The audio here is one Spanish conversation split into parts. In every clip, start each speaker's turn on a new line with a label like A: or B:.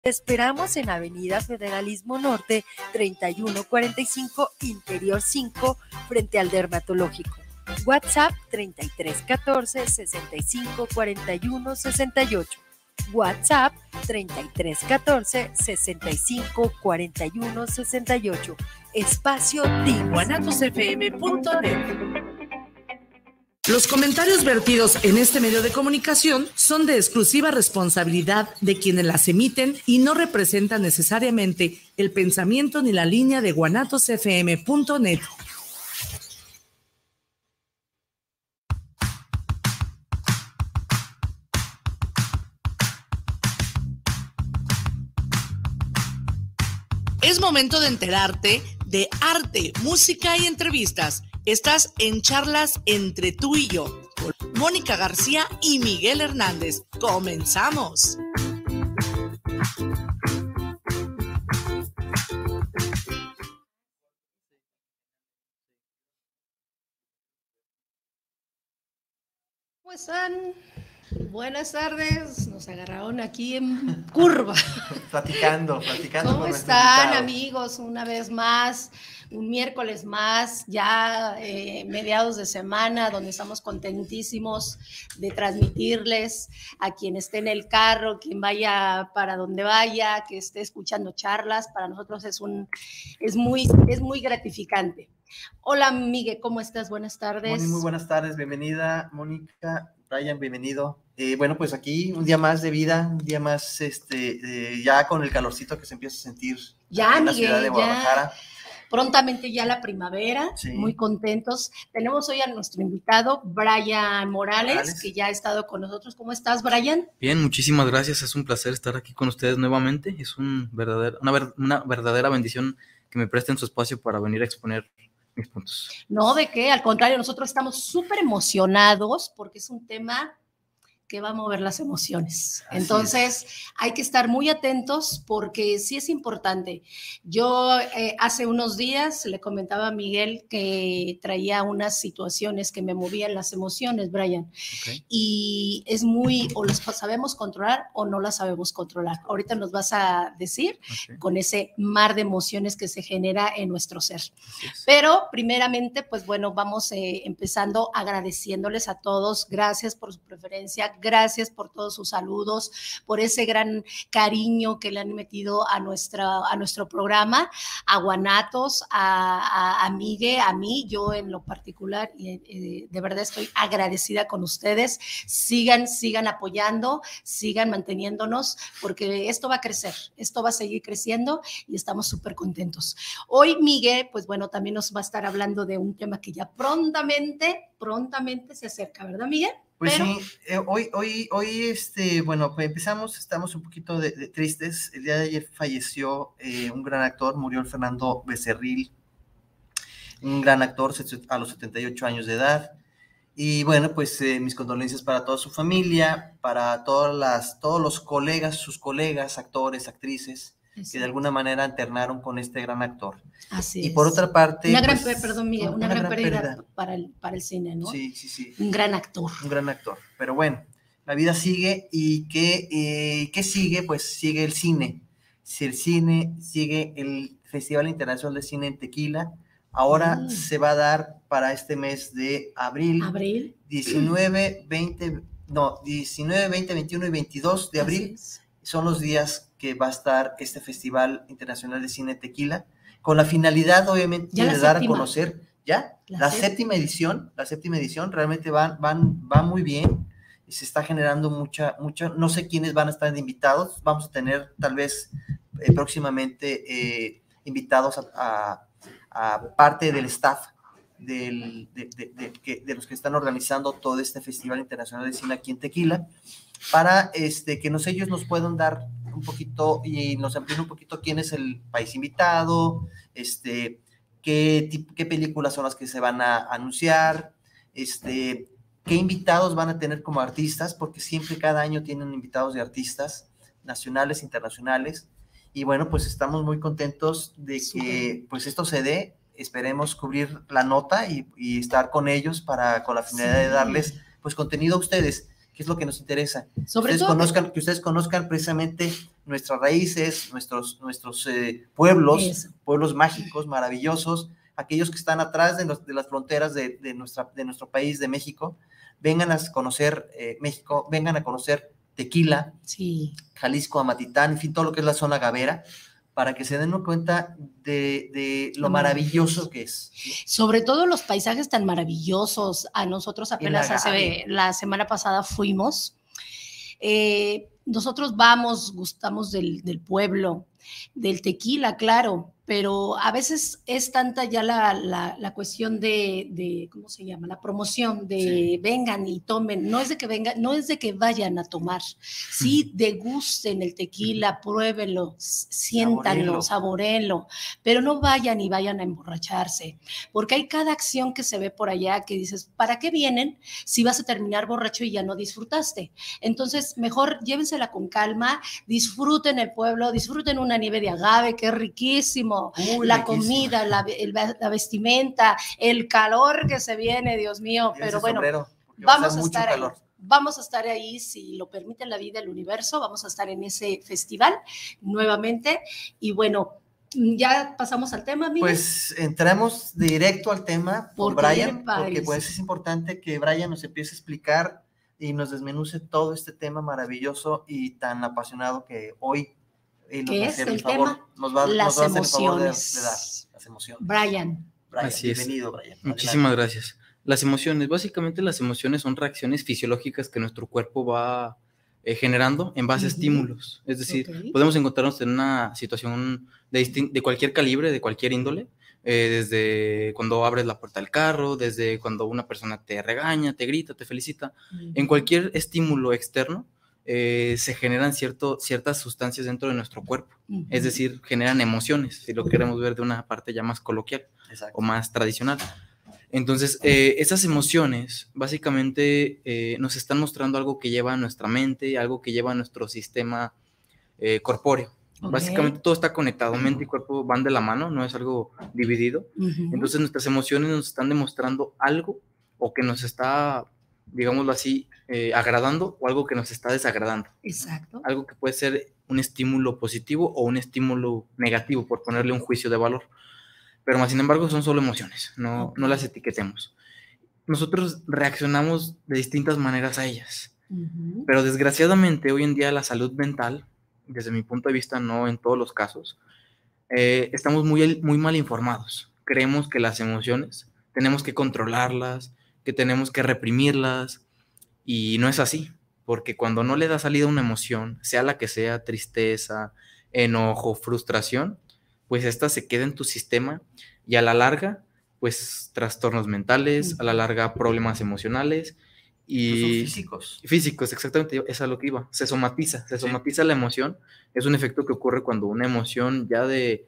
A: Te esperamos en Avenida Federalismo Norte, 3145, Interior 5, frente al Dermatológico. WhatsApp 3314 65 41 68. WhatsApp 3314 65 41 68. Espacio TIM.
B: guanatosfm.net. Los comentarios vertidos en este medio de comunicación son de exclusiva responsabilidad de quienes las emiten y no representan necesariamente el pensamiento ni la línea de guanatosfm.net. Es momento de enterarte de arte, música y entrevistas. Estás en Charlas entre tú y yo, con Mónica García y Miguel Hernández. ¡Comenzamos!
C: ¿Cómo están? Buenas tardes, nos agarraron aquí en curva.
D: platicando.
C: ¿Cómo están, amigos? Una vez más, un miércoles más, ya mediados de semana, donde estamos contentísimos de transmitirles a quien esté en el carro, quien vaya para donde vaya, que esté escuchando charlas. Para nosotros es muy gratificante. Hola, Miguel, ¿cómo estás? Buenas tardes.
D: Muy buenas tardes, bienvenida, Mónica. Brian, bienvenido. Bueno, pues aquí un día más de vida, un día más, ya con el calorcito que se empieza a sentir
C: ya,
D: en la
C: Miguel,
D: ciudad de Guadalajara.
C: Ya. Prontamente ya la primavera, sí. Muy contentos. Tenemos hoy a nuestro invitado, Brian Morales, que ya ha estado con nosotros. ¿Cómo estás, Brian?
E: Bien, muchísimas gracias. Es un placer estar aquí con ustedes nuevamente. Es una verdadera bendición que me presten su espacio para venir a exponer mis puntos.
C: No, ¿de qué? Al contrario, nosotros estamos súper emocionados porque es un tema que va a mover las emociones. Entonces, hay que estar muy atentos porque sí es importante. Yo hace unos días le comentaba a Miguel que traía unas situaciones que me movían las emociones, Brian. Okay. Y es o las sabemos controlar o no las sabemos controlar. Ahorita nos vas a decir con ese mar de emociones que se genera en nuestro ser. Pero primeramente, pues bueno, vamos empezando agradeciéndoles a todos. Gracias por su preferencia. Gracias por todos sus saludos, por ese gran cariño que le han metido a nuestro programa, a Guanatos, a Miguel, a mí, yo en lo particular, y de verdad estoy agradecida con ustedes. Sigan apoyando, sigan manteniéndonos, porque esto va a crecer, esto va a seguir creciendo y estamos súper contentos. Hoy Miguel, pues bueno, también nos va a estar hablando de un tema que ya prontamente se acerca, ¿verdad, Miguel?
D: Pues pero... sí, hoy bueno, pues estamos un poquito tristes. El día de ayer falleció un gran actor, murió el Fernando Becerril, un gran actor a los 78 años de edad. Y bueno, pues mis condolencias para toda su familia, para todos los colegas, sus colegas, actores, actrices, que de alguna manera internaron con este gran actor.
C: Así
D: y por otra parte...
C: Una gran pérdida para el cine, ¿no?
D: Sí.
C: Un gran actor.
D: Un gran actor. Pero bueno, la vida sigue y ¿qué sigue? Pues sigue el cine. Si el cine sigue el Festival Internacional de Cine en Tequila, ahora se va a dar para este mes de abril. 19, 20, 21 y 22 de abril son los días que va a estar este Festival Internacional de Cine Tequila, con la finalidad, obviamente, de dar a conocer la séptima edición. La séptima edición realmente va muy bien, y se está generando mucha, no sé quiénes van a estar invitados. Vamos a tener tal vez próximamente invitados a parte del staff de los que están organizando todo este Festival Internacional de Cine aquí en Tequila, para que ellos nos puedan dar un poquito y nos amplíen un poquito quién es el país invitado, qué películas son las que se van a anunciar, qué invitados van a tener como artistas, porque siempre cada año tienen invitados de artistas nacionales, internacionales. Y bueno, pues estamos muy contentos de que pues esto se dé. Esperemos cubrir la nota y estar con ellos con la finalidad de darles pues contenido a ustedes, que es lo que nos interesa.
C: Sobre
D: Que ustedes conozcan precisamente nuestras raíces, nuestros pueblos mágicos, maravillosos, aquellos que están atrás de las fronteras de nuestro país, de México. Vengan a conocer México, vengan a conocer Tequila,
C: sí,
D: Jalisco, Amatitán, en fin, todo lo que es la zona agavera, para que se den cuenta de lo maravilloso que es.
C: Sobre todo los paisajes tan maravillosos. A nosotros apenas la semana pasada fuimos. Nosotros gustamos del pueblo, del Tequila, claro, pero a veces es tanta ya la cuestión de ¿cómo se llama? La promoción de vengan y tomen, no es de que vengan, no es de que vayan a tomar, sí degusten el tequila, pruébenlo, siéntanlo, saboréenlo, pero no vayan a emborracharse, porque hay cada acción que se ve por allá que dices, ¿para qué vienen si vas a terminar borracho y ya no disfrutaste? Entonces, mejor llévensela con calma, disfruten el pueblo, disfruten una nieve de agave, que es riquísimo, la comida, la vestimenta, el calor que se viene, Dios mío, pero bueno, vamos a estar ahí. Vamos a estar ahí, si lo permite la vida, el universo, vamos a estar en ese festival nuevamente. Y bueno, ya pasamos al tema, Miguel.
D: Pues entramos directo al tema con Brian, porque pues es importante que Brian nos empiece a explicar y nos desmenuce todo este tema maravilloso y tan apasionado que hoy
C: ¿qué es el tema?
D: Las emociones. De dar las emociones.
C: Brian,
D: bienvenido, Brian.
E: Muchísimas gracias. Las emociones, básicamente las emociones son reacciones fisiológicas que nuestro cuerpo va generando en base a estímulos. Es decir, podemos encontrarnos en una situación de cualquier calibre, de cualquier índole, desde cuando abres la puerta del carro, desde cuando una persona te regaña, te grita, te felicita. En cualquier estímulo externo, se generan ciertas sustancias dentro de nuestro cuerpo, es decir, generan emociones, si lo queremos ver de una parte ya más coloquial. Exacto. O más tradicional. Entonces, esas emociones básicamente nos están mostrando algo que lleva a nuestra mente, algo que lleva a nuestro sistema corpóreo. Básicamente todo está conectado, mente y cuerpo van de la mano, no es algo dividido. Entonces nuestras emociones nos están demostrando algo o que nos está, digámoslo así, agradando o algo que nos está desagradando.
C: Exacto.
E: Algo que puede ser un estímulo positivo o un estímulo negativo, por ponerle un juicio de valor. Pero más sin embargo son solo emociones, no las etiquetemos. Nosotros reaccionamos de distintas maneras a ellas. Pero desgraciadamente hoy en día la salud mental, desde mi punto de vista, no en todos los casos, estamos muy mal informados. Creemos que las emociones tenemos que controlarlas, que tenemos que reprimirlas, y no es así, porque cuando no le da salida a una emoción, sea la que sea, tristeza, enojo, frustración, pues esta se queda en tu sistema y a la larga, pues trastornos mentales, a la larga problemas emocionales y físicos, exactamente, es a lo que iba, se somatiza la emoción. Es un efecto que ocurre cuando una emoción ya de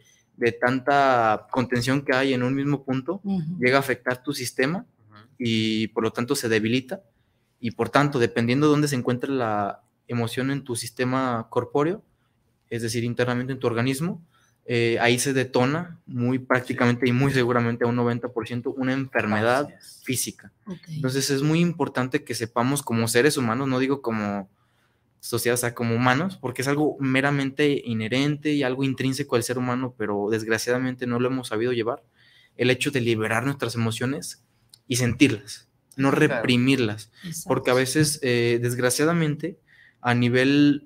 E: tanta contención que hay en un mismo punto llega a afectar tu sistema y por lo tanto se debilita y por tanto, dependiendo de dónde se encuentre la emoción en tu sistema corpóreo, es decir, internamente en tu organismo, ahí se detona muy prácticamente y muy seguramente a un 90% una enfermedad física. Entonces es muy importante que sepamos como seres humanos, no digo como sociedad, o sea, como humanos, porque es algo meramente inherente y algo intrínseco al ser humano, pero desgraciadamente no lo hemos sabido llevar, el hecho de liberar nuestras emociones y sentirlas, no reprimirlas, porque a veces, desgraciadamente, a nivel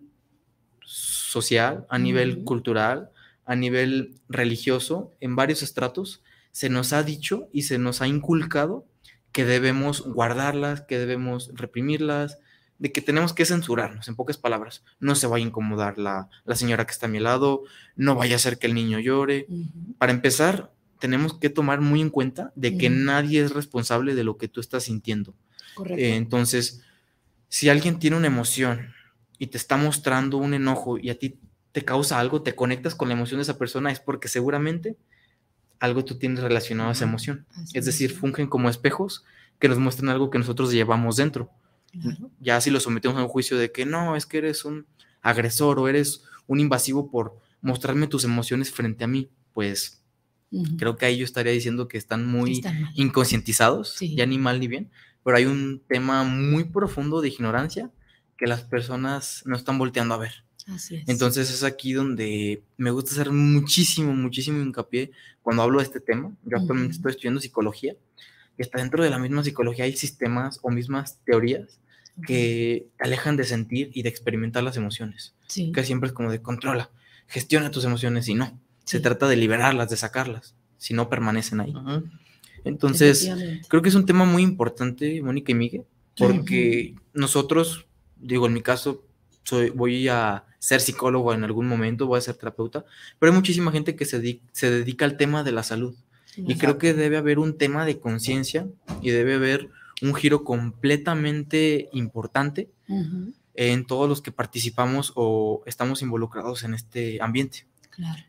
E: social, a nivel cultural, a nivel religioso, en varios estratos, se nos ha dicho y se nos ha inculcado que debemos guardarlas, que debemos reprimirlas, de que tenemos que censurarnos, en pocas palabras. No se vaya a incomodar la señora que está a mi lado, no vaya a hacer que el niño llore. Para empezar, tenemos que tomar muy en cuenta de que nadie es responsable de lo que tú estás sintiendo. Entonces, si alguien tiene una emoción y te está mostrando un enojo y a ti te causa algo, te conectas con la emoción de esa persona, es porque seguramente algo tú tienes relacionado a esa emoción. Es decir, fungen como espejos que nos muestran algo que nosotros llevamos dentro. Ya si lo sometemos a un juicio de que no, es que eres un agresor o eres un invasivo por mostrarme tus emociones frente a mí, pues creo que ahí yo estaría diciendo que están muy inconscientizados, ya ni mal ni bien, pero hay un tema muy profundo de ignorancia que las personas no están volteando a ver.
C: Así es.
E: Entonces es aquí donde me gusta hacer muchísimo hincapié cuando hablo de este tema. Yo actualmente estoy estudiando psicología y hasta dentro de la misma psicología hay sistemas o mismas teorías que te alejan de sentir y de experimentar las emociones.
C: Sí.
E: Que siempre es como de controla, gestiona tus emociones y no. Se trata de liberarlas, de sacarlas, si no permanecen ahí. Entonces, creo que es un tema muy importante, Mónica y Miguel, porque nosotros, digo, en mi caso, voy a ser psicólogo en algún momento, voy a ser terapeuta, pero hay muchísima gente que se dedica al tema de la salud. Y creo que debe haber un tema de conciencia y debe haber un giro completamente importante en todos los que participamos o estamos involucrados en este ambiente.
C: Claro.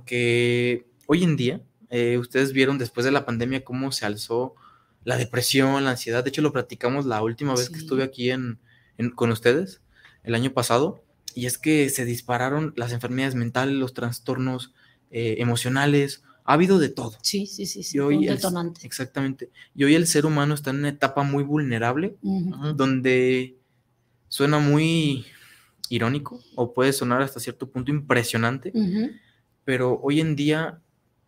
E: Porque hoy en día, ustedes vieron después de la pandemia cómo se alzó la depresión, la ansiedad. De hecho, lo platicamos la última vez que estuve aquí con ustedes, el año pasado, y es que se dispararon las enfermedades mentales, los trastornos emocionales. Ha habido de todo.
C: Sí.
E: Y hoy
C: un detonante.
E: Exactamente. Y hoy el ser humano está en una etapa muy vulnerable, donde suena muy irónico o puede sonar hasta cierto punto impresionante, pero hoy en día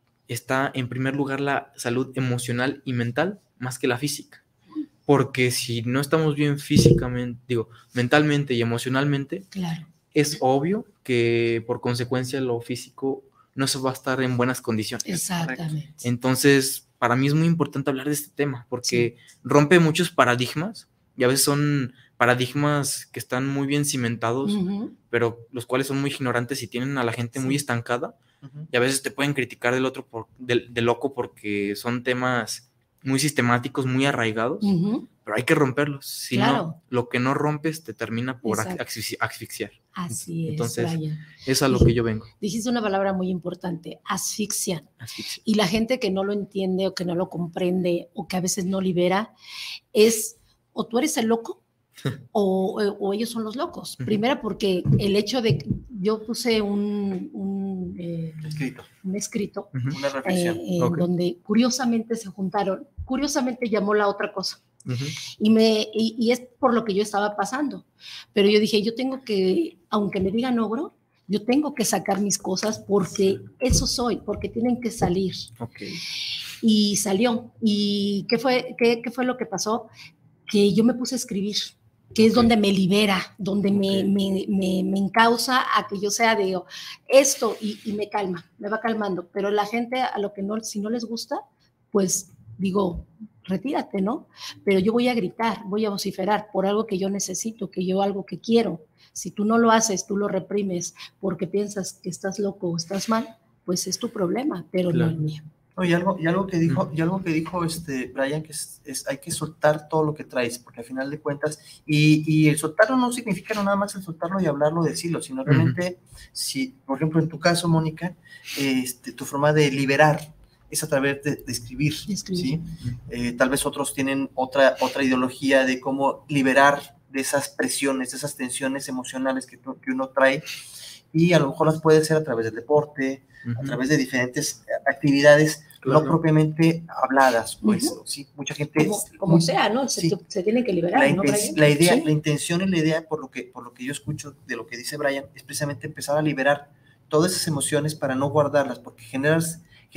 E: está en primer lugar la salud emocional y mental más que la física. Porque si no estamos bien físicamente, mentalmente y emocionalmente, es obvio que por consecuencia lo físico no se va a estar en buenas condiciones.
C: Exactamente.
E: Entonces, para mí es muy importante hablar de este tema, porque rompe muchos paradigmas, y a veces son paradigmas que están muy bien cimentados, pero los cuales son muy ignorantes y tienen a la gente muy estancada, y a veces te pueden criticar del otro de loco porque son temas muy sistemáticos, muy arraigados, pero hay que romperlos. Si no, lo que no rompes te termina por asfixiar.
C: Así es.
E: Entonces,
C: Brian,
E: es a lo que yo vengo.
C: Dijiste una palabra muy importante, asfixian. Y la gente que no lo entiende o que no lo comprende o que a veces no libera es o tú eres el loco o ellos son los locos. Primero porque el hecho de yo puse un escrito
D: una reflexión
C: donde curiosamente se juntaron, curiosamente llamó la otra cosa. Y es por lo que yo estaba pasando, pero yo dije, yo tengo que, aunque me digan ogro, yo tengo que sacar mis cosas porque eso soy, porque tienen que salir. Y salió. ¿Y qué fue lo que pasó? Que yo me puse a escribir, que es donde me libera, donde me encausa a que yo sea de esto y me calma, me va calmando. Pero la gente a lo que no, si no les gusta, pues digo, retírate, ¿no? Pero yo voy a gritar, voy a vociferar por algo que yo necesito, algo que quiero. Si tú no lo haces, tú lo reprimes porque piensas que estás loco o estás mal, pues es tu problema, pero no el mío.
D: No, y algo que dijo Brian, que es hay que soltar todo lo que traes, porque al final de cuentas, y el soltarlo no significa no nada más el soltarlo y hablarlo, decirlo, sino realmente, si, por ejemplo, en tu caso, Mónica, tu forma de liberar es a través de escribir, ¿sí? Tal vez otros tienen otra ideología de cómo liberar de esas presiones, de esas tensiones emocionales que uno trae, y a lo mejor las puede hacer a través del deporte, a través de diferentes actividades, no propiamente habladas, pues, ¿sí? Mucha gente...
C: Como sea, ¿no? Se tiene que liberar,
D: la intención y la idea, por lo que yo escucho de lo que dice Brian, es precisamente empezar a liberar todas esas emociones para no guardarlas, porque generas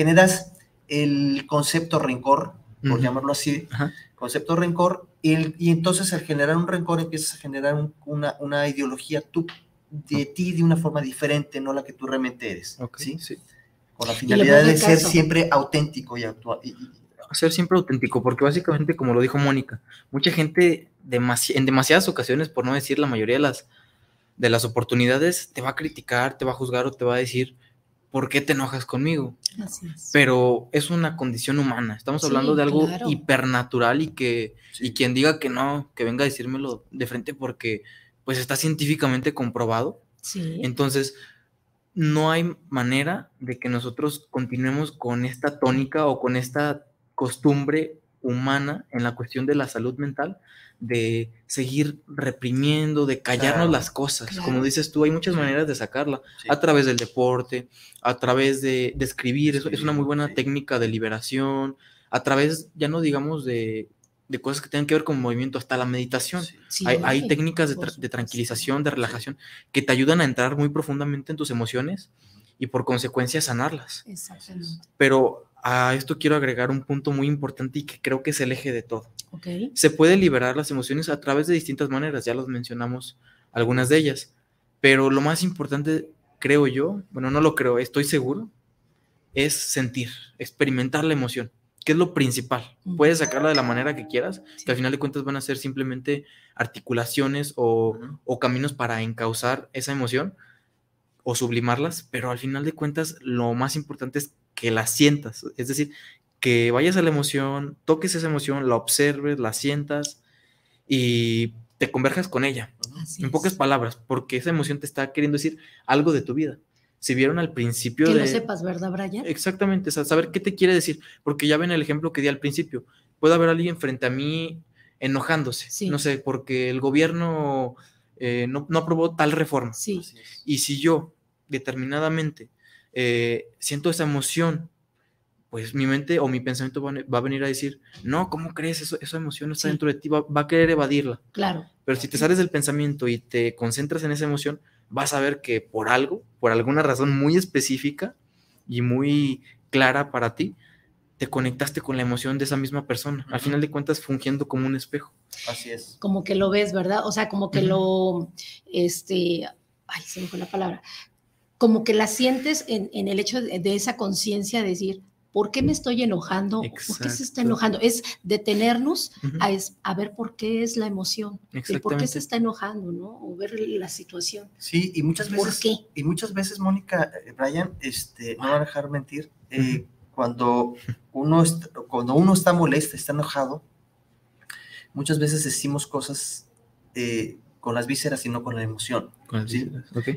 D: el concepto rencor, por llamarlo así, concepto rencor, y entonces al generar un rencor empiezas a generar una ideología de ti de una forma diferente, no la que tú realmente eres, ¿sí? Con la finalidad de ser siempre auténtico y actuar.
E: Ser siempre auténtico, porque básicamente, como lo dijo Mónica, mucha gente en demasiadas ocasiones, por no decir la mayoría de las oportunidades, te va a criticar, te va a juzgar o te va a decir, ¿por qué te enojas conmigo?
C: Así es.
E: Pero es una condición humana, estamos hablando de algo hipernatural y quien diga que no, que venga a decírmelo de frente porque pues está científicamente comprobado. Entonces, no hay manera de que nosotros continuemos con esta tónica o con esta costumbre humana en la cuestión de la salud mental, de seguir reprimiendo, de callarnos las cosas. Como dices tú, hay muchas maneras de sacarla, a través del deporte, a través de escribir, es una muy buena técnica de liberación, a través, ya no digamos de de cosas que tienen que ver con movimiento, hasta la meditación.
D: Sí.
C: Sí,
E: Hay técnicas de,
C: por supuesto.
E: de tranquilización, de relajación, que te ayudan a entrar muy profundamente en tus emociones y por consecuencia sanarlas.
C: Exactamente.
E: Pero a esto quiero agregar un punto muy importante y que creo que es el eje de todo.
C: Ok.
E: Se puede liberar las emociones a través de distintas maneras, ya los mencionamos algunas de ellas, pero lo más importante, creo yo, bueno, no lo creo, estoy seguro, es sentir, experimentar la emoción, que es lo principal. Puedes sacarla de la manera que quieras, que al final de cuentas van a ser simplemente articulaciones o caminos para encauzar esa emoción o sublimarlas, pero al final de cuentas lo más importante es que la sientas, es decir, que vayas a la emoción, toques esa emoción, la observes, la sientas y te converjas con ella.
C: Así
E: En pocas
C: es.
E: palabras, porque esa emoción te está queriendo decir algo de tu vida. Si vieron al principio
C: Que
E: de...
C: lo sepas, ¿verdad, Brian?
E: Exactamente, o sea, saber qué te quiere decir, porque ya ven el ejemplo que di al principio. Puede haber alguien frente a mí enojándose,
C: Sí.
E: no sé, porque el gobierno no aprobó tal reforma.
C: Sí.
D: Así es.
E: Y si yo determinadamente siento esa emoción, pues mi mente o mi pensamiento va a venir a decir, no, ¿cómo crees? Esa emoción no está
C: Sí.
E: dentro de ti, va a querer evadirla.
C: Claro.
E: Pero si te sales del pensamiento y te concentras en esa emoción, vas a ver que por algo, por alguna razón muy específica y muy clara para ti, te conectaste con la emoción de esa misma persona. Al final de cuentas, fungiendo como un espejo.
D: Así es.
C: Como que lo ves, ¿verdad? O sea, como que ay, se me fue la palabra. Como que la sientes en el hecho de esa conciencia de decir, ¿por qué me estoy enojando? ¿Por qué se está
E: Exacto.
C: enojando? Es detenernos a ver por qué es la emoción, el por qué
E: Exactamente.
C: se está enojando, ¿no? O ver la situación.
D: Sí, y muchas
C: ¿Por
D: veces,
C: qué?
D: y muchas veces, Mónica, Brian, no va a dejar mentir, cuando uno está molesto, está enojado, muchas veces decimos cosas con las vísceras y no con la emoción. ¿Sí?
E: Okay.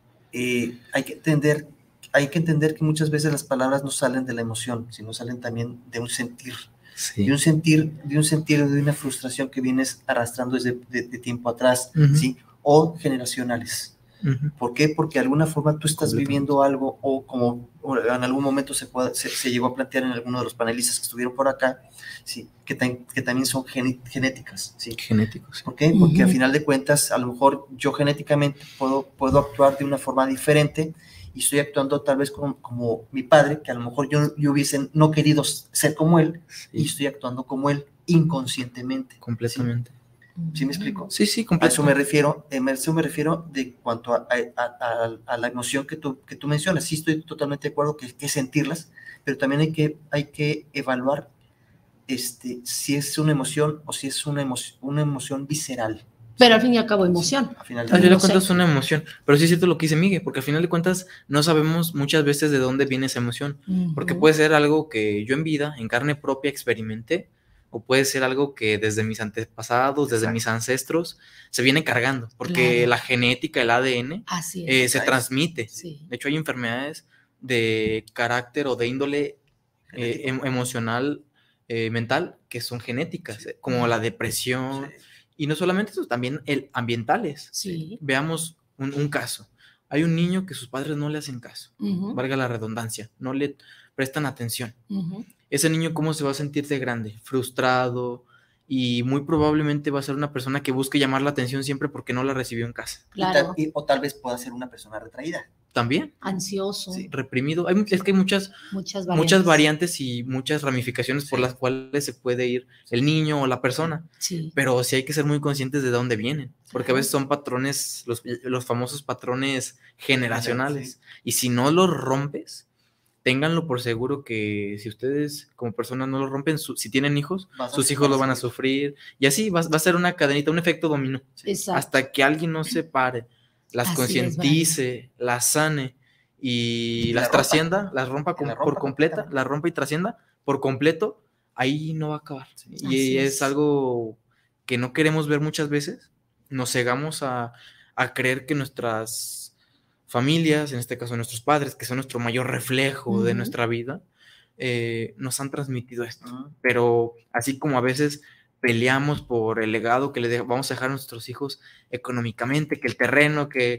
D: Hay que entender que muchas veces las palabras no salen de la emoción, sino salen también de un sentir.
E: Sí.
D: De un sentir, de una frustración que vienes arrastrando desde de tiempo atrás, ¿sí? O generacionales. ¿Por qué? Porque de alguna forma tú estás viviendo algo, o en algún momento se llegó a plantear en alguno de los panelistas que estuvieron por acá, ¿sí? que también son genéticas. ¿Sí?
E: Genéticos.
D: ¿Por qué? Porque al final de cuentas, a lo mejor yo genéticamente puedo actuar de una forma diferente y estoy actuando tal vez como mi padre, que a lo mejor yo hubiese no querido ser como él, y estoy actuando como él inconscientemente.
E: Completamente.
D: ¿Sí me explico?
E: Sí,
D: A eso me refiero de cuanto a la emoción que tú mencionas. Sí, estoy totalmente de acuerdo que hay que sentirlas, pero también hay que evaluar si es una emoción o si es una emoción visceral.
C: Pero al fin y al cabo, emoción.
D: Al final
E: de cuentas es una emoción, pero sí es cierto lo que dice Miguel, porque al final de cuentas no sabemos muchas veces de dónde viene esa emoción, porque puede ser algo que yo en vida, en carne propia, experimenté, o puede ser algo que desde mis antepasados, desde mis ancestros, se viene cargando, porque la genética, el ADN, se transmite. Sí. De hecho, hay enfermedades de carácter o de índole emocional, mental, que son genéticas, como la depresión, y no solamente eso, también ambientales.
C: Sí.
E: Veamos un caso. Hay un niño que sus padres no le hacen caso, valga la redundancia, no le prestan atención. Ese niño, ¿cómo se va a sentir de grande? Frustrado, y muy probablemente va a ser una persona que busque llamar la atención siempre porque no la recibió en casa.
C: Claro.
D: O tal vez pueda ser una persona retraída.
E: También.
C: Ansioso.
E: Sí, reprimido. Es que hay muchas variantes y muchas ramificaciones por las cuales se puede ir el niño o la persona.
C: Sí.
E: Pero sí hay que ser muy conscientes de dónde vienen, porque a veces son patrones, los famosos patrones generacionales. Sí. Y si no los rompes, ténganlo por seguro que si ustedes como personas no lo rompen, si tienen hijos, sus hijos lo van a sufrir. Y así va a ser una cadenita, un efecto dominó.
C: Exacto.
E: Hasta que alguien no se pare, las concientice, las sane y las trascienda, las rompa por completa, las rompa y trascienda por completo, ahí no va a acabar. Sí. Y es algo que no queremos ver muchas veces. Nos cegamos a creer que nuestras familias, en este caso nuestros padres, que son nuestro mayor reflejo de nuestra vida, nos han transmitido esto. Pero así como a veces peleamos por el legado que vamos a dejar a nuestros hijos económicamente, que el terreno, que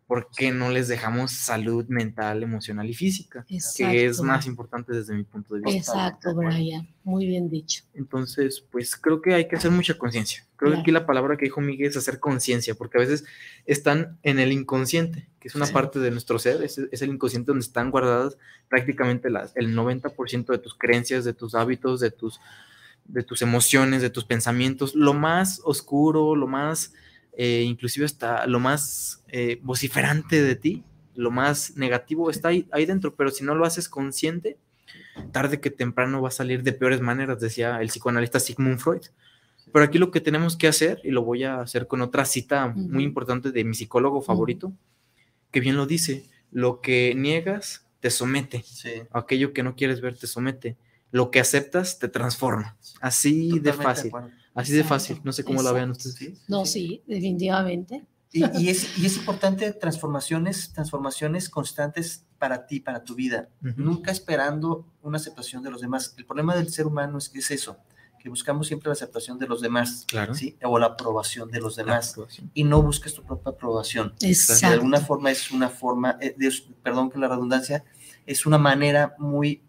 E: ¿por qué no les dejamos salud mental, emocional y física?
C: Exacto.
E: Que es más importante desde mi punto de vista.
C: Exacto, Brian. Muy bien dicho.
E: Entonces, pues creo que hay que hacer mucha conciencia. Creo que aquí la palabra que dijo Miguel es hacer conciencia, porque a veces están en el inconsciente, que es una parte de nuestro ser, es el inconsciente donde están guardadas prácticamente el 90% de tus creencias, de tus hábitos, de tus emociones, de tus pensamientos, lo más oscuro, lo más, inclusive hasta lo más vociferante de ti, lo más negativo está ahí dentro, pero si no lo haces consciente, tarde que temprano va a salir de peores maneras, decía el psicoanalista Sigmund Freud. Pero aquí lo que tenemos que hacer, y lo voy a hacer con otra cita muy importante de mi psicólogo favorito, que bien lo dice, lo que niegas te somete, aquello que no quieres ver te somete, lo que aceptas te transforma, así de fácil, así de fácil, no sé cómo la vean ustedes.
C: No, sí, definitivamente.
D: Y es importante transformaciones constantes para ti, para tu vida, nunca esperando una aceptación de los demás. El problema del ser humano es que es eso, que buscamos siempre la aceptación de los demás,
E: claro,
D: ¿sí? O la aprobación de los demás, y no busques tu propia aprobación.
C: Exacto.
D: De alguna forma es una forma, perdón que la redundancia, es una manera muy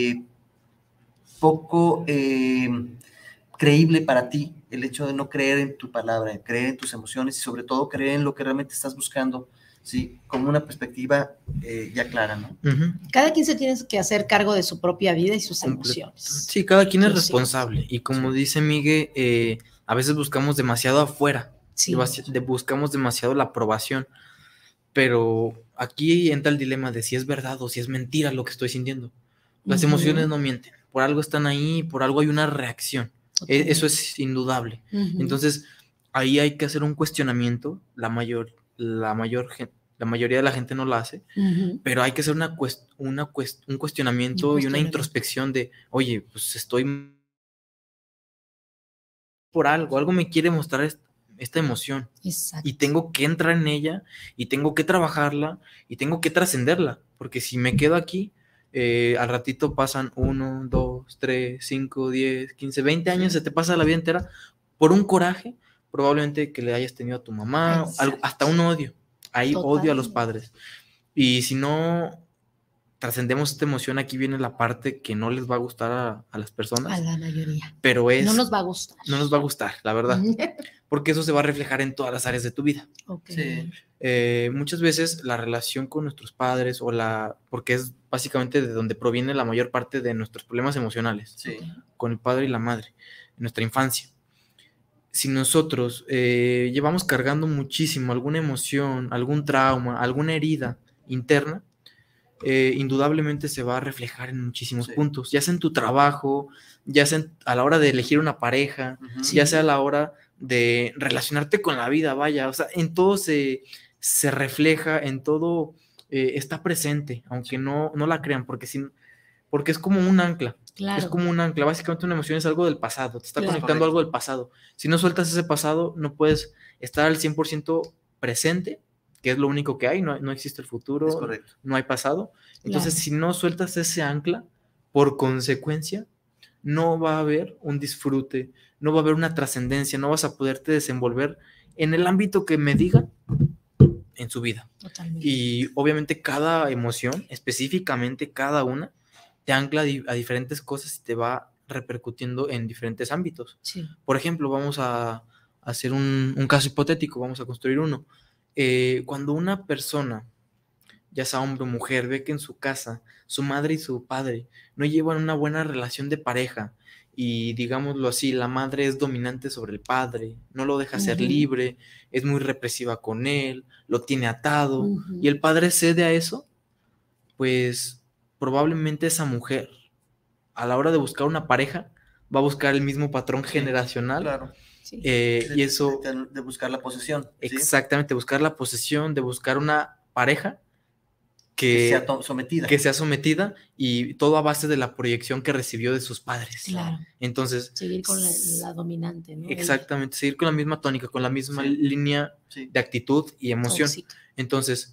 D: poco creíble para ti, el hecho de no creer en tu palabra, creer en tus emociones y sobre todo creer en lo que realmente estás buscando, ¿sí? Como una perspectiva ya clara, ¿no?
C: Cada quien se tiene que hacer cargo de su propia vida y sus emociones.
E: Sí, cada quien es responsable. Y como dice Miguel, a veces buscamos demasiado afuera, buscamos demasiado la aprobación, pero aquí entra el dilema de si es verdad o si es mentira lo que estoy sintiendo. Las emociones no mienten, por algo están ahí, por algo hay una reacción. Eso es indudable. Entonces, ahí hay que hacer un cuestionamiento. La mayoría de la gente no lo hace, pero hay que hacer un cuestionamiento y una introspección de, oye, pues estoy por algo me quiere mostrar esta emoción.
C: Exacto.
E: Y tengo que entrar en ella y tengo que trabajarla y tengo que trascenderla, porque si me quedo aquí, al ratito pasan 1, 2, 3, 5, 10, 15, 20 años, se te pasa la vida entera por un coraje, probablemente que le hayas tenido a tu mamá, hasta un odio. Hay odio a los padres. Y si no trascendemos esta emoción, aquí viene la parte que no les va a gustar a las personas.
C: A la mayoría.
E: Pero
C: no nos va a gustar.
E: No nos va a gustar, la verdad. Porque eso se va a reflejar en todas las áreas de tu vida.
C: Okay.
E: Sí. Muchas veces la relación con nuestros padres porque es básicamente de donde proviene la mayor parte de nuestros problemas emocionales, con el padre y la madre, en nuestra infancia. Si nosotros llevamos cargando muchísimo alguna emoción, algún trauma, alguna herida interna, indudablemente se va a reflejar en muchísimos puntos, ya sea en tu trabajo, ya sea a la hora de elegir una pareja, ya sea a la hora de relacionarte con la vida, vaya, o sea, en todo se refleja, en todo está presente, aunque no la crean, porque es como un ancla. Claro. Es como un ancla. Básicamente una emoción es algo del pasado. Te está conectando a algo del pasado. Si no sueltas ese pasado, no puedes estar al 100% presente, que es lo único que hay. No existe el futuro. No hay pasado. Entonces, si no sueltas ese ancla, por consecuencia, no va a haber un disfrute, no va a haber una trascendencia, no vas a poderte desenvolver en el ámbito que me diga en su vida. Totalmente. Y obviamente cada emoción, específicamente cada una, te ancla a diferentes cosas y te va repercutiendo en diferentes ámbitos. Por ejemplo, vamos a hacer un caso hipotético, vamos a construir uno. Cuando una persona, ya sea hombre o mujer, ve que en su casa su madre y su padre no llevan una buena relación de pareja y, digámoslo así, la madre es dominante sobre el padre, no lo deja ser libre, es muy represiva con él, lo tiene atado, y el padre cede a eso, pues probablemente esa mujer, a la hora de buscar una pareja, va a buscar el mismo patrón generacional.
D: Claro.
E: Y eso...
D: De buscar la posesión.
E: Exactamente, buscar la posesión, de buscar una pareja que sea sometida, y todo a base de la proyección que recibió de sus padres.
C: Claro.
E: Entonces...
C: seguir con la dominante, ¿no?
E: Exactamente, seguir con la misma tónica, con la misma línea de actitud y emoción. Entonces,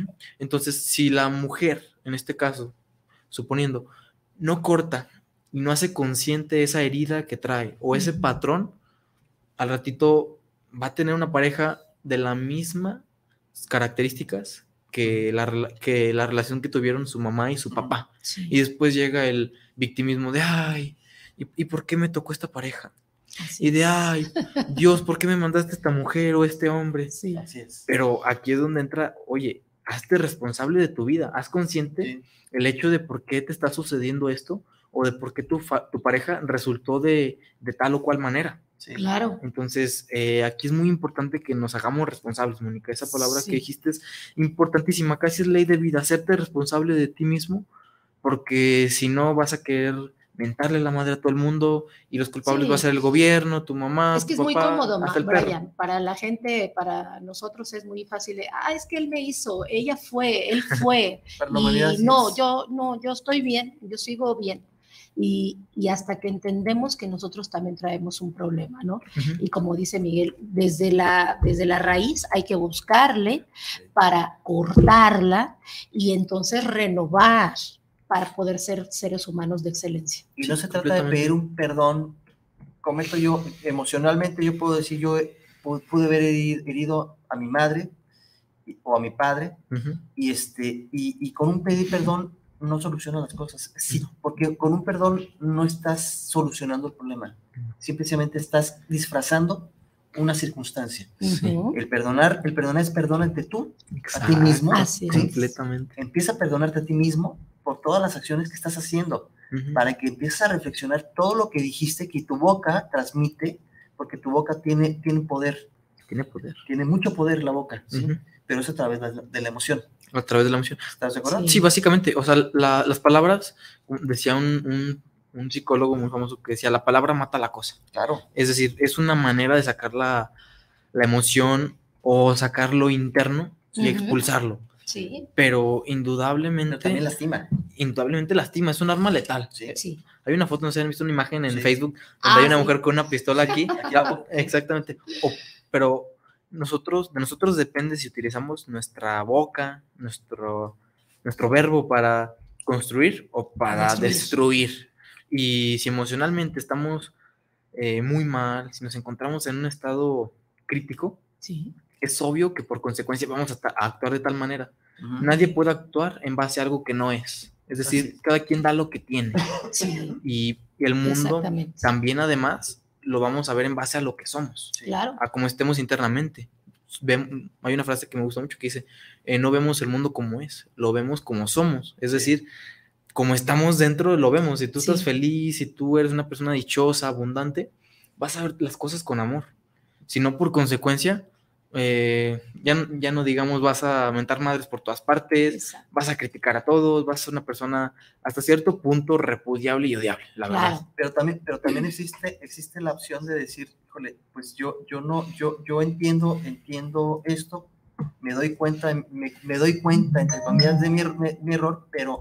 E: si la mujer, en este caso, suponiendo, no corta y no hace consciente esa herida que trae o ese patrón, al ratito va a tener una pareja de la misma características que la relación que tuvieron su mamá y su papá.
C: Sí.
E: Y después llega el victimismo de, ay, ¿y por qué me tocó esta pareja?
C: Así
E: Y de,
C: es.
E: ay, Dios, ¿por qué me mandaste esta mujer o este hombre?
C: Sí.
D: Así es.
E: Pero aquí es donde entra, oye, hazte responsable de tu vida, haz consciente
D: Sí.
E: el hecho de por qué te está sucediendo esto o de por qué tu pareja resultó de tal o cual manera.
D: Sí.
C: Claro.
E: Entonces, aquí es muy importante que nos hagamos responsables, Mónica. Esa palabra
C: Sí.
E: que dijiste es importantísima, casi es ley de vida, hacerte responsable de ti mismo, porque si no vas a querer mentarle la madre a todo el mundo y los culpables
C: Sí.
E: va a ser el gobierno, tu mamá,
C: Es que
E: tu
C: es muy
E: papá,
C: cómodo,
E: hasta el perro.
C: Brian. Para la gente, para nosotros es muy fácil. Es que él me hizo, ella fue, él fue.
D: Para la humanidad,
C: Y
D: así
C: no,
D: es.
C: yo estoy bien, yo sigo bien. Y hasta que entendemos que nosotros también traemos un problema, ¿no?
E: Ujú.
C: Y como dice Miguel, desde la raíz hay que buscarle para cortarla y entonces renovar para poder ser seres humanos de excelencia.
D: Y no
E: Sí,
D: se trata de
E: completamente.
D: pedir un perdón. Cometo yo, emocionalmente, yo puedo decir, yo pude haber herido a mi madre o a mi padre,
E: Ujú.
D: y con un pedir perdón no soluciona las cosas. Sí, porque con un perdón no estás solucionando el problema. Simplemente estás disfrazando una circunstancia.
E: Sí.
C: Ujú.
D: El perdonar es perdónate tú a ti
E: Exacto,
D: mismo.
C: Así es.
E: completamente.
D: Empieza a perdonarte a ti mismo por todas las acciones que estás haciendo,
E: Ujú.
D: para que empieces a reflexionar todo lo que dijiste, que tu boca transmite, porque tu boca tiene poder,
E: Tiene poder.
D: tiene mucho poder la boca, ¿sí?
E: Ujú.
D: Pero es a través de la emoción.
E: A través de la emoción.
D: ¿Estás de acuerdo?
C: Sí.
E: Sí, básicamente, o sea, las palabras, decía un psicólogo muy famoso que decía, la palabra mata la cosa.
D: Claro.
E: Es decir, es una manera de sacar la emoción o sacar lo interno y
C: Ujú.
E: expulsarlo.
C: Sí,
E: Pero
D: Pero
E: indudablemente
D: también lastima.
E: lastima, es un arma letal.
D: Sí.
C: sí.
E: Hay una foto, no sé, han visto una imagen en
D: Sí.
E: Facebook donde hay una
C: sí.
E: mujer con una pistola aquí. Exactamente. Pero de nosotros depende si utilizamos nuestra boca, nuestro verbo para construir o para destruir. Y si emocionalmente estamos muy mal, si nos encontramos en un estado crítico,
C: Sí.
E: es obvio que por consecuencia vamos a actuar de tal manera.
D: Ujú.
E: Nadie puede actuar en base a algo que no es. Es decir,
D: Así.
E: cada quien da lo que tiene.
C: Sí,
E: Y el mundo
C: exactamente.
E: también, además, lo vamos a ver en base a lo que somos,
D: Sí.
C: Claro.
E: a cómo estemos internamente. Hay una frase que me gusta mucho que dice, no vemos el mundo como es, lo vemos como somos. Es
D: Sí.
E: decir, como estamos dentro, lo vemos. Si tú
C: Sí.
E: estás feliz, si tú eres una persona dichosa, abundante, vas a ver las cosas con amor. Si no, por consecuencia, ya no digamos vas a mentar madres por todas partes,
C: Exacto.
E: vas a criticar a todos, vas a ser una persona hasta cierto punto repudiable y odiable, la verdad.
C: Claro.
D: Pero también existe la opción de decir, híjole, pues yo entiendo esto, me doy cuenta, entre comillas, de mi error, pero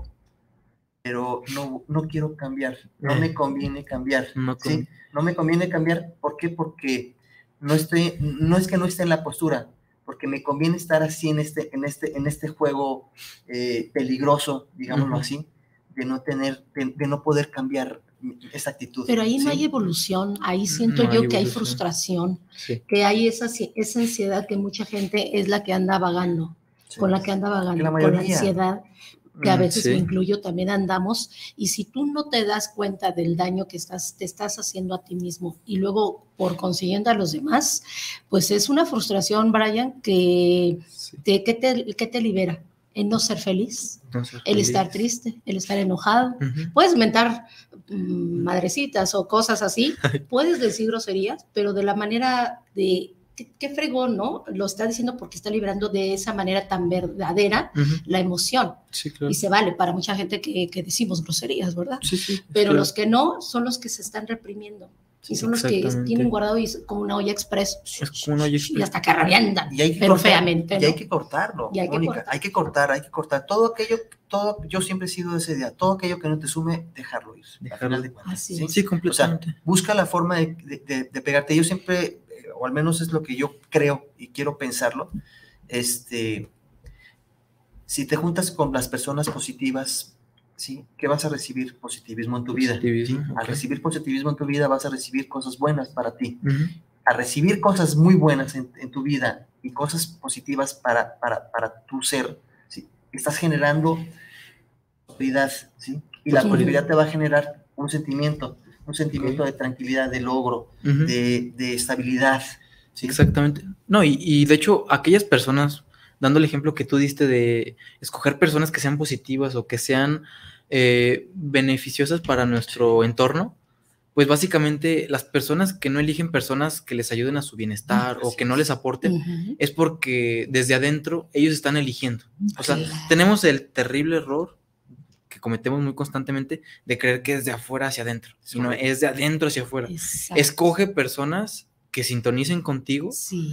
D: no quiero cambiar, no me conviene cambiar,
E: No
D: ¿sí? No me conviene cambiar, ¿por qué? Porque no es que no esté en la postura, porque me conviene estar así en este juego peligroso, digámoslo
E: Ujú.
D: así, de no poder cambiar esa actitud.
C: Pero ahí no
D: ¿sí?
C: hay evolución, ahí siento
E: No
C: yo
E: hay
C: que hay
E: evolución.
C: frustración,
E: Sí.
C: que hay esa ansiedad que mucha gente es la que anda vagando,
D: Sí.
C: con la que anda vagando,
D: la
C: con la
D: mayoría.
C: ansiedad, que a veces
E: Sí.
C: me incluyo, también andamos, y si tú no te das cuenta del daño que te estás haciendo a ti mismo y luego por consiguiente a los demás, pues es una frustración, Brian, que
E: Sí.
C: ¿qué te libera? En no ser feliz,
E: No ser
C: el
E: feliz.
C: estar triste, el estar enojado.
E: Ujú.
C: Puedes mentar madrecitas o cosas así, puedes decir groserías, pero de la manera de qué fregón, ¿no? Lo está diciendo porque está librando de esa manera tan verdadera
E: Ujú.
C: la emoción.
E: Sí, claro.
C: Y se vale para mucha gente que decimos groserías, ¿verdad?
E: Sí, sí,
C: Pero
E: claro.
C: los que no son los que se están reprimiendo. Y son los que
E: Exactamente.
C: tienen guardado y como una olla express.
E: Es como una olla
C: Y
E: express.
C: hasta que rabiandan,
D: Y hay que
C: pero
D: cortar,
C: feamente,
D: y
C: ¿no?
D: hay que cortarlo,
C: Y hay que
D: Mónica,
C: cortar.
D: hay que cortar yo siempre he sido de esa idea, todo aquello que no te sume, dejarlo ir, al final de cuentas,
C: Así
D: ¿sí?
C: es.
E: Sí,
D: O sea,
E: completamente.
D: busca la forma de pegarte. Yo siempre, o al menos es lo que yo creo y quiero pensarlo, si te juntas con las personas positivas, ¿sí? ¿Qué vas a recibir? Positivismo en tu vida.
E: Positivismo,
D: ¿sí?
E: ok.
D: Al recibir positivismo en tu vida vas a recibir cosas buenas para ti.
E: Ujú.
D: A recibir cosas muy buenas en tu vida y cosas positivas para tu ser, ¿sí? Estás generando prosperidad, ¿sí? Y la prosperidad te va a generar un sentimiento de tranquilidad, de logro, de estabilidad, ¿sí?
E: Exactamente. No, y de hecho, aquellas personas, dando el ejemplo que tú diste de escoger personas que sean positivas o que sean beneficiosas para nuestro entorno, pues básicamente las personas que no eligen personas que les ayuden a su bienestar o que no les aporten, es porque desde adentro ellos están eligiendo. O sea, tenemos el terrible error que cometemos muy constantemente de creer que es de afuera hacia adentro, sino es de adentro hacia afuera. Exacto. Escoge personas que sintonicen contigo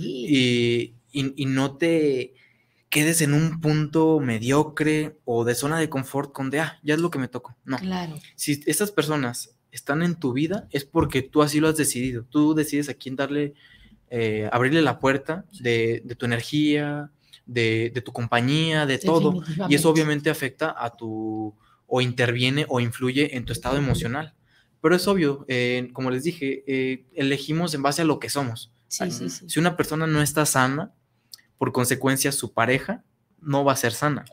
E: y no te quedes en un punto mediocre o de zona de confort con ya es lo que me tocó. No. Claro. Si estas personas están en tu vida es porque tú así lo has decidido. Tú decides a quién darle, abrirle la puerta de tu energía, de tu compañía, de todo. Y eso obviamente afecta a tu, o interviene o influye en tu estado emocional. Pero es obvio, como les dije, elegimos en base a lo que somos. Sí. Si una persona no está sana, por consecuencia su pareja no va a ser sana.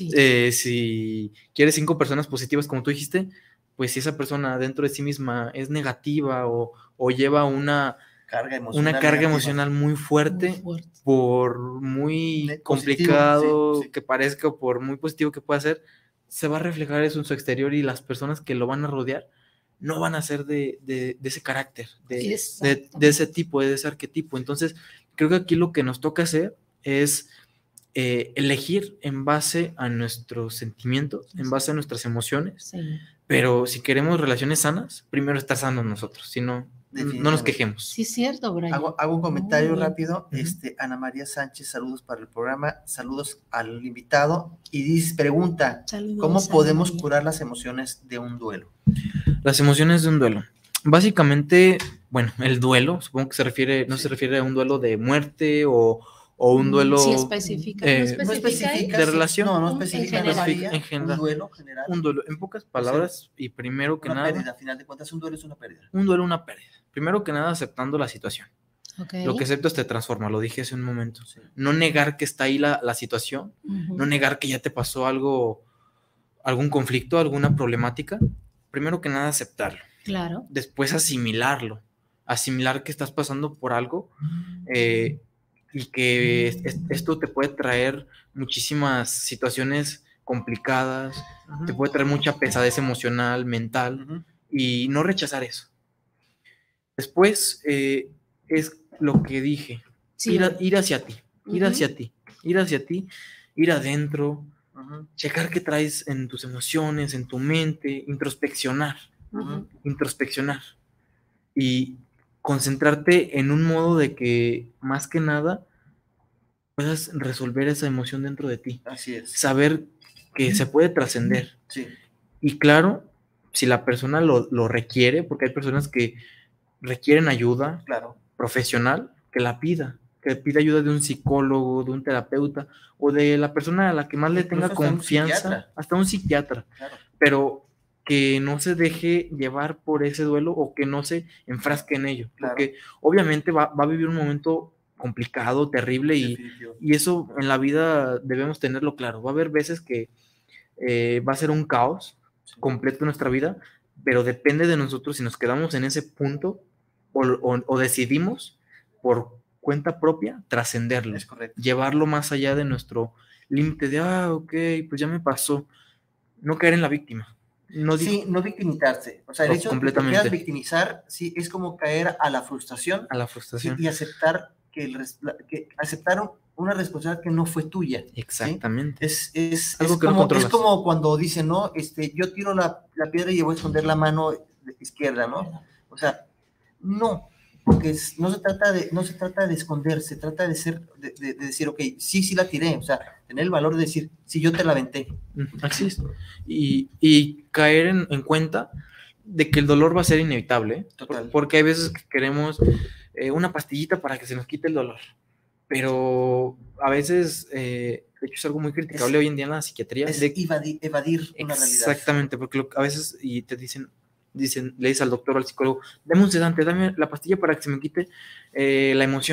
E: Si quieres 5 personas positivas, como tú dijiste, pues si esa persona dentro de sí misma es negativa o lleva una carga emocional muy fuerte, por muy complicado que parezca o por muy positivo que pueda ser, se va a reflejar eso en su exterior y las personas que lo van a rodear no van a ser de ese carácter, de ese tipo, de ese arquetipo. Entonces, creo que aquí lo que nos toca hacer es elegir en base a nuestros sentimientos, en base a nuestras emociones, pero si queremos relaciones sanas, primero estar sanos nosotros, si no, no nos quejemos.
C: Sí, es cierto, Brian.
D: Hago un comentario rápido. Ana María Sánchez, saludos para el programa, saludos al invitado, y pregunta, ¿cómo podemos curar las emociones de un duelo?
E: Las emociones de un duelo. Básicamente, bueno, el duelo, supongo que se refiere a un duelo de muerte o un duelo...
C: Sí, específica.
E: ¿No especifica? De relación.
D: No especifica.
E: En general.
D: Un duelo general.
E: Un duelo, en pocas palabras, y primero que nada...
D: Una pérdida, a final de cuentas, un duelo es una pérdida.
E: Un duelo, una pérdida. Primero que nada, aceptando la situación. Lo que aceptas te transforma, lo dije hace un momento. No negar que está ahí la situación, no negar que ya te pasó algún conflicto, alguna problemática. Primero que nada, aceptarlo.
C: Claro.
E: Después asimilarlo. Asimilar que estás pasando por algo y que esto te puede traer muchísimas situaciones complicadas, te puede traer mucha pesadez emocional, mental, y no rechazar eso. Después es lo que dije, ir hacia ti, ir adentro, checar qué traes en tus emociones, en tu mente, introspeccionar y concentrarte en un modo de que más que nada puedas resolver esa emoción dentro de ti.
D: Así es.
E: Saber que se puede trascender.
D: Sí.
E: Y claro, si la persona lo requiere, porque hay personas que requieren ayuda profesional, que pida ayuda de un psicólogo, de un terapeuta o de la persona a la que más le tenga confianza, hasta un psiquiatra. Claro. Pero que no se deje llevar por ese duelo o que no se enfrasque en ello, porque obviamente va a vivir un momento complicado, terrible, y eso en la vida debemos tenerlo claro. Va a haber veces que va a ser un caos completo en nuestra vida, pero depende de nosotros si nos quedamos en ese punto o decidimos por cuenta propia trascenderlo, llevarlo más allá de nuestro límite de, ok, pues ya me pasó, no caer en la víctima.
D: No victimizarse. O sea, el hecho de que te quieras victimizar, sí, es como caer a la frustración. Y aceptar aceptar una responsabilidad que no fue tuya.
E: Exactamente.
D: ¿Sí? Es como cuando dicen, ¿no? Yo tiro la piedra y voy a esconder la mano izquierda, ¿no? O sea, no, porque no se trata de esconder, se trata de decir, ok, sí la tiré, o sea, tener el valor de decir, sí, yo te la aventé.
E: Así es. Y caer en cuenta de que el dolor va a ser inevitable, porque hay veces que queremos una pastillita para que se nos quite el dolor, pero a veces, de hecho es algo muy criticable hoy en día en la psiquiatría.
D: Es evadir una realidad.
E: Exactamente, porque a veces y te dicen, le dices al doctor o al psicólogo, dame un sedante, dame la pastilla para que se me quite la emoción.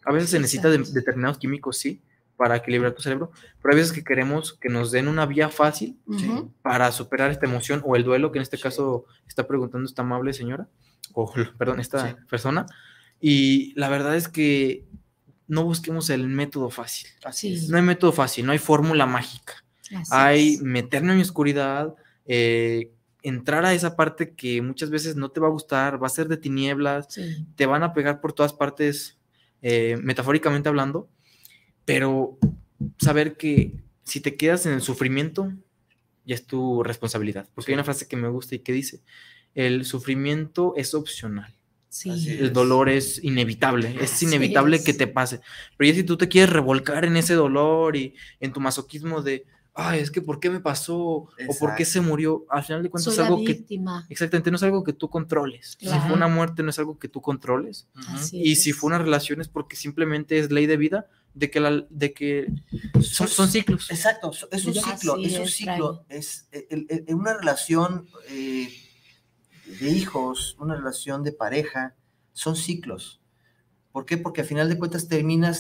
E: A veces se necesita determinados químicos, sí, para equilibrar tu cerebro, pero hay veces que queremos que nos den una vía fácil para superar esta emoción o el duelo, que en este caso está preguntando esta amable señora, o perdón, esta persona, y la verdad es que no busquemos el método fácil. No hay método fácil, no hay fórmula mágica. Hay meterme en mi oscuridad, entrar a esa parte que muchas veces no te va a gustar, va a ser de tinieblas, te van a pegar por todas partes, metafóricamente hablando, pero saber que si te quedas en el sufrimiento, ya es tu responsabilidad. Porque hay una frase que me gusta y que dice, el sufrimiento es opcional. El dolor es inevitable, es inevitable que te pase. Pero ya si tú te quieres revolcar en ese dolor y en tu masoquismo de, ay, es que ¿por qué me pasó? O ¿por qué se murió? Al final de cuentas es algo
C: víctima.
E: Exactamente, no es algo que tú controles. Si fue una muerte, no es algo que tú controles. Y si fue una relación es porque simplemente es ley de vida, de que son ciclos.
D: Exacto, es un ciclo, es una relación de hijos, una relación de pareja, son ciclos. ¿Por qué? Porque al final de cuentas termina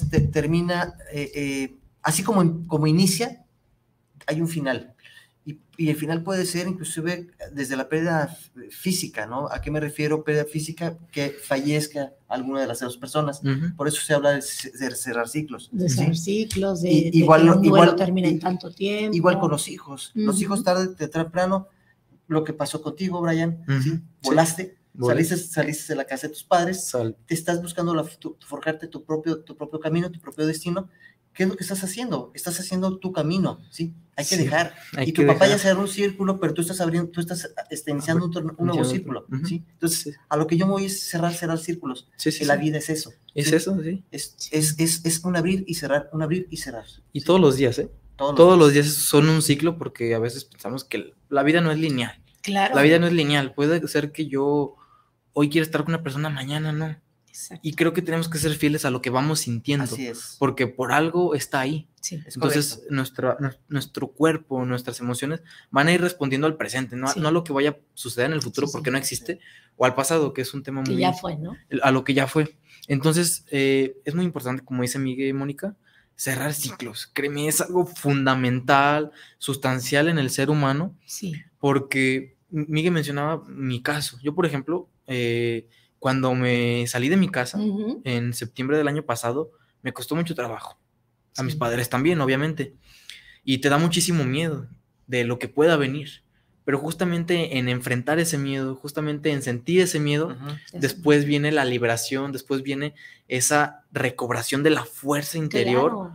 D: así como inicia, hay un final. Y el final puede ser inclusive desde la pérdida física, ¿no? ¿A qué me refiero? Pérdida física, que fallezca alguna de las dos personas. Por eso se habla de cerrar ciclos.
C: De cerrar ciclos, de
D: igual,
C: que un duelo termina en tanto tiempo.
D: Igual con los hijos. Los hijos tarde o temprano, lo que pasó contigo, Brian, volaste, saliste de la casa de tus padres, te estás buscando forjarte tu propio camino, tu propio destino. ¿Qué es lo que estás haciendo? Estás haciendo tu camino, ¿sí? Hay que dejar. Y tu papá ya cerró un círculo, pero tú estás iniciando un nuevo círculo, ¿sí? Entonces, a lo que yo me voy es cerrar círculos. La vida es eso.
E: Es eso, sí.
D: Es un abrir y cerrar, un abrir y cerrar.
E: Y todos los días, ¿eh? Todos los días son un ciclo, porque a veces pensamos que la vida no es lineal.
C: Claro.
E: La vida no es lineal. Puede ser que yo hoy quiera estar con una persona, mañana no. Exacto. Y creo que tenemos que ser fieles a lo que vamos sintiendo.
D: Así es.
E: Porque por algo está ahí.
C: Sí,
E: entonces nuestro cuerpo, nuestras emociones van a ir respondiendo al presente, no a lo que vaya a suceder en el futuro porque no existe, o al pasado, que es un tema
C: que
E: muy...
C: ya fue, ¿no?
E: A lo que ya fue. Entonces, es muy importante, como dice Miguel y Mónica, cerrar ciclos. Créeme, es algo fundamental, sustancial en el ser humano.
C: Sí.
E: Porque Miguel mencionaba mi caso. Yo, por ejemplo, cuando me salí de mi casa en septiembre del año pasado, me costó mucho trabajo. A mis padres también, obviamente. Y te da muchísimo miedo de lo que pueda venir. Pero justamente en enfrentar ese miedo, justamente en sentir ese miedo, después viene la liberación, después viene esa recobración de la fuerza interior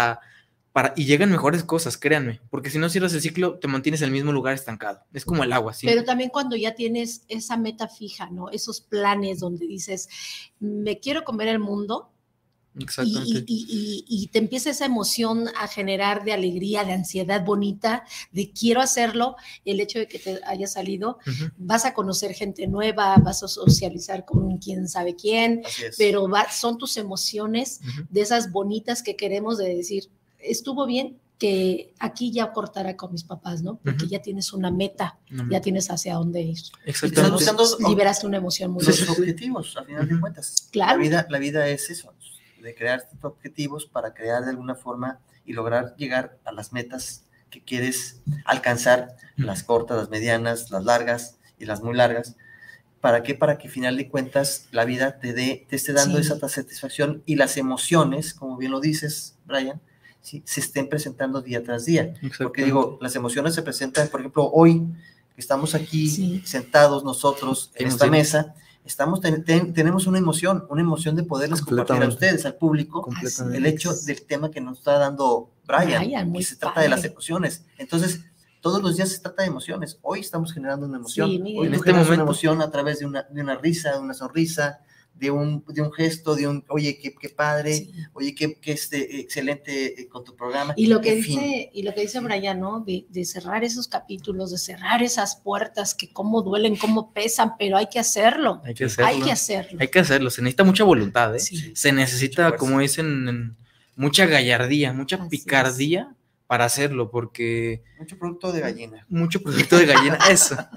E: y llegan mejores cosas, créanme. Porque si no cierras el ciclo, te mantienes en el mismo lugar estancado. Es como el agua, ¿sí?
C: Pero también cuando ya tienes esa meta fija, ¿no? Esos planes donde dices, me quiero comer el mundo.
E: Exactamente.
C: Y te empieza esa emoción a generar de alegría, de ansiedad bonita, de quiero hacerlo. El hecho de que te hayas salido, vas a conocer gente nueva, vas a socializar con quién sabe quién, pero son tus emociones de esas bonitas que queremos de decir, estuvo bien que aquí ya cortara con mis papás, ¿no? Porque ya tienes una meta, ya tienes hacia dónde ir.
E: Exactamente.
C: Liberaste una emoción muy
D: bonita. Los objetivos, a final de cuentas.
C: Claro.
D: La vida es eso, de crear objetivos para crear de alguna forma y lograr llegar a las metas que quieres alcanzar, las cortas, las medianas, las largas y las muy largas. ¿Para qué? Para que al final de cuentas la vida te esté dando esa satisfacción y las emociones, como bien lo dices, Brian, ¿sí? Se estén presentando día tras día. Porque digo, las emociones se presentan, por ejemplo, hoy que estamos aquí sentados nosotros en esta mesa, tenemos una emoción de poderles compartir a ustedes, al público, el hecho del tema que nos está dando Brian, que se trata de las emociones. Entonces, todos los días se trata de emociones. Hoy estamos generando una emoción. Hoy en este momento una emoción a través de una risa, de una sonrisa, de un gesto, oye, qué padre, oye, qué excelente con tu programa.
C: Y lo que dice Brian, ¿no? De cerrar esos capítulos, de cerrar esas puertas que cómo duelen, cómo pesan, pero hay que hacerlo. Hay que hacerlo.
E: Se necesita mucha voluntad, ¿eh? Se necesita, como dicen, mucha gallardía, mucha picardía para hacerlo, porque...
D: Mucho producto de gallina.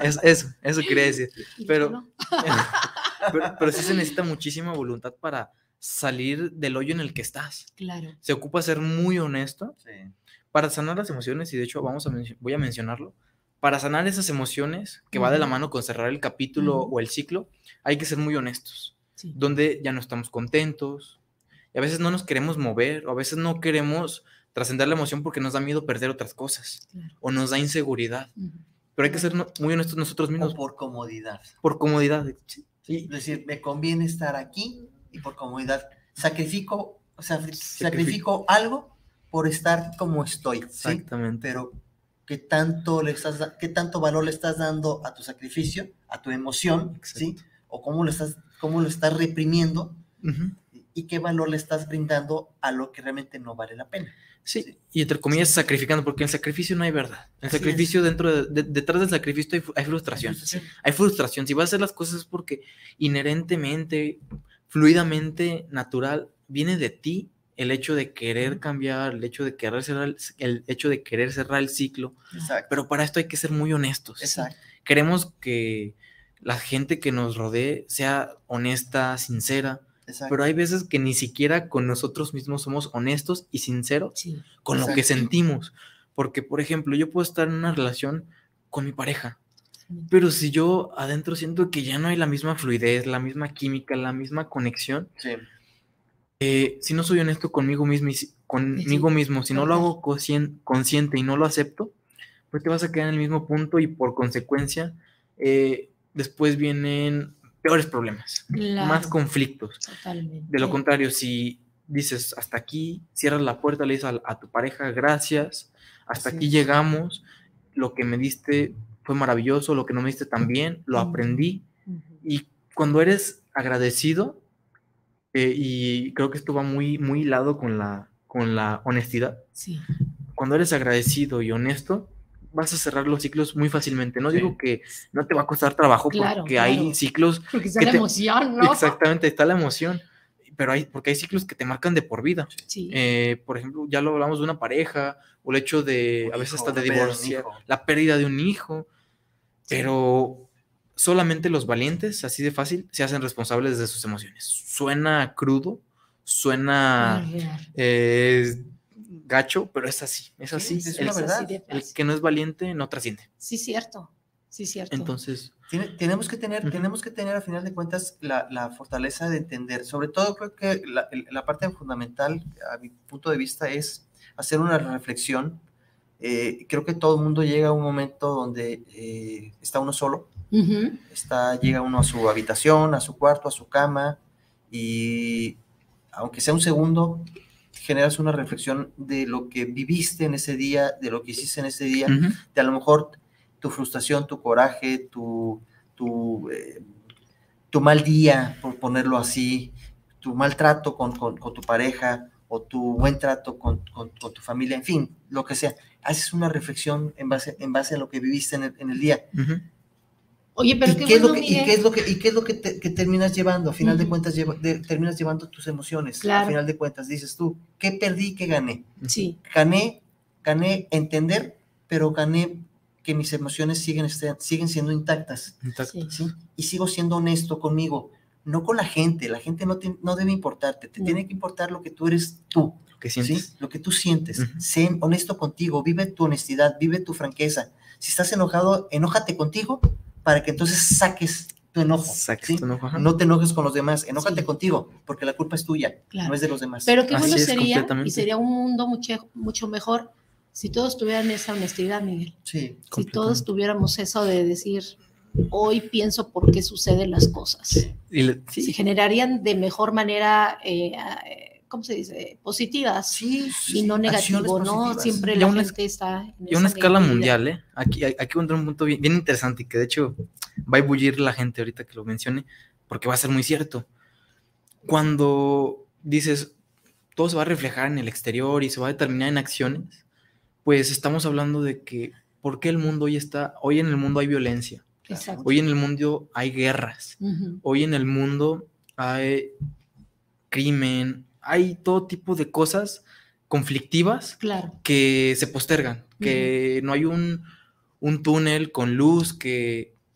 E: Eso quería decir. Pero sí se necesita muchísima voluntad para salir del hoyo en el que estás.
C: Claro.
E: Se ocupa ser muy honesto
D: Sí.
E: para sanar las emociones, y de hecho voy a mencionarlo. Para sanar esas emociones, que va de la mano con cerrar el capítulo o el ciclo, hay que ser muy honestos.
C: Sí.
E: Donde ya no estamos contentos, y a veces no nos queremos mover, o a veces no queremos trascender la emoción porque nos da miedo perder otras cosas,
C: Claro.
E: o nos da inseguridad. Pero hay que ser muy honestos nosotros mismos.
D: O por comodidad.
E: Por comodidad. Sí.
D: Es decir, me conviene estar aquí y por comodidad sacrifico algo por estar como estoy. ¿Sí?
E: Exactamente.
D: Pero ¿qué tanto valor le estás dando a tu sacrificio, a tu emoción? ¿Sí? O cómo lo estás reprimiendo.
E: Uh-huh.
D: Y qué valor le estás brindando a lo que realmente no vale la pena.
E: Sí, y entre comillas sacrificando, porque en el sacrificio no hay verdad. En el sacrificio, detrás del sacrificio hay frustración.
D: Sí.
E: Hay frustración. Si vas a hacer las cosas es porque inherentemente, fluidamente, natural, viene de ti el hecho de querer cambiar, el hecho de querer cerrar el ciclo.
D: Exacto.
E: Pero para esto hay que ser muy honestos.
D: Exacto.
E: Queremos que la gente que nos rodee sea honesta, sincera. Exacto. Pero hay veces que ni siquiera con nosotros mismos somos honestos y sinceros con lo que sentimos. Porque, por ejemplo, yo puedo estar en una relación con mi pareja, pero si yo adentro siento que ya no hay la misma fluidez, la misma química, la misma conexión, si no soy honesto conmigo mismo, si no lo hago consciente y no lo acepto, pues te vas a quedar en el mismo punto y por consecuencia después vienen peores problemas, más conflictos.
C: Totalmente.
E: De lo contrario, si dices hasta aquí, cierras la puerta, le dices a tu pareja gracias, hasta aquí llegamos, lo que me diste fue maravilloso, lo que no me diste también, lo aprendí. Y cuando eres agradecido, y creo que esto va muy, muy hilado con la honestidad, cuando eres agradecido y honesto, vas a cerrar los ciclos muy fácilmente. No digo que no te va a costar trabajo, porque hay ciclos...
C: Porque está la emoción, ¿no?
E: Exactamente, está la emoción. Pero porque hay ciclos que te marcan de por vida.
C: Sí.
E: Por ejemplo, ya lo hablamos de una pareja, o el hecho de, a veces hasta de divorciar, la pérdida de un hijo. Pero solamente los valientes, así de fácil, se hacen responsables de sus emociones. Suena crudo, suena... gacho, pero es así, es así.
D: Es la verdad.
E: El que no es valiente no trasciende.
C: Sí, cierto.
E: Entonces,
D: tenemos que tener a final de cuentas la fortaleza de entender. Sobre todo creo que la parte fundamental, a mi punto de vista, es hacer una reflexión. Creo que todo el mundo llega a un momento donde está uno solo. Llega uno a su habitación, a su cuarto, a su cama, y aunque sea un segundo, generas una reflexión de lo que viviste en ese día, de lo que hiciste en ese día, de a lo mejor tu frustración, tu coraje, tu mal día, por ponerlo así, tu maltrato con tu pareja, o tu buen trato con tu familia, en fin, lo que sea. Haces una reflexión en base a lo que viviste en el día.
C: Oye, pero
D: ¿Y qué es lo que terminas llevando? A final de cuentas, terminas llevando tus emociones. Claro. A final de cuentas, dices tú, ¿qué perdí, qué gané?
C: Sí.
D: Gané entender, pero gané que mis emociones siguen siendo intactas. ¿Sí? Y sigo siendo honesto conmigo, no con la gente. La gente no debe importarte, te tiene que importar lo que tú eres tú.
E: Lo que sientes.
D: ¿Sí? Lo que tú sientes. Sé honesto contigo, vive tu honestidad, vive tu franqueza. Si estás enojado, enójate contigo, para que entonces saques tu enojo. ¿Sí? Tu enojo, no te enojes con los demás, enójate contigo, porque la culpa es tuya, no es de los demás.
C: Pero qué bueno sería un mundo mucho mejor si todos tuvieran esa honestidad, Miguel.
D: Sí,
C: si todos tuviéramos eso de decir, hoy pienso por qué suceden las cosas. Se generarían de mejor manera, ¿cómo se dice? Positivas, y no negativo, ¿no? Siempre la gente está en
E: y a una escala mundial, Aquí encontré un punto bien interesante y que de hecho va a ebullir la gente ahorita que lo mencione, porque va a ser muy cierto. Cuando dices, todo se va a reflejar en el exterior y se va a determinar en acciones, pues estamos hablando de que, ¿por qué el mundo hoy en el mundo hay violencia?
C: Exacto.
E: Hoy en el mundo hay guerras, hoy en el mundo hay crimen, hay todo tipo de cosas conflictivas que se postergan, que no hay un túnel con luz que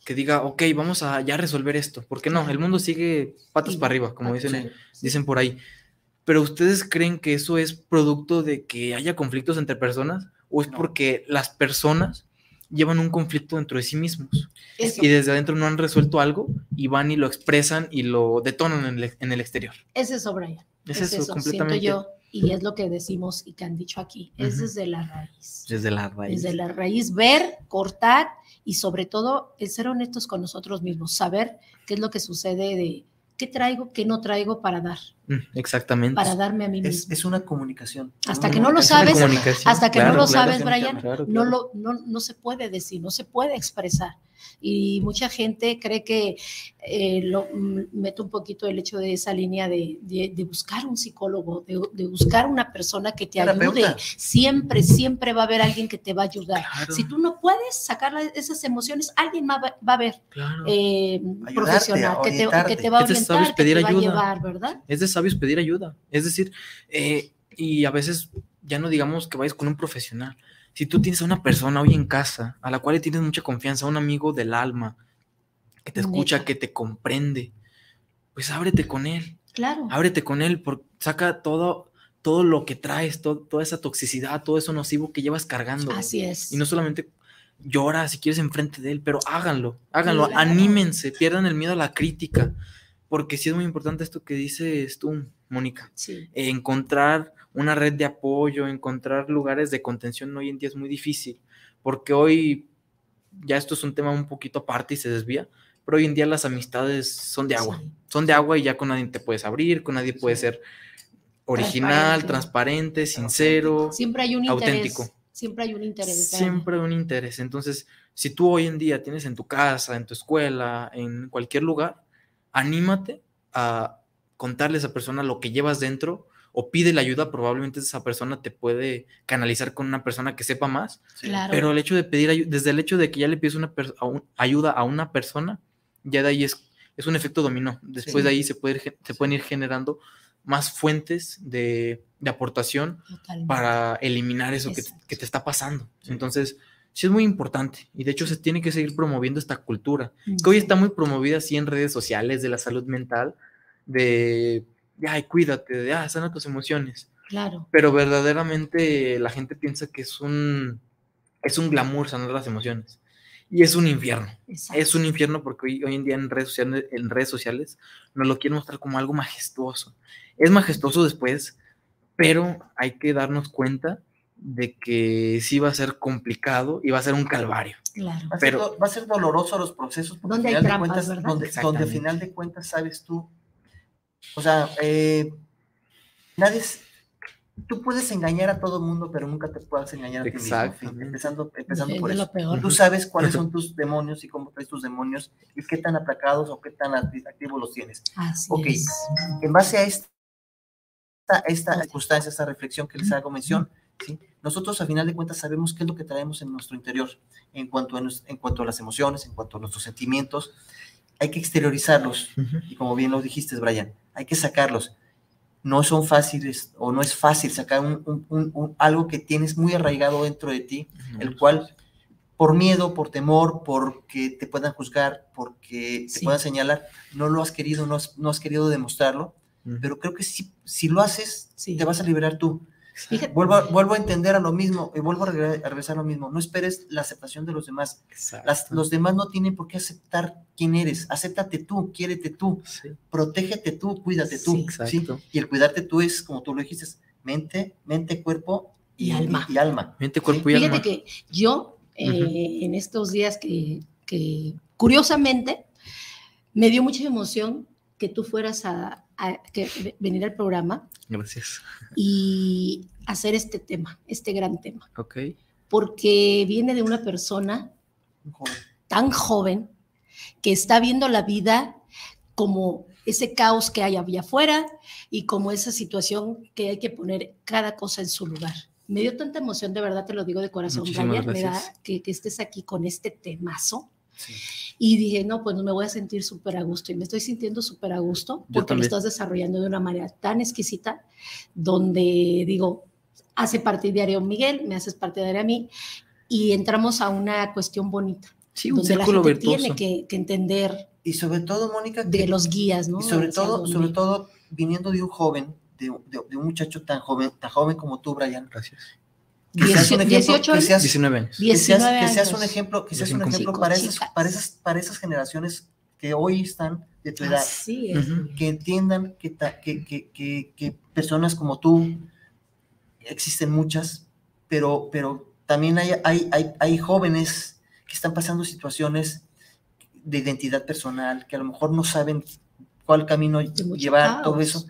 E: que diga, ok, vamos a ya resolver esto. ¿Por qué no? El mundo sigue patas para arriba, como dicen por ahí. Pero ¿ustedes creen que eso es producto de que haya conflictos entre personas? ¿O es porque las personas llevan un conflicto dentro de sí mismos? Y desde adentro no han resuelto algo y van y lo expresan y lo detonan en el exterior.
C: Es eso, Brian.
E: Es eso, completamente.
C: Siento yo, y es lo que decimos y que han dicho aquí, es desde la raíz.
E: Desde la raíz.
C: Desde la raíz, ver, cortar y sobre todo el ser honestos con nosotros mismos, saber qué es lo que sucede de qué traigo, qué no traigo para dar.
E: Exactamente.
C: Para darme a mí mismo.
D: Es una comunicación.
C: Hasta que no lo sabes, Brian,
E: claro.
C: No se puede decir, no se puede expresar. Y mucha gente cree que meto un poquito el hecho de esa línea de buscar un psicólogo, de buscar una persona que te ayude. Siempre va a haber alguien que te va a ayudar.
E: Claro.
C: Si tú no puedes sacar esas emociones, alguien va a haber profesional que te va a orientar, que te va a llevar, ¿verdad?
E: Es de sabios pedir ayuda. Es decir, y a veces ya no digamos que vayas con un profesional. Si tú tienes a una persona hoy en casa a la cual le tienes mucha confianza, un amigo del alma que te escucha, que te comprende, pues ábrete con él.
C: Claro.
E: Ábrete con él, saca todo lo que traes, toda esa toxicidad, todo eso nocivo que llevas cargando.
C: Así es.
E: Y no solamente llora si quieres enfrente de él, pero háganlo,
C: Claro.
E: anímense, pierdan el miedo a la crítica, porque sí es muy importante esto que dices tú, Mónica.
C: Sí.
E: Encontrar una red de apoyo, encontrar lugares de contención hoy en día es muy difícil, porque hoy ya esto es un tema un poquito aparte y se desvía, pero hoy en día las amistades son de agua, y ya con nadie te puedes abrir, con nadie puedes ser original, transparente, sincero,
C: siempre hay un
E: auténtico.
C: Interés. Siempre hay un interés.
E: Siempre hay un interés. Entonces, si tú hoy en día tienes en tu casa, en tu escuela, en cualquier lugar, anímate a contarle a esa persona lo que llevas dentro o pide la ayuda. Probablemente esa persona te puede canalizar con una persona que sepa más.
C: Claro.
E: Pero el hecho de pedir ayuda, desde el hecho de que ya le pides ayuda a una persona, ya de ahí es un efecto dominó. Después de ahí se pueden ir generando más fuentes de aportación. Totalmente. Para eliminar eso que te está pasando. Entonces, sí es muy importante. Y de hecho se tiene que seguir promoviendo esta cultura, que hoy está muy promovida así en redes sociales, de la salud mental, de ay, cuídate, sana tus emociones.
C: Claro.
E: Pero verdaderamente la gente piensa que es un glamour sanar las emociones. Y es un infierno. Exacto. Es un infierno porque hoy en día en redes sociales nos lo quieren mostrar como algo majestuoso. Es majestuoso después, pero hay que darnos cuenta de que sí va a ser complicado y va a ser un calvario.
C: Claro.
D: Va a ser doloroso los procesos.
C: Donde hay trampas, ¿verdad?
D: Donde al final de cuentas sabes tú, o sea, tú puedes engañar a todo el mundo, pero nunca te puedes engañar a ti mismo. Empezando por eso. Tú sabes cuáles son tus demonios y cómo traes tus demonios y qué tan aplacados o qué tan activos los tienes.
C: Así
D: es. En base a esta circunstancia, esta reflexión que les hago mención, ¿sí? Nosotros a final de cuentas sabemos qué es lo que traemos en nuestro interior en cuanto a las emociones, en cuanto a nuestros sentimientos. Hay que exteriorizarlos y como bien lo dijiste, Brian, hay que sacarlos. No son fáciles o no es fácil sacar algo que tienes muy arraigado dentro de ti, el cual por miedo, por temor, porque te puedan juzgar, porque te puedan señalar, no lo has querido, no has querido demostrarlo, pero creo que si lo haces, te vas a liberar tú. Vuelvo a entender a lo mismo y vuelvo a regresar a lo mismo. No esperes la aceptación de los demás. Los demás no tienen por qué aceptar quién eres. Acéptate tú, quiérete tú, protégete tú, cuídate tú. ¿Sí? Y el cuidarte tú es, como tú lo dijiste, mente, cuerpo y alma.
E: Mente, cuerpo y alma.
C: Fíjate que yo, en estos días que curiosamente me dio mucha emoción que tú fueras a venir al programa.
E: Gracias.
C: Y hacer este gran tema.
E: Ok.
C: Porque viene de una persona tan joven que está viendo la vida como ese caos que hay allá afuera y como esa situación que hay que poner cada cosa en su lugar. Me dio tanta emoción, de verdad te lo digo de corazón, Brian, me da que estés aquí con este temazo. Sí. Y dije, no, pues me voy a sentir súper a gusto y me estoy sintiendo súper a gusto porque lo estás desarrollando de una manera tan exquisita donde digo, hace parte diario Miguel, me haces parte diaria a mí y entramos a una cuestión bonita
E: Sí, un
C: donde la
E: círculo
C: gente
E: virtuoso.
C: tiene que entender
D: Y sobre todo, Mónica,
C: de los guías, ¿no?
D: y sobre
C: Hacia dónde.
D: todo, viniendo de un joven, de un muchacho tan joven como tú, Brian.
E: Gracias.
D: Que seas un ejemplo,
C: 18 años.
E: 19 años.
D: que seas
C: 19
D: un
C: años.
D: ejemplo,
C: Chicos,
D: para
C: chicas.
D: esas generaciones que hoy están de tu edad,
C: Así es.
E: Ujú.
D: que entiendan que personas como tú existen muchas, pero también hay jóvenes que están pasando situaciones de identidad personal, que a lo mejor no saben cuál camino
C: De mucho
D: llevar,
C: caos.
D: todo eso.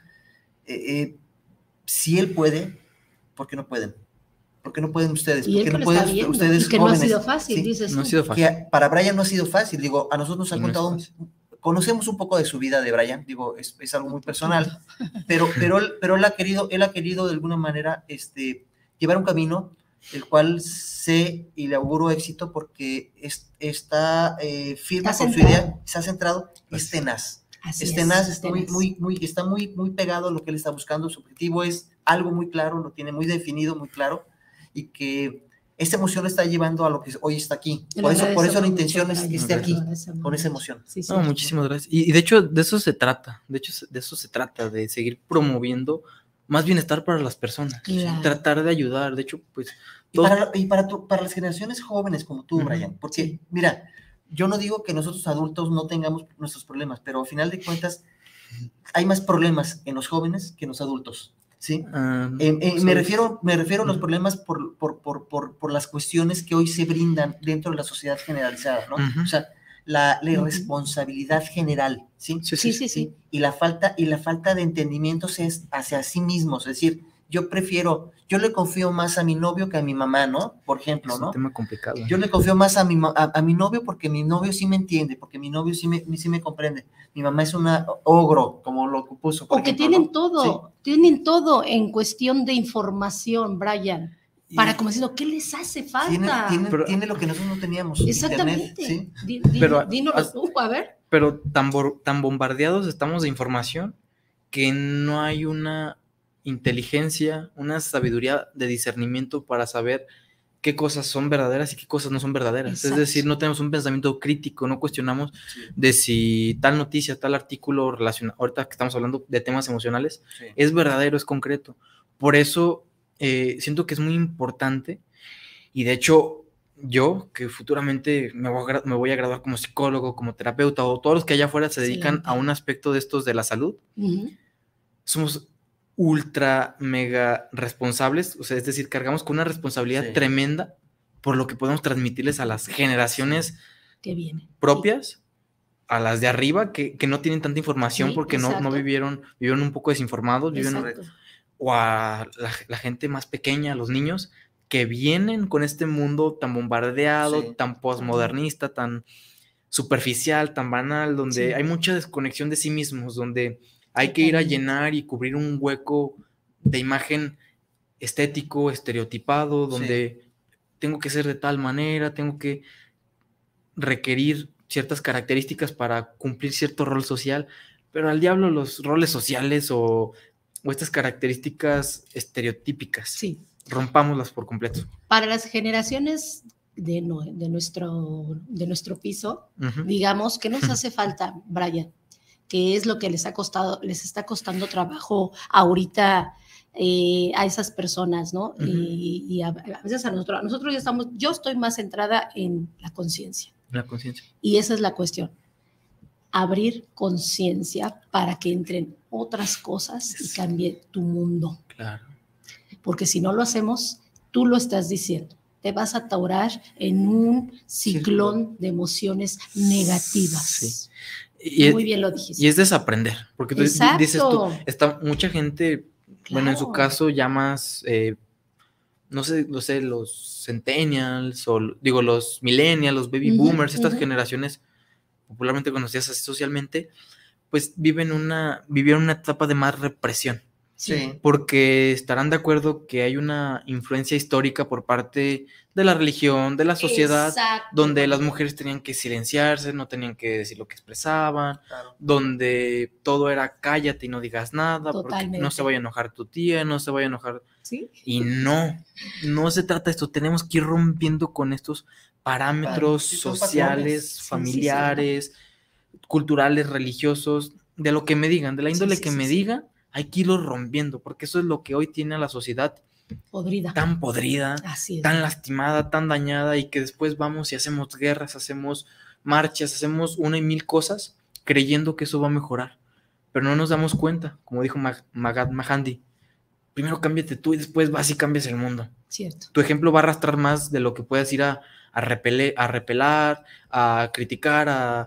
D: Si él puede, ¿por qué no pueden? ¿Por qué no pueden ustedes?
C: Y
D: ¿Por
C: él
D: qué
C: que
D: no
C: lo está
D: pueden
C: viendo,
D: ustedes
C: y que no ha
D: jóvenes?
C: sido fácil,
D: Sí,
C: dices
E: No ha
C: tú.
E: sido fácil.
D: que para Brian no ha sido fácil. Digo, a nosotros nos
E: Y
D: han
E: no es
D: contado,
E: fácil.
D: conocemos un poco de su vida de Brian, digo, es algo muy personal, pero él ha querido de alguna manera llevar un camino el cual sé y le auguro éxito porque está firme
C: Está
D: con su
C: centrado.
D: idea, se ha centrado y es
E: Gracias.
D: tenaz.
C: Así
D: Es tenaz, está
C: tenaz.
D: está muy pegado a lo que él está buscando. Su objetivo es algo muy claro, lo tiene muy definido, muy claro, y que esta emoción lo está llevando a lo que hoy está aquí.
C: Te lo
D: Por eso
C: agradecemos
D: la
C: mucho,
D: intención es que
C: Brian.
D: esté
C: Te
D: aquí,
C: lo agradecemos
D: con esa
C: mucho.
D: emoción.
C: Sí, sí.
E: No, muchísimas gracias. Y de hecho, de eso se trata. De hecho, de eso se trata, de seguir promoviendo más bienestar para las personas.
C: Claro.
E: Tratar de ayudar. De hecho, pues,
D: Y
E: todos-
D: para las generaciones jóvenes como tú,
E: Ujú.
D: Brian, porque
C: Sí.
D: mira, yo no digo que nosotros adultos no tengamos nuestros problemas, pero al final de cuentas hay más problemas en los jóvenes que en los adultos, ¿sí?
E: pues,
D: Me refiero a los
E: Ujú.
D: problemas por las cuestiones que hoy se brindan dentro de la sociedad generalizada, ¿no?
E: Ujú.
D: O sea, la
C: Ujú.
D: irresponsabilidad general, ¿sí?
C: Sí.
D: Y la falta de entendimiento hacia sí mismos, es decir, yo le confío más a mi novio que a mi mamá, ¿no? Por ejemplo,
E: Es un
D: ¿no?
E: tema complicado.
D: Yo le confío más a mi novio porque mi novio sí me entiende, porque mi novio sí me comprende. Mi mamá es una ogro, como lo puso, por
C: O que
D: ejemplo,
C: tienen
D: ¿no?
C: todo, tienen todo en cuestión de información, Brian.
E: Y-
C: Para como diciendo, ¿qué les hace falta?
E: Pero-
D: Tiene lo que nosotros no teníamos.
C: Exactamente.
D: Internet, ¿sí?
E: Pero-
C: Dínoslo tú, a ver.
E: Pero tan bombardeados estamos de información que no hay una inteligencia, una sabiduría de discernimiento para saber qué cosas son verdaderas y qué cosas no son verdaderas.
C: Exacto.
E: Es decir, no tenemos un pensamiento crítico, no cuestionamos de si tal noticia, tal artículo relacionado, ahorita que estamos hablando de temas emocionales,
D: Sí.
E: es verdadero, es concreto. Por eso siento que es muy importante y de hecho yo, que futuramente me voy a graduar como psicólogo, como terapeuta o todos los que allá afuera se dedican
C: Excelente.
E: a un aspecto de estos de la salud,
C: Ujú.
E: somos ultra mega responsables, o sea, es decir, cargamos con una responsabilidad
D: Sí.
E: tremenda por lo que podemos transmitirles a las generaciones
C: Que viene.
E: propias, a las de arriba que no tienen tanta información
C: Sí,
E: porque no
C: exacto.
E: vivieron un poco desinformados,
C: Exacto.
E: o a la gente más pequeña, a los niños que vienen con este mundo tan bombardeado,
D: Sí.
E: tan postmodernista, tan superficial, tan banal, donde
C: Sí.
E: hay mucha desconexión de sí mismos, donde hay que ir a
C: Totalmente.
E: llenar y cubrir un hueco de imagen estético, estereotipado, donde tengo que ser de tal manera, tengo que requerir ciertas características para cumplir cierto rol social, pero al diablo los roles sociales o estas características estereotípicas.
C: Sí.
E: Rompámoslas por completo.
C: Para las generaciones de nuestro piso,
E: Ujú.
C: digamos, ¿qué nos hace falta, Brian? ¿Qué es lo que les está costando trabajo ahorita a esas personas, ¿no?
E: Ujú.
C: Y a veces a nosotros ya estamos, yo estoy más centrada en la conciencia.
E: La conciencia.
C: Y esa es la cuestión. Abrir conciencia para que entren otras cosas y cambie tu mundo.
E: Claro.
C: Porque si no lo hacemos, tú lo estás diciendo, te vas a atorar en un ciclón de emociones negativas.
E: Sí.
C: Muy bien lo dijiste.
E: Y es desaprender, porque tú
C: Exacto.
E: dices tú, está mucha gente, bueno, en su
C: Claro.
E: caso ya más, no sé, los centennials, o digo, los millennials, los baby
C: Ujú,
E: boomers, estas
C: ujú.
E: generaciones popularmente conocidas así socialmente, pues vivieron una etapa de más represión.
D: Sí.
E: Porque estarán de acuerdo que hay una influencia histórica por parte de la religión, de la sociedad,
C: Exacto.
E: donde las mujeres tenían que silenciarse, no tenían que decir lo que expresaban,
D: Claro.
E: donde todo era cállate y no digas nada,
C: Totalmente.
E: porque no se vaya a enojar tu tía, no se vaya a enojar.
C: ¿Sí?
E: Y no se trata de esto, tenemos que ir rompiendo con estos parámetros
D: Sí, son
E: sociales,
D: patrones.
E: familiares, culturales, religiosos, de lo que me digan, de la índole que me digan, hay que irlo rompiendo, porque eso es lo que hoy tiene a la sociedad
C: Podrida.
E: tan podrida,
C: Así es.
E: tan lastimada, tan dañada, y que después vamos y hacemos guerras, hacemos marchas, hacemos una y mil cosas creyendo que eso va a mejorar, pero no nos damos cuenta, como dijo Mahatma Gandhi, primero cámbiate tú y después vas y cambias el mundo.
C: Cierto.
E: Tu ejemplo va a arrastrar más de lo que puedas ir a repelar, a criticar,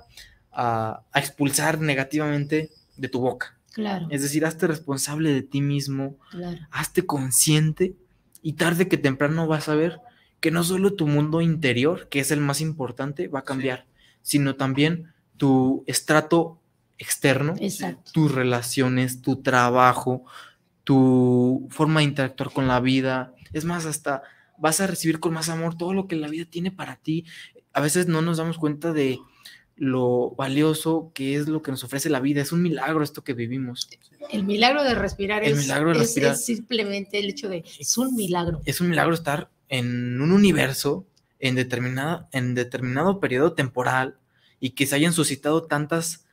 E: a expulsar negativamente de tu boca.
C: Claro.
E: Es decir, hazte responsable de ti mismo,
C: Claro.
E: hazte consciente, y tarde que temprano vas a ver que no solo tu mundo interior, que es el más importante, va a cambiar, sino también tu estrato externo,
C: Exacto.
E: tus relaciones, tu trabajo, tu forma de interactuar con la vida. Es más, hasta vas a recibir con más amor todo lo que la vida tiene para ti. A veces no nos damos cuenta de lo valioso que es lo que nos ofrece la vida. Es un milagro esto que vivimos.
C: El milagro de respirar, es simplemente el hecho de, es un milagro.
E: Es un milagro estar en un universo en determinado periodo temporal, y que se hayan suscitado tantas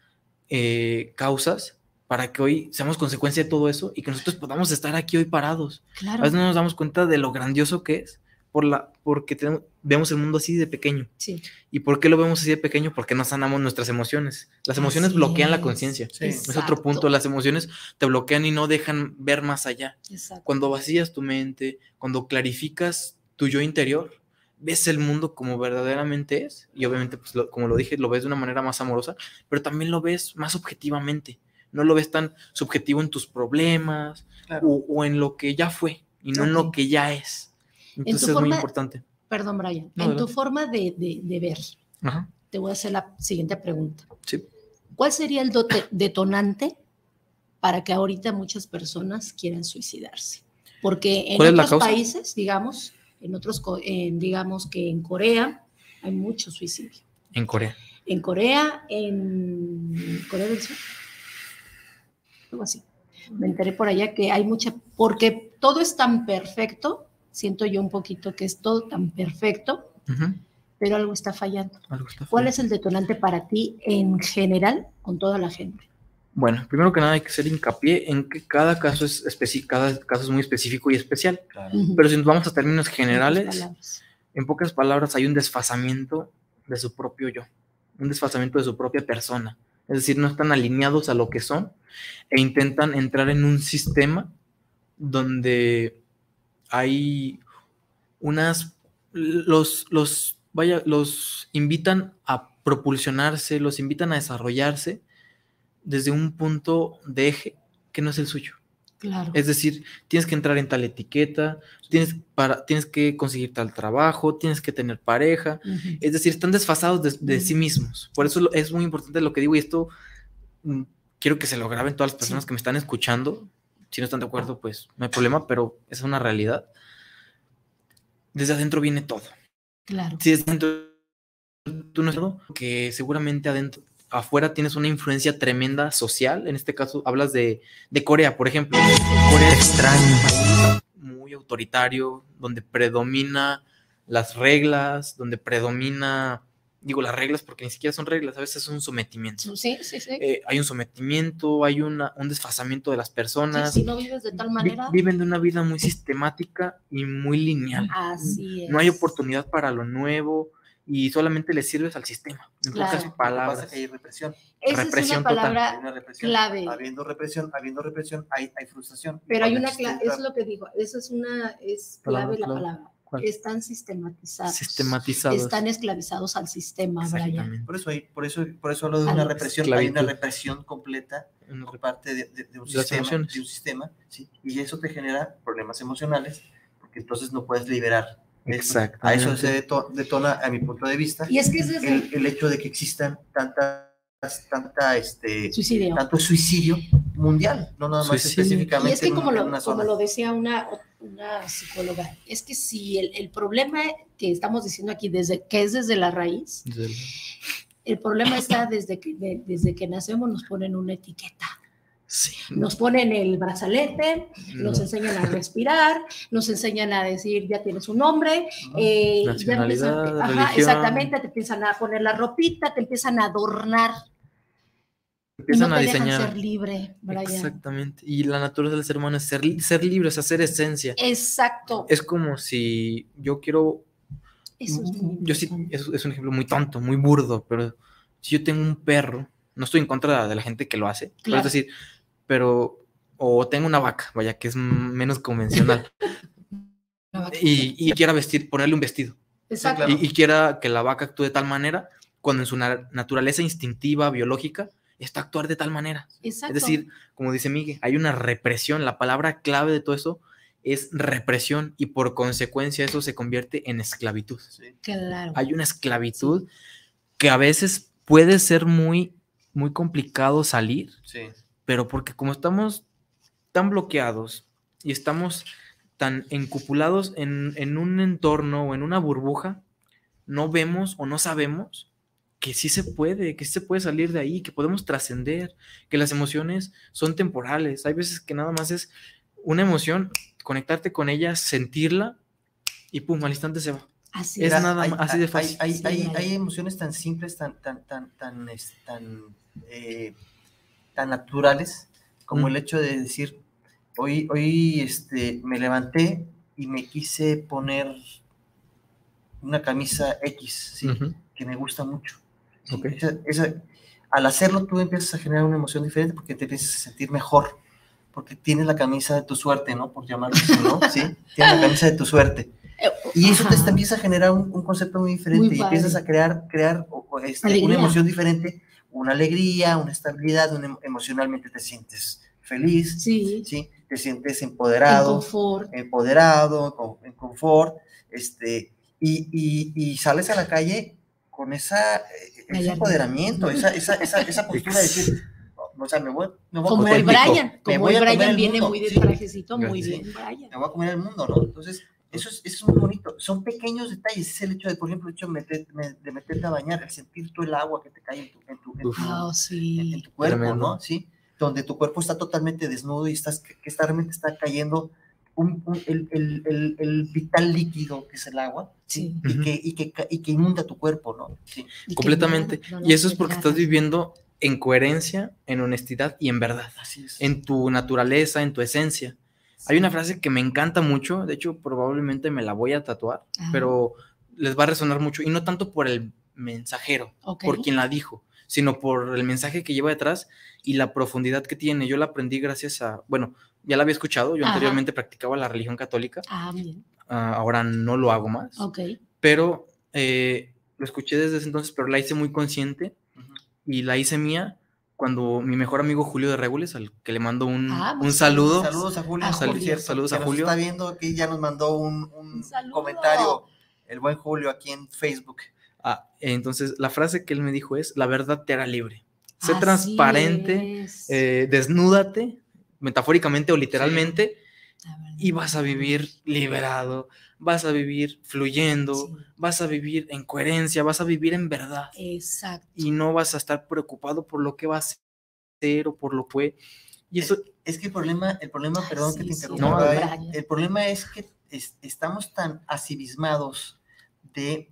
E: causas para que hoy seamos consecuencia de todo eso y que nosotros podamos estar aquí hoy parados.
C: Claro.
E: A veces no nos damos cuenta de lo grandioso que es porque vemos el mundo así de pequeño.
C: Sí.
E: ¿Y por qué lo vemos así de pequeño? Porque no sanamos nuestras emociones. Las emociones
C: Así
E: bloquean la
C: es.
E: conciencia.
D: Sí.
E: Es otro punto. Las emociones te bloquean y no dejan ver más allá.
C: Exacto.
E: Cuando vacías tu mente, cuando clarificas tu yo interior, ves el mundo como verdaderamente es, y obviamente, pues, como lo dije, lo ves de una manera más amorosa, pero también lo ves más objetivamente. No lo ves tan subjetivo en tus problemas,
D: Claro.
E: o en lo que ya fue, y no en lo que ya es. Entonces es muy importante.
C: Perdón, Brian,
E: No,
C: en
E: ¿verdad?
C: tu forma de ver,
E: Ajá.
C: te voy a hacer la siguiente pregunta.
E: Sí.
C: ¿Cuál sería el detonante para que ahorita muchas personas quieran suicidarse? Porque en
E: ¿Cuál es la
C: otros
E: causa?
C: países, digamos, digamos que en Corea hay mucho suicidio.
E: En Corea.
C: En Corea del Sur, algo así. Me enteré por allá que hay mucha, porque todo es tan perfecto, siento yo un poquito que es todo tan perfecto,
E: Ujú.
C: pero algo está fallando.
E: Algo está
C: ¿Cuál
E: feo.
C: es el detonante para ti en general con toda la gente?
E: Bueno, primero que nada hay que hacer hincapié en que cada caso es muy específico y especial.
D: Claro.
C: Ujú.
E: Pero si nos vamos a términos
C: En
E: generales,
C: otras palabras.
E: en pocas palabras, hay un desfasamiento de su propio yo, un desfasamiento de su propia persona. Es decir, no están alineados a lo que son e intentan entrar en un sistema donde hay los invitan a propulsionarse, los invitan a desarrollarse desde un punto de eje que no es el suyo.
C: Claro.
E: Es decir, tienes que entrar en tal etiqueta, tienes que conseguir tal trabajo, tienes que tener pareja.
C: Ujú.
E: Es decir, están desfasados de sí mismos. Por eso es muy importante lo que digo, y esto quiero que se lo graben todas las personas que me están escuchando. Si no están de acuerdo, pues no hay problema, pero es una realidad. Desde adentro viene todo.
C: Claro.
E: Si desde adentro tú no estás, que seguramente afuera tienes una influencia tremenda social. En este caso hablas de Corea, por ejemplo. Corea es un país muy autoritario, donde predomina las reglas, donde predomina, digo las reglas porque ni siquiera son reglas, a veces es un sometimiento.
C: Sí.
E: Hay un sometimiento, hay un desfasamiento de las personas.
C: Sí, si no vives de tal manera.
E: Viven de una vida muy sistemática y muy lineal.
C: Así es.
E: No hay oportunidad para lo nuevo y solamente le sirves al sistema. En
C: Claro.
E: pocas
D: Lo que
E: palabras.
D: pasa es que hay represión.
C: Esa
E: represión
C: es una palabra
D: Hay una represión.
C: clave.
D: Habiendo represión, hay frustración.
C: Pero hay
D: Cuando
C: una
D: existe
C: clave, es lo que digo, eso es clave la palabra.
E: ¿Cuál?
C: Están sistematizados.
E: Sistematizados.
C: Están esclavizados al sistema, Brian.
E: Exactamente.
D: Por eso hablo de una represión. Hay una
E: Esclavitud.
D: represión completa por parte de un
E: Las
D: sistema,
E: emociones.
D: ¿sí? Y eso te genera problemas emocionales, porque entonces no puedes liberar.
E: Exactamente.
D: A eso se detona, a mi punto de vista,
C: Y es que ese es
D: el hecho de que existan
C: suicidio.
D: tanto suicidio mundial, no nada más
E: Suicidio.
D: específicamente
C: Y es que
D: en
C: como
D: una zona.
C: lo decía una psicóloga, es que si el problema que estamos diciendo aquí, desde la raíz, el problema está desde que nacemos nos ponen una etiqueta.
E: Sí.
C: Nos ponen el brazalete, nos enseñan a respirar, nos enseñan a decir, ya tienes un nombre,
E: nacionalidad,
C: ajá,
E: religión.
C: exactamente, te empiezan a poner la ropita, te empiezan a adornar.
E: Empiezan
C: y no
E: a
C: te
E: diseñar.
C: Dejan ser libre, Brian.
E: Exactamente. Y la naturaleza del ser humano es ser libre, o sea, ser esencia.
C: Exacto.
E: Es como si yo quiero...
C: Eso es muy
E: yo sí, es un ejemplo muy tonto, muy burdo, pero si yo tengo un perro, no estoy en contra de la gente que lo hace,
C: Claro.
E: pero es decir, o tengo una vaca, vaya, que es menos convencional, y quiera ponerle un vestido.
C: Exacto.
E: Y quiera que la vaca actúe de tal manera, cuando en su naturaleza instintiva, biológica, está a actuar de tal manera.
C: Exacto.
E: Es decir, como dice Miguel, hay una represión, la palabra clave de todo eso es represión, y por consecuencia eso se convierte en esclavitud.
D: Sí.
C: Claro.
E: Hay una esclavitud que a veces puede ser muy, muy complicado salir, pero porque como estamos tan bloqueados y estamos tan encupulados en un entorno o en una burbuja, no vemos o no sabemos que sí se puede, salir de ahí, que podemos trascender, que las emociones son temporales. Hay veces que nada más es una emoción, conectarte con ella, sentirla y pum, al instante se va.
C: Así
E: es nada más, así de fácil.
D: Hay emociones tan simples, tan naturales, como el hecho de decir, hoy me levanté y me quise poner una camisa X, ¿sí? Que me gusta mucho. ¿Sí?
E: Okay.
D: Al hacerlo tú empiezas a generar una emoción diferente porque te empiezas a sentir mejor, porque tienes la camisa de tu suerte, ¿no? Por llamarlo así, ¿no? Sí, tienes la camisa de tu suerte. Y eso te empieza a generar un concepto muy diferente, muy y empiezas a crear una emoción diferente, una alegría, una estabilidad, emocionalmente te sientes feliz, ¿sí? Te sientes empoderado, en confort, y sales a la calle con ese empoderamiento, esa postura de decir, o sea, me voy
C: como el Brian, viene muy de trajecito, muy bien, Brian.
D: Me voy a comer el mundo, ¿no? Entonces, eso es muy bonito. Son pequeños detalles. Es el hecho de, por ejemplo, de meterte a bañar, el sentir tú el agua que te cae en tu cuerpo, tremendo, ¿no? ¿Sí? Donde tu cuerpo está totalmente desnudo y realmente está cayendo el vital líquido que es el agua, ¿sí? Y que inunda tu cuerpo, ¿no? Sí.
E: Completamente. Y eso es porque estás viviendo en coherencia, en honestidad y en verdad.
D: Así es.
E: En tu naturaleza, en tu esencia. Hay una frase que me encanta mucho, de hecho probablemente me la voy a tatuar, pero les va a resonar mucho, y no tanto por el mensajero, por quien la dijo, sino por el mensaje que lleva detrás y la profundidad que tiene. Yo la aprendí gracias a, bueno, ya la había escuchado, yo anteriormente practicaba la religión católica, ahora no lo hago más, pero lo escuché desde ese entonces, pero la hice muy consciente y la hice mía cuando mi mejor amigo Julio de Regules, al que le mando un saludo.
D: Saludos a Julio.
E: Saludos a Julio.
D: Nos está viendo, aquí ya nos mandó un comentario, el buen Julio, aquí en Facebook.
E: Entonces, la frase que él me dijo es, la verdad te hará libre. Sé transparente, desnúdate, metafóricamente o literalmente, y vas a vivir liberado, vas a vivir fluyendo, vas a vivir en coherencia, vas a vivir en verdad.
C: Exacto.
E: Y no vas a estar preocupado por lo que va a ser o por lo que fue. Y eso...
D: Es que el problema, perdón que te interrumpa, el problema es que estamos tan asimismados de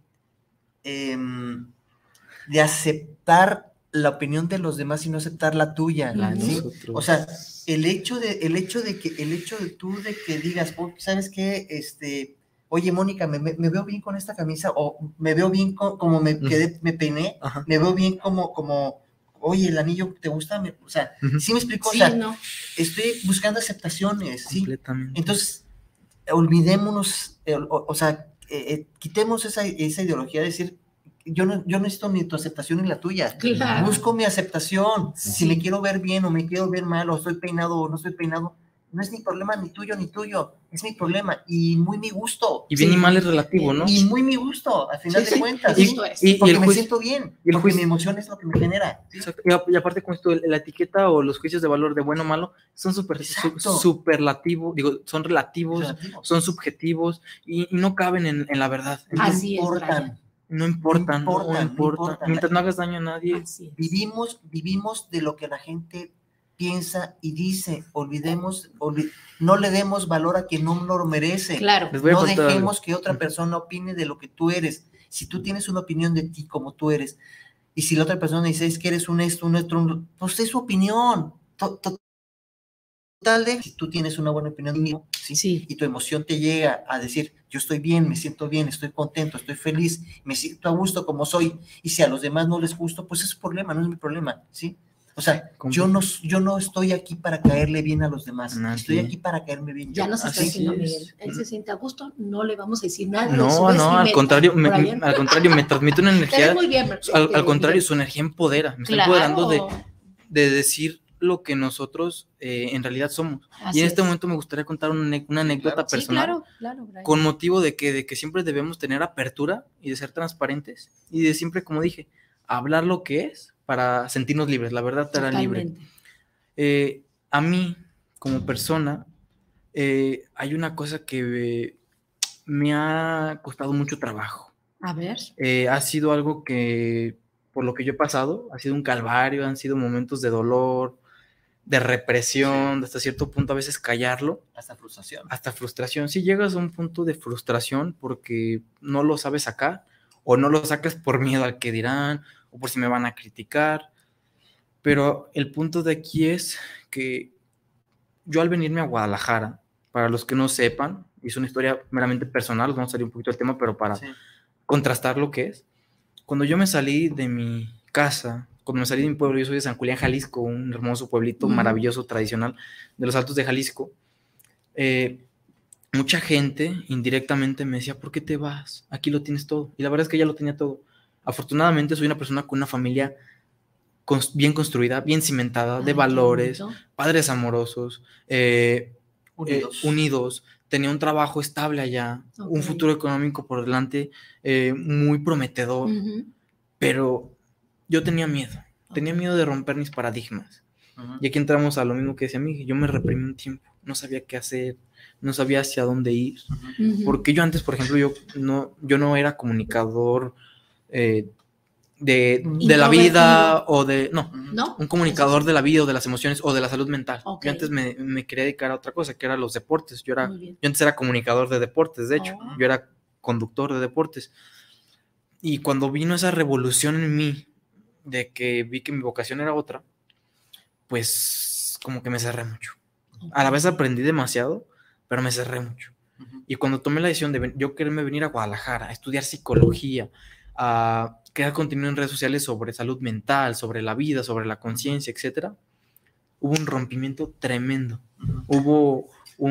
D: aceptar la opinión de los demás y no aceptar la tuya, ¿sí? O sea, el hecho de tú de que digas, ¿sabes qué? Oye, Mónica, me veo bien con esta camisa, o me veo bien como me peiné, me veo bien como oye, el anillo te gusta, o sea, ¿sí me explico? O sea, estoy buscando aceptaciones, ¿sí? Entonces, olvidémonos, o sea, quitemos esa ideología de decir, yo no necesito ni tu aceptación ni la tuya.
C: Claro.
D: Busco mi aceptación. Si me quiero ver bien o me quiero ver mal, o estoy peinado o no estoy peinado, no es mi problema ni tuyo, es mi problema y muy mi gusto.
E: Y bien y mal es relativo, ¿no?
D: Y muy mi gusto, al final de cuentas. Porque me siento bien, porque mi emoción es lo que me genera.
E: Y aparte con esto, la etiqueta o los juicios de valor de bueno o malo son superlativos, son relativos, son subjetivos y no caben en la verdad.
C: Así
E: No importan. Mientras no hagas daño a nadie.
D: Vivimos de lo que la gente piensa y dice. No le demos valor a quien no lo merece.
C: Claro.
D: No dejemos que otra persona opine de lo que tú eres. Si tú tienes una opinión de ti como tú eres, y si la otra persona dice es que eres un esto, pues es su opinión. Total de, si tú tienes una buena opinión de mí, ¿sí? Y tu emoción te llega a decir, yo estoy bien, me siento bien, estoy contento, estoy feliz, me siento a gusto como soy, y si a los demás no les gusto, pues es su problema, no es mi problema, ¿sí? O sea, yo no estoy aquí para caerle bien a los demás, estoy aquí para caerme bien.
C: Ya nos está diciendo Miguel, él se siente a gusto, no le vamos a decir nada.
E: No, al contrario, me transmite una energía.
C: Muy bien,
E: al contrario, su energía empodera, me está empoderando de decir lo que nosotros en realidad somos. Así y en este momento me gustaría contar una anécdota personal, con motivo de que siempre debemos tener apertura y de ser transparentes y de siempre, como dije, hablar lo que es para sentirnos libres, la verdad te hará libre. A mí, como persona, hay una cosa que me ha costado mucho trabajo.
C: A ver.
E: Ha sido algo que, por lo que yo he pasado, ha sido un calvario, han sido momentos de dolor, de represión, de hasta cierto punto a veces callarlo. Hasta frustración. Si llegas a un punto de frustración porque no lo sabes sacar, o no lo sacas por miedo al que dirán, o por si me van a criticar. Pero el punto de aquí es que yo al venirme a Guadalajara, para los que no sepan, y es una historia meramente personal, vamos a salir un poquito del tema, pero para contrastar lo que es. Cuando yo me salí de mi casa, cuando me salí de mi pueblo, yo soy de San Julián, Jalisco, un hermoso pueblito maravilloso, tradicional, de los Altos de Jalisco, mucha gente indirectamente me decía, ¿por qué te vas? Aquí lo tienes todo. Y la verdad es que ya lo tenía todo. Afortunadamente soy una persona con una familia bien construida, bien cimentada, de valores, padres amorosos, unidos. Tenía un trabajo estable allá, un futuro económico por delante muy prometedor, pero yo tenía miedo de romper mis paradigmas. Y aquí entramos a lo mismo que decía Miguel, yo me reprimí un tiempo, no sabía qué hacer, no sabía hacia dónde ir, porque yo antes, por ejemplo, yo no era comunicador de la vida o de, un comunicador de la vida o de las emociones o de la salud mental. Yo antes me quería dedicar a otra cosa, que era los deportes. Yo antes era comunicador de deportes, de hecho, yo era conductor de deportes. Y cuando vino esa revolución en mí, de que vi que mi vocación era otra, pues como que me cerré mucho. A la vez aprendí demasiado, pero me cerré mucho. Y cuando tomé la decisión de yo quererme venir a Guadalajara, a estudiar psicología, a crear contenido en redes sociales sobre salud mental, sobre la vida, sobre la conciencia, etcétera, hubo un rompimiento tremendo. No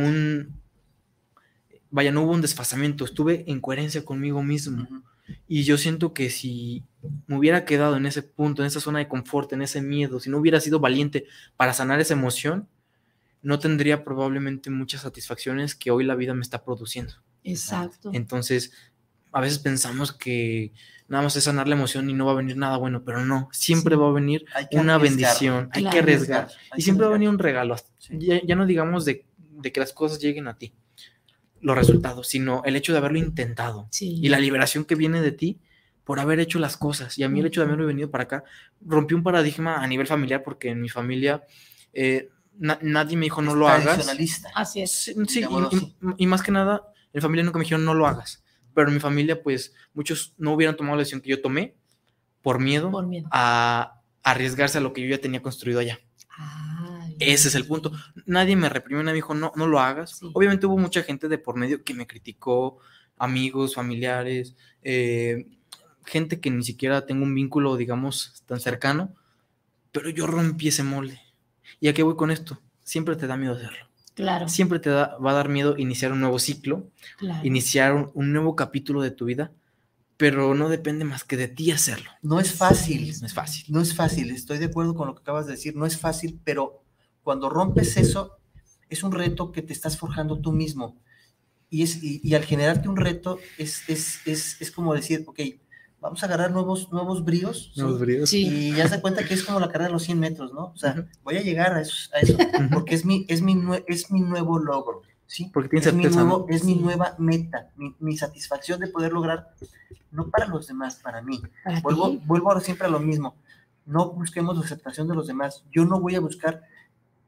E: hubo un desfasamiento, estuve en coherencia conmigo mismo. Y yo siento que si me hubiera quedado en ese punto, en esa zona de confort, en ese miedo, si no hubiera sido valiente para sanar esa emoción, no tendría probablemente muchas satisfacciones que hoy la vida me está produciendo.
C: Exacto.
E: Entonces, a veces pensamos que nada más es sanar la emoción y no va a venir nada bueno, pero no, siempre va a venir una bendición, hay que arriesgar, y siempre va a venir un regalo, ya no digamos de que las cosas lleguen a ti, los resultados, sino el hecho de haberlo intentado, y la liberación que viene de ti por haber hecho las cosas. Y a mí el hecho de haberme venido para acá rompió un paradigma a nivel familiar, porque en mi familia nadie me dijo no lo hagas.
C: Así es.
E: Sí, y más que nada, en mi familia nunca me dijeron no lo hagas. Pero en mi familia, pues, muchos no hubieran tomado la decisión que yo tomé por miedo a arriesgarse a lo que yo ya tenía construido allá. Ese es el punto. Nadie me reprimió, nadie me dijo, no lo hagas. Obviamente hubo mucha gente de por medio que me criticó, amigos, familiares, gente que ni siquiera tengo un vínculo, digamos, tan cercano, pero yo rompí ese molde. ¿Y a qué voy con esto? Siempre te da miedo hacerlo.
C: Claro.
E: Siempre te va a dar miedo iniciar un nuevo ciclo, iniciar un nuevo capítulo de tu vida, pero no depende más que de ti hacerlo.
D: No es fácil.
E: No es fácil.
D: Estoy de acuerdo con lo que acabas de decir. No es fácil, pero cuando rompes eso, es un reto que te estás forjando tú mismo. Y al generarte un reto, es como decir, ok, vamos a agarrar nuevos bríos.
E: Nuevos bríos.
D: Y ya se cuenta que es como la carrera de los 100 metros, ¿no? O sea, voy a llegar a eso porque es mi nuevo logro, ¿sí?
E: Porque tienes certeza,
D: es mi nueva meta, mi satisfacción de poder lograr, no para los demás, para mí. Vuelvo ahora siempre a lo mismo. No busquemos la aceptación de los demás. Yo no voy a buscar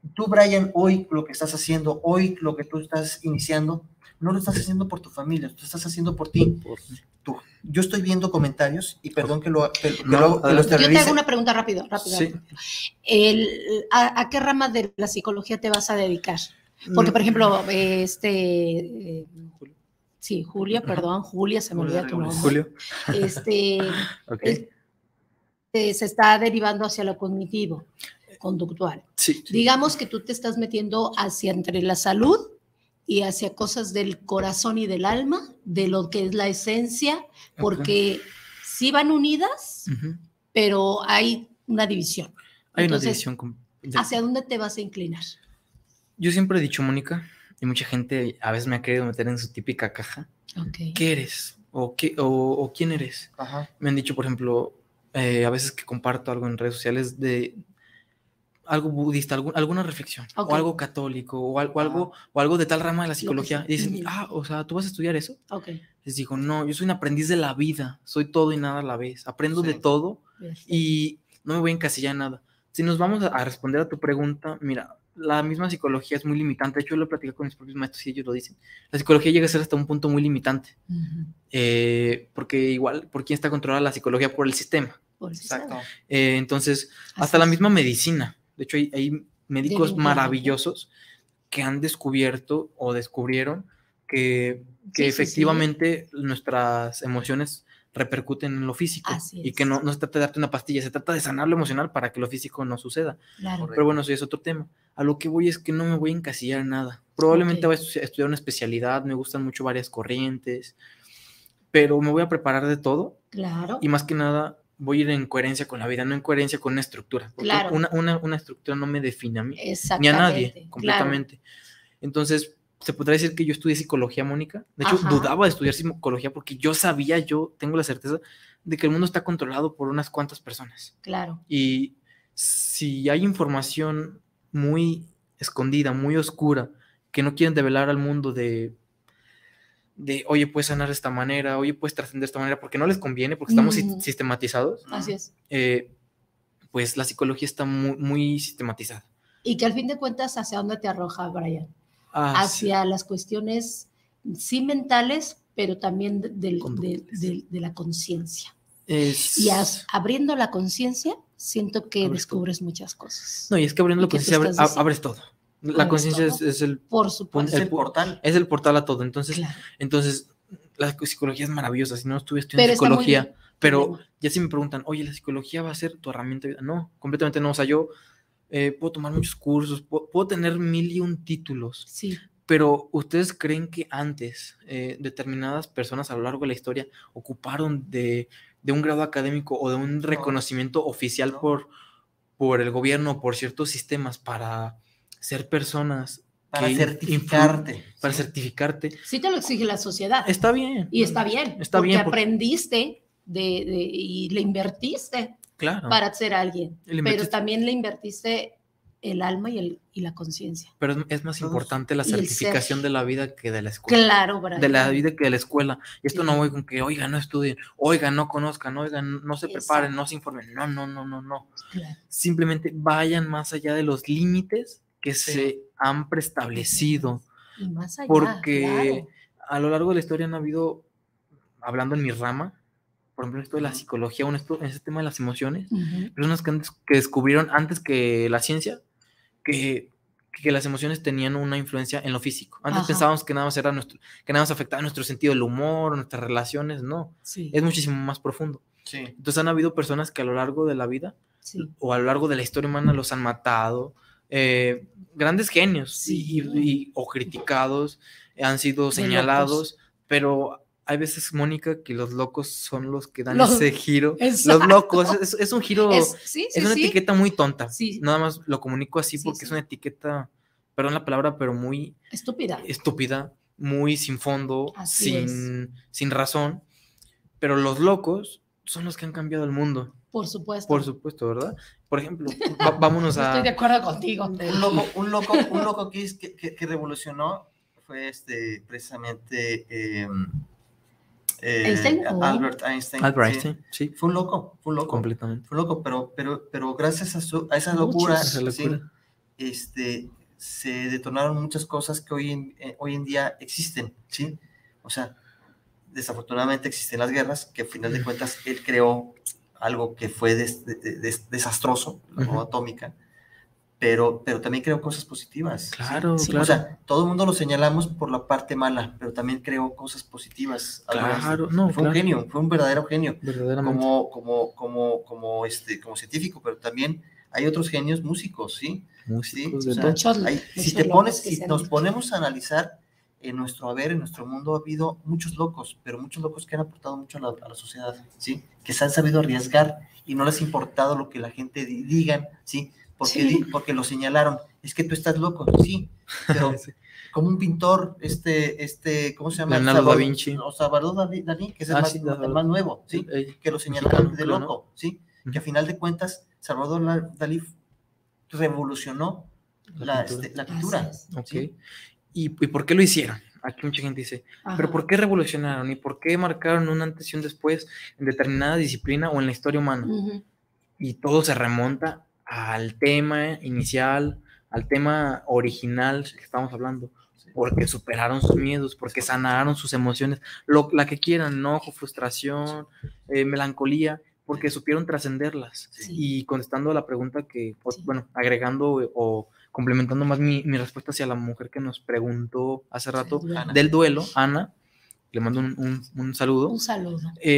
D: Tú, Brian, hoy lo que estás haciendo, hoy lo que tú estás iniciando, no lo estás haciendo por tu familia, lo estás haciendo por ti. Tú. Yo estoy viendo comentarios y perdón que lo
C: Yo te hago una pregunta rápido.
E: Sí.
C: ¿A qué rama de la psicología te vas a dedicar? Porque, por ejemplo, sí, Julia, se me olvida tu nombre.
E: Julio.
C: Okay. Se está derivando hacia lo cognitivo, conductual.
E: Sí.
C: Digamos que tú te estás metiendo hacia entre la salud y hacia cosas del corazón y del alma, de lo que es la esencia, porque sí van unidas, pero hay una división.
E: Hay
C: Entonces,
E: una división.
C: ¿hacia dónde te vas a inclinar?
E: Yo siempre he dicho, Mónica, y mucha gente a veces me ha querido meter en su típica caja. ¿Qué eres? ¿O quién eres?
D: Ajá.
E: Me han dicho, por ejemplo, a veces que comparto algo en redes sociales de algo budista, alguna reflexión, o algo católico, o algo de tal rama de la psicología. Y dicen, o sea, ¿tú vas a estudiar eso? Les digo, no, yo soy un aprendiz de la vida, soy todo y nada a la vez, aprendo de todo. Perfecto. Y no me voy a encasillar en nada. Si nos vamos a responder a tu pregunta, mira, la misma psicología es muy limitante. De hecho, yo lo he platicado con mis propios maestros y ellos lo dicen. La psicología llega a ser hasta un punto muy limitante. Porque igual, ¿por quién está controlada la psicología? Por el sistema.
D: Exacto.
E: Entonces, hasta la misma medicina. De hecho, hay médicos maravillosos que han descubierto o descubrieron que efectivamente nuestras emociones repercuten en lo físico. Y que no se trata de darte una pastilla, se trata de sanar lo emocional para que lo físico no suceda. Claro. Pero bueno, eso es otro tema. A lo que voy es que no me voy a encasillar en nada. Probablemente voy a estudiar una especialidad, me gustan mucho varias corrientes, pero me voy a preparar de todo.
C: Claro.
E: Y más que nada voy a ir en coherencia con la vida, no en coherencia con una estructura. Porque una estructura no me define a mí, ni a nadie, completamente. Claro. Entonces, ¿se podría decir que yo estudié psicología, Mónica? De hecho, dudaba de estudiar psicología porque yo tengo la certeza de que el mundo está controlado por unas cuantas personas.
C: Claro.
E: Y si hay información muy escondida, muy oscura, que no quieren develar al mundo de oye, puedes sanar de esta manera, oye, puedes trascender de esta manera, porque no les conviene, porque estamos sistematizados.
C: Así es.
E: Pues la psicología está muy, muy sistematizada.
C: Y que al fin de cuentas, ¿hacia dónde te arroja, Brian? Hacia las cuestiones, sí mentales, pero también de la conciencia. Y abriendo la conciencia, siento que descubres muchas cosas.
E: No, y es que abriendo la conciencia abres todo. La conciencia es el...
C: Por supuesto.
D: Es el portal.
E: Es el portal a todo. Entonces, la psicología es maravillosa. Si no estuve estudiando psicología, pero ya si me preguntan, oye, ¿la psicología va a ser tu herramienta de vida? No, completamente no. O sea, yo puedo tomar muchos cursos, puedo tener 1001 títulos.
C: Sí.
E: Pero ¿ustedes creen que antes determinadas personas a lo largo de la historia ocuparon de un grado académico o de un reconocimiento oficial por el gobierno, por ciertos sistemas para ser personas?
D: Para certificarte.
E: Para certificarte.
C: Sí te lo exige la sociedad.
E: Está bien.
C: Y está bien. Porque aprendiste y le invertiste para ser alguien. Pero también le invertiste el alma y la conciencia.
E: Pero es más importante la certificación de la vida que de la escuela.
C: Claro, Brian.
E: De la vida que de la escuela. Y esto no voy con que, oigan, no estudien, oigan, no conozcan, oigan, no se preparen, no se informen. No.
C: Claro.
E: Simplemente vayan más allá de los límites que se han preestablecido.
C: Y más allá,
E: porque a lo largo de la historia han habido, hablando en mi rama, por ejemplo, esto de la psicología, en este tema de las emociones, personas que descubrieron antes que la ciencia que las emociones tenían una influencia en lo físico. Antes pensábamos que nada más afectaba nuestro sentido del humor, nuestras relaciones. No, es muchísimo más profundo. Entonces han habido personas que a lo largo de la vida o a lo largo de la historia humana los han matado, grandes genios o criticados, han sido señalados, pero hay veces, Mónica, que los locos son los que dan ese giro.
C: Exacto.
E: Los locos, es un giro, es una etiqueta muy tonta. Nada más lo comunico así porque es una etiqueta, perdón la palabra, pero muy estúpida, muy sin fondo, sin razón. Pero los locos son los que han cambiado el mundo.
C: Por supuesto.
E: Por supuesto, ¿verdad? Por ejemplo, vámonos a...
C: Estoy de acuerdo contigo.
D: Un loco que revolucionó fue precisamente... Albert Einstein.
E: Sí.
D: Fue un loco.
E: Completamente.
D: Fue un loco, pero gracias a esa locura, se detonaron muchas cosas que hoy en día existen, ¿sí? O sea, desafortunadamente existen las guerras, que al final de cuentas él creó algo que fue desastroso, la bomba atómica, pero también creó cosas positivas.
E: Claro,
D: ¿sí?
E: claro.
D: O sea, todo el mundo lo señalamos por la parte mala, pero también creó cosas positivas.
E: Claro, no,
D: fue un genio, fue un verdadero genio,
E: verdaderamente.
D: como científico, pero también hay otros genios músicos, ¿sí?
E: Músicos,
D: ¿sí?
E: de
D: O sea,
E: todo.
D: si nos ponemos a analizar en nuestro haber, en nuestro mundo, ha habido muchos locos, pero muchos locos que han aportado mucho a la sociedad, ¿sí? Que se han sabido arriesgar y no les ha importado lo que la gente digan, ¿sí? Porque lo señalaron, es que tú estás loco, sí, pero
E: Sí.
D: como un pintor, ¿cómo se llama?
E: Leonardo da Vinci.
D: Salvador Dalí, que es el más nuevo, ¿sí? Que lo señalaron
E: mexicano,
D: de loco, ¿no? ¿Sí? Que a final de cuentas, Salvador Dalí revolucionó la pintura.
E: Ok.
D: ¿sí?
E: ¿Y por qué lo hicieron? Aquí mucha gente dice, ¿pero por qué revolucionaron? ¿Y por qué marcaron un antes y un después en determinada disciplina o en la historia humana? Y todo se remonta al tema inicial, al tema original que estamos hablando, porque superaron sus miedos, porque sanaron sus emociones, la que quieran, enojo, frustración, melancolía, porque supieron trascenderlas.
C: Sí.
E: Y contestando a la pregunta que, bueno, agregando o complementando más mi respuesta hacia la mujer que nos preguntó hace rato del duelo, Ana, le mando un saludo.
C: Un saludo.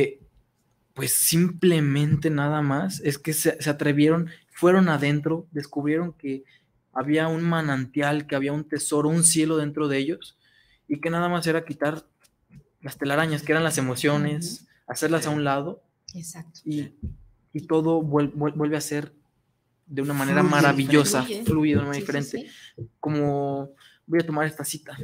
E: Pues simplemente nada más es que se atrevieron, fueron adentro, descubrieron que había un manantial, que había un tesoro, un cielo dentro de ellos, y que nada más era quitar las telarañas, que eran las emociones, hacerlas a un lado.
C: Exacto.
E: Y todo vuelve a ser de una manera maravillosa, fluye de una manera diferente. Sí. Como voy a tomar esta cita,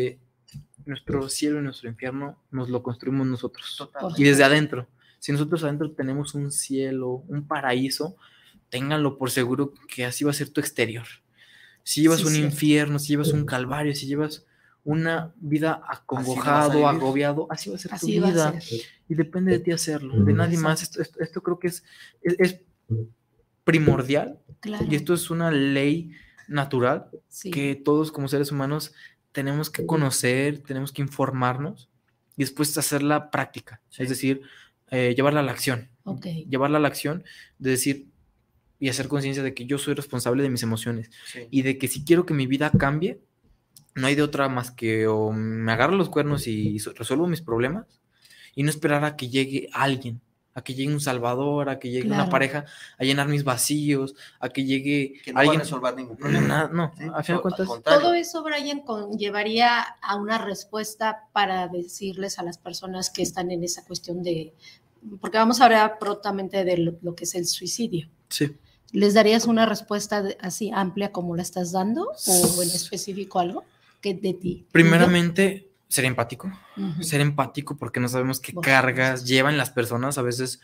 E: nuestro cielo y nuestro infierno nos lo construimos nosotros. Total. Y desde adentro. Si nosotros adentro tenemos un cielo, un paraíso, ténganlo por seguro que así va a ser tu exterior. Si llevas un infierno, si llevas un calvario, si llevas una vida acongojado, agobiado, así va a ser tu vida. Y depende de ti hacerlo, de nadie más. Esto creo que es primordial. Claro. Y esto es una ley natural que todos como seres humanos tenemos que conocer, tenemos que informarnos y después hacer la práctica. Es decir, llevarla a la acción. Llevarla a la acción de decir y hacer conciencia de que yo soy responsable de mis emociones y de que si quiero que mi vida cambie, no hay de otra más que o me agarro los cuernos y resuelvo mis problemas y no esperar a que llegue alguien, a que llegue un salvador, a que llegue una pareja a llenar mis vacíos, a que llegue
D: que no
E: alguien
D: va a resolver ningún problema.
E: No, a fin de cuentas.
C: Todo eso, Brian, conllevaría a una respuesta para decirles a las personas que están en esa cuestión de, porque vamos a hablar prontamente de lo que es el suicidio.
E: Sí.
C: ¿Les darías una respuesta así amplia como la estás dando o en específico algo que de ti?
E: Primeramente, ser empático. Ser empático porque no sabemos qué cargas llevan las personas. A veces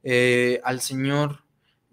E: al señor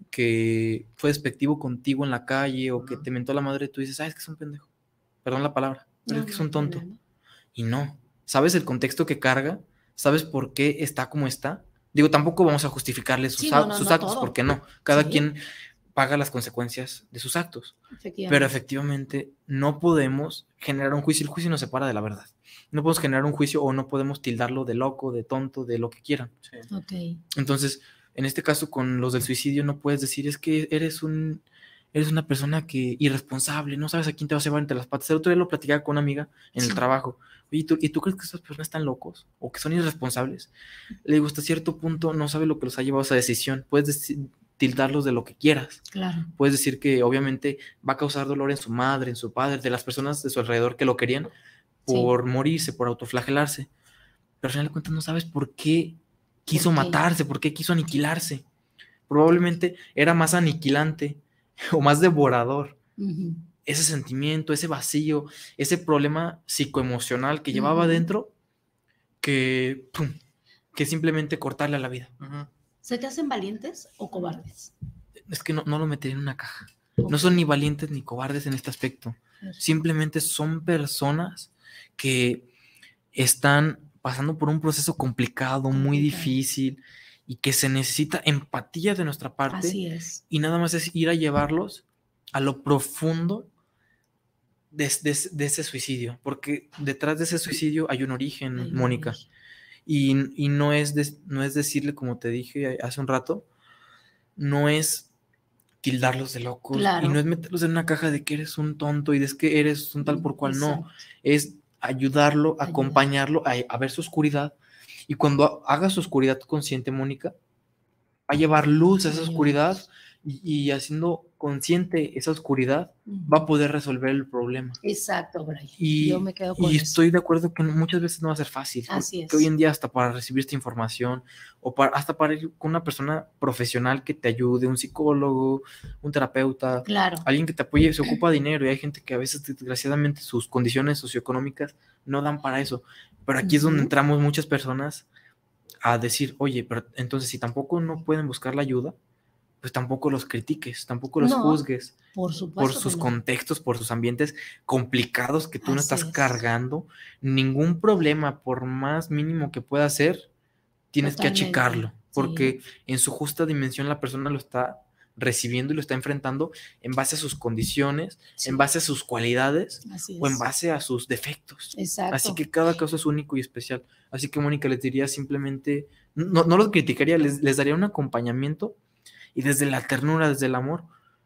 E: que fue despectivo contigo en la calle o que te mentó la madre, tú dices, es que es un pendejo. Perdón la palabra, pero es que es un tonto. Y no. ¿Sabes el contexto que carga? ¿Sabes por qué está como está? Digo, tampoco vamos a justificarle sus actos, porque no. Cada quien paga las consecuencias de sus actos. Pero efectivamente no podemos generar un juicio. El juicio nos separa de la verdad. No podemos generar un juicio o no podemos tildarlo de loco, de tonto, de lo que quieran.
C: Sí.
E: Entonces, en este caso con los del suicidio no puedes decir es que eres una persona que irresponsable, no sabes a quién te vas a llevar entre las patas. El otro día lo platicaba con una amiga en el trabajo. Oye, ¿y tú crees que esas personas están locos o que son irresponsables? Le digo, hasta cierto punto no sabe lo que los ha llevado a esa decisión. Puedes tildarlos de lo que quieras.
C: Claro.
E: Puedes decir que obviamente va a causar dolor en su madre, en su padre, de las personas de su alrededor que lo querían por morirse, por autoflagelarse. Pero al final de cuentas no sabes por qué quiso matarse, por qué quiso aniquilarse. Probablemente era más aniquilante o más devorador. Ese sentimiento, ese vacío, ese problema psicoemocional que llevaba dentro que simplemente cortarle a la vida.
C: ¿Se te hacen valientes o cobardes?
E: Es que no lo metería en una caja. No son ni valientes ni cobardes en este aspecto. Simplemente son personas que están pasando por un proceso complicado, muy difícil, y que se necesita empatía de nuestra parte.
C: Así es.
E: Y nada más es ir a llevarlos a lo profundo de ese suicidio, porque detrás de ese suicidio hay un origen,
C: Ay,
E: Mónica,
C: Luis.
E: y no es decirle, como te dije hace un rato, no es tildarlos de locos, y
C: Claro.
E: no es meterlos en una caja de que eres un tonto y de que eres un tal por cual, no,
C: Exacto.
E: es ayudarlo,
C: Ayudar.
E: acompañarlo a ver su oscuridad, y cuando haga su oscuridad consciente, Mónica, va a llevar luz a esa
C: Sí.
E: oscuridad, y haciendo consciente esa oscuridad, va a poder resolver el problema.
C: Exacto, Brian. Yo
E: Y,
C: me quedo con
E: y
C: eso.
E: estoy de acuerdo que muchas veces no va a ser fácil.
C: Así
E: porque
C: es.
E: hoy en día hasta para recibir esta información o hasta para ir con una persona profesional que te ayude, un psicólogo, un terapeuta,
C: Claro.
E: alguien que te apoye, se ocupa dinero, y hay gente que a veces desgraciadamente sus condiciones socioeconómicas no dan para eso. Pero aquí es donde
C: Ujú.
E: entramos muchas personas a decir, oye, pero entonces si tampoco no pueden buscar la ayuda, pues tampoco los critiques, tampoco los
C: No,
E: juzgues
C: por supuesto
E: por
C: que
E: sus
C: no.
E: contextos, por sus ambientes complicados que tú no
C: Así
E: estás
C: es.
E: cargando. Ningún problema, por más mínimo que pueda ser, tienes que
C: Totalmente.
E: achicarlo, porque
C: Sí.
E: en su justa dimensión la persona lo está recibiendo y lo está enfrentando en base a sus condiciones,
C: Sí.
E: en base a sus cualidades
C: Así
E: o en
C: es.
E: base a sus defectos.
C: Exacto.
E: Así que cada caso es único y especial. Así que, Mónica, les diría simplemente, no los criticaría, les daría un acompañamiento, y desde la ternura, desde el amor,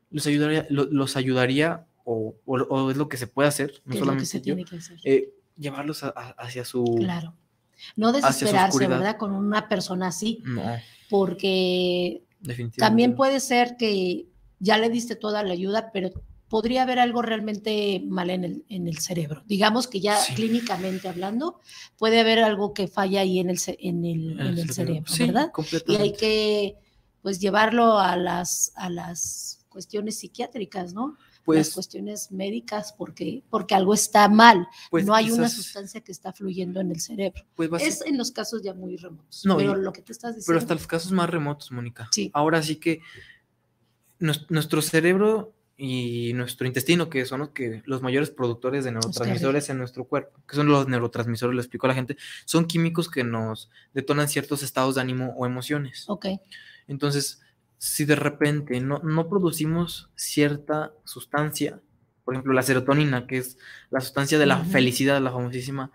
E: los ayudaría, o es lo que se puede hacer, no
C: ¿Qué es lo que
E: solamente
C: se
E: yo,
C: tiene que hacer?
E: llevarlos hacia su
C: Claro. No
E: hacia su
C: desesperarse,
E: oscuridad.
C: ¿verdad? Con una persona así,
E: No,
C: porque
E: definitivamente
C: también
E: no.
C: puede ser que ya le diste toda la ayuda, pero podría haber algo realmente mal en el cerebro. Digamos que ya
E: Sí.
C: clínicamente hablando, puede haber algo que falla ahí en el cerebro,
E: Sí,
C: ¿verdad? Y
E: completamente.
C: hay que, pues, llevarlo a las cuestiones psiquiátricas, ¿no? Las cuestiones médicas, porque algo está mal.
E: Pues
C: no hay una
E: quizás,
C: sustancia que está fluyendo en el cerebro.
E: pues va a
C: Es
E: ser-
C: en los casos ya muy remotos.
E: No,
C: pero
E: y-
C: lo que te estás
E: pero
C: diciendo.
E: hasta los casos más remotos, Mónica.
C: Sí.
E: Ahora sí que nuestro cerebro y nuestro intestino, que son los mayores productores de neurotransmisores en nuestro cuerpo, que son los neurotransmisores, lo explico a la gente, son químicos que nos detonan ciertos estados de ánimo o emociones.
C: Ok.
E: Entonces, si de repente no producimos cierta sustancia, por ejemplo, la serotonina, que es la sustancia de la
C: Ujú.
E: felicidad, la famosísima,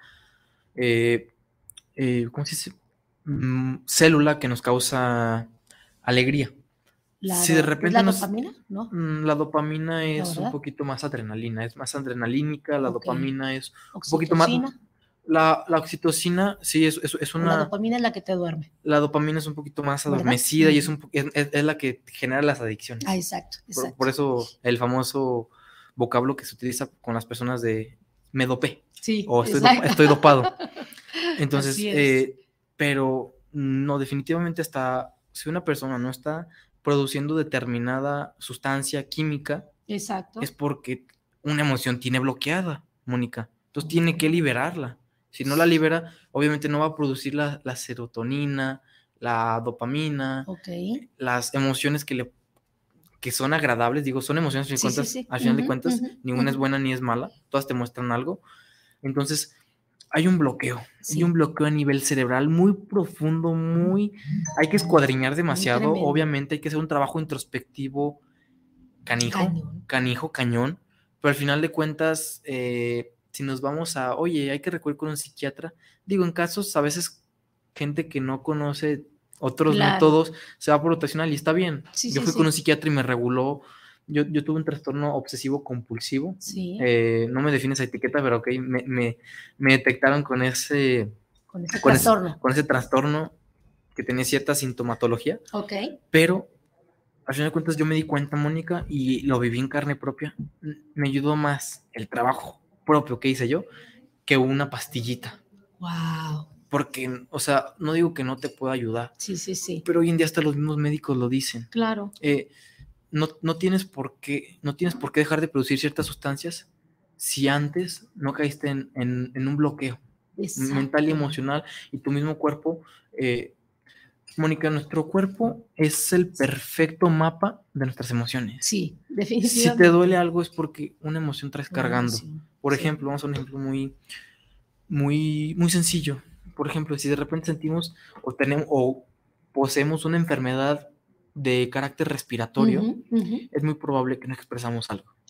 E: ¿cómo se dice? Célula que nos causa alegría. Si de repente
C: ¿Es la dopamina? ¿No?
E: la dopamina es
C: ¿verdad?
E: un poquito más adrenalina, es más adrenalínica, la
C: Ok.
E: dopamina es un poquito más...
C: ¿Oxitocina?
E: La oxitocina, sí, es
C: ¿O la
E: una...
C: dopamina es la que te duerme?
E: La dopamina es un poquito más
C: ¿Verdad?
E: adormecida y es la que genera las adicciones.
C: Ah, exacto.
E: Por eso el famoso vocablo que se utiliza con las personas de me dopé
C: Sí,
E: o
C: exacto.
E: estoy dopado. Entonces,
C: Así es.
E: pero no, definitivamente si una persona no está produciendo determinada sustancia química,
C: Exacto.
E: es porque una emoción tiene bloqueada, Mónica. Entonces tiene que liberarla. Si no la libera, obviamente no va a producir la serotonina, la dopamina,
C: Ok.
E: las emociones que son agradables, digo, son emociones,
C: Sí.
E: al final de cuentas, ninguna es buena ni es mala, todas te muestran algo. Entonces, hay un bloqueo,
C: Sí.
E: hay un bloqueo a nivel cerebral muy profundo, hay que escuadriñar demasiado,
C: tremendo.
E: obviamente hay que hacer un trabajo introspectivo cañón, pero al final de cuentas, si nos vamos oye, hay que recurrir con un psiquiatra, digo, en casos, a veces, gente que no conoce otros métodos, se va por rotacional y está bien. Yo fui con un psiquiatra y me reguló. Yo tuve un trastorno obsesivo compulsivo.
C: Sí.
E: No me define esa etiqueta, pero ok, me detectaron con ese trastorno que tenía cierta sintomatología.
C: Ok.
E: Pero al final de cuentas yo me di cuenta, Mónica, y lo viví en carne propia. Me ayudó más el trabajo propio que hice yo que una pastillita.
C: Wow.
E: Porque, o sea, no digo que no te pueda ayudar.
C: Sí.
E: Pero hoy en día hasta los mismos médicos lo dicen.
C: Claro.
E: No tienes por qué dejar de producir ciertas sustancias si antes no caíste en un bloqueo mental y emocional, y tu mismo cuerpo. Mónica, nuestro cuerpo es el perfecto mapa de nuestras emociones.
C: Sí, definitivamente.
E: Si te duele algo es porque una emoción traes cargando. Por
C: Sí.
E: ejemplo, vamos a un ejemplo muy, muy, muy sencillo. Por ejemplo, si de repente sentimos o poseemos una enfermedad de carácter respiratorio, es muy probable que no expresamos algo.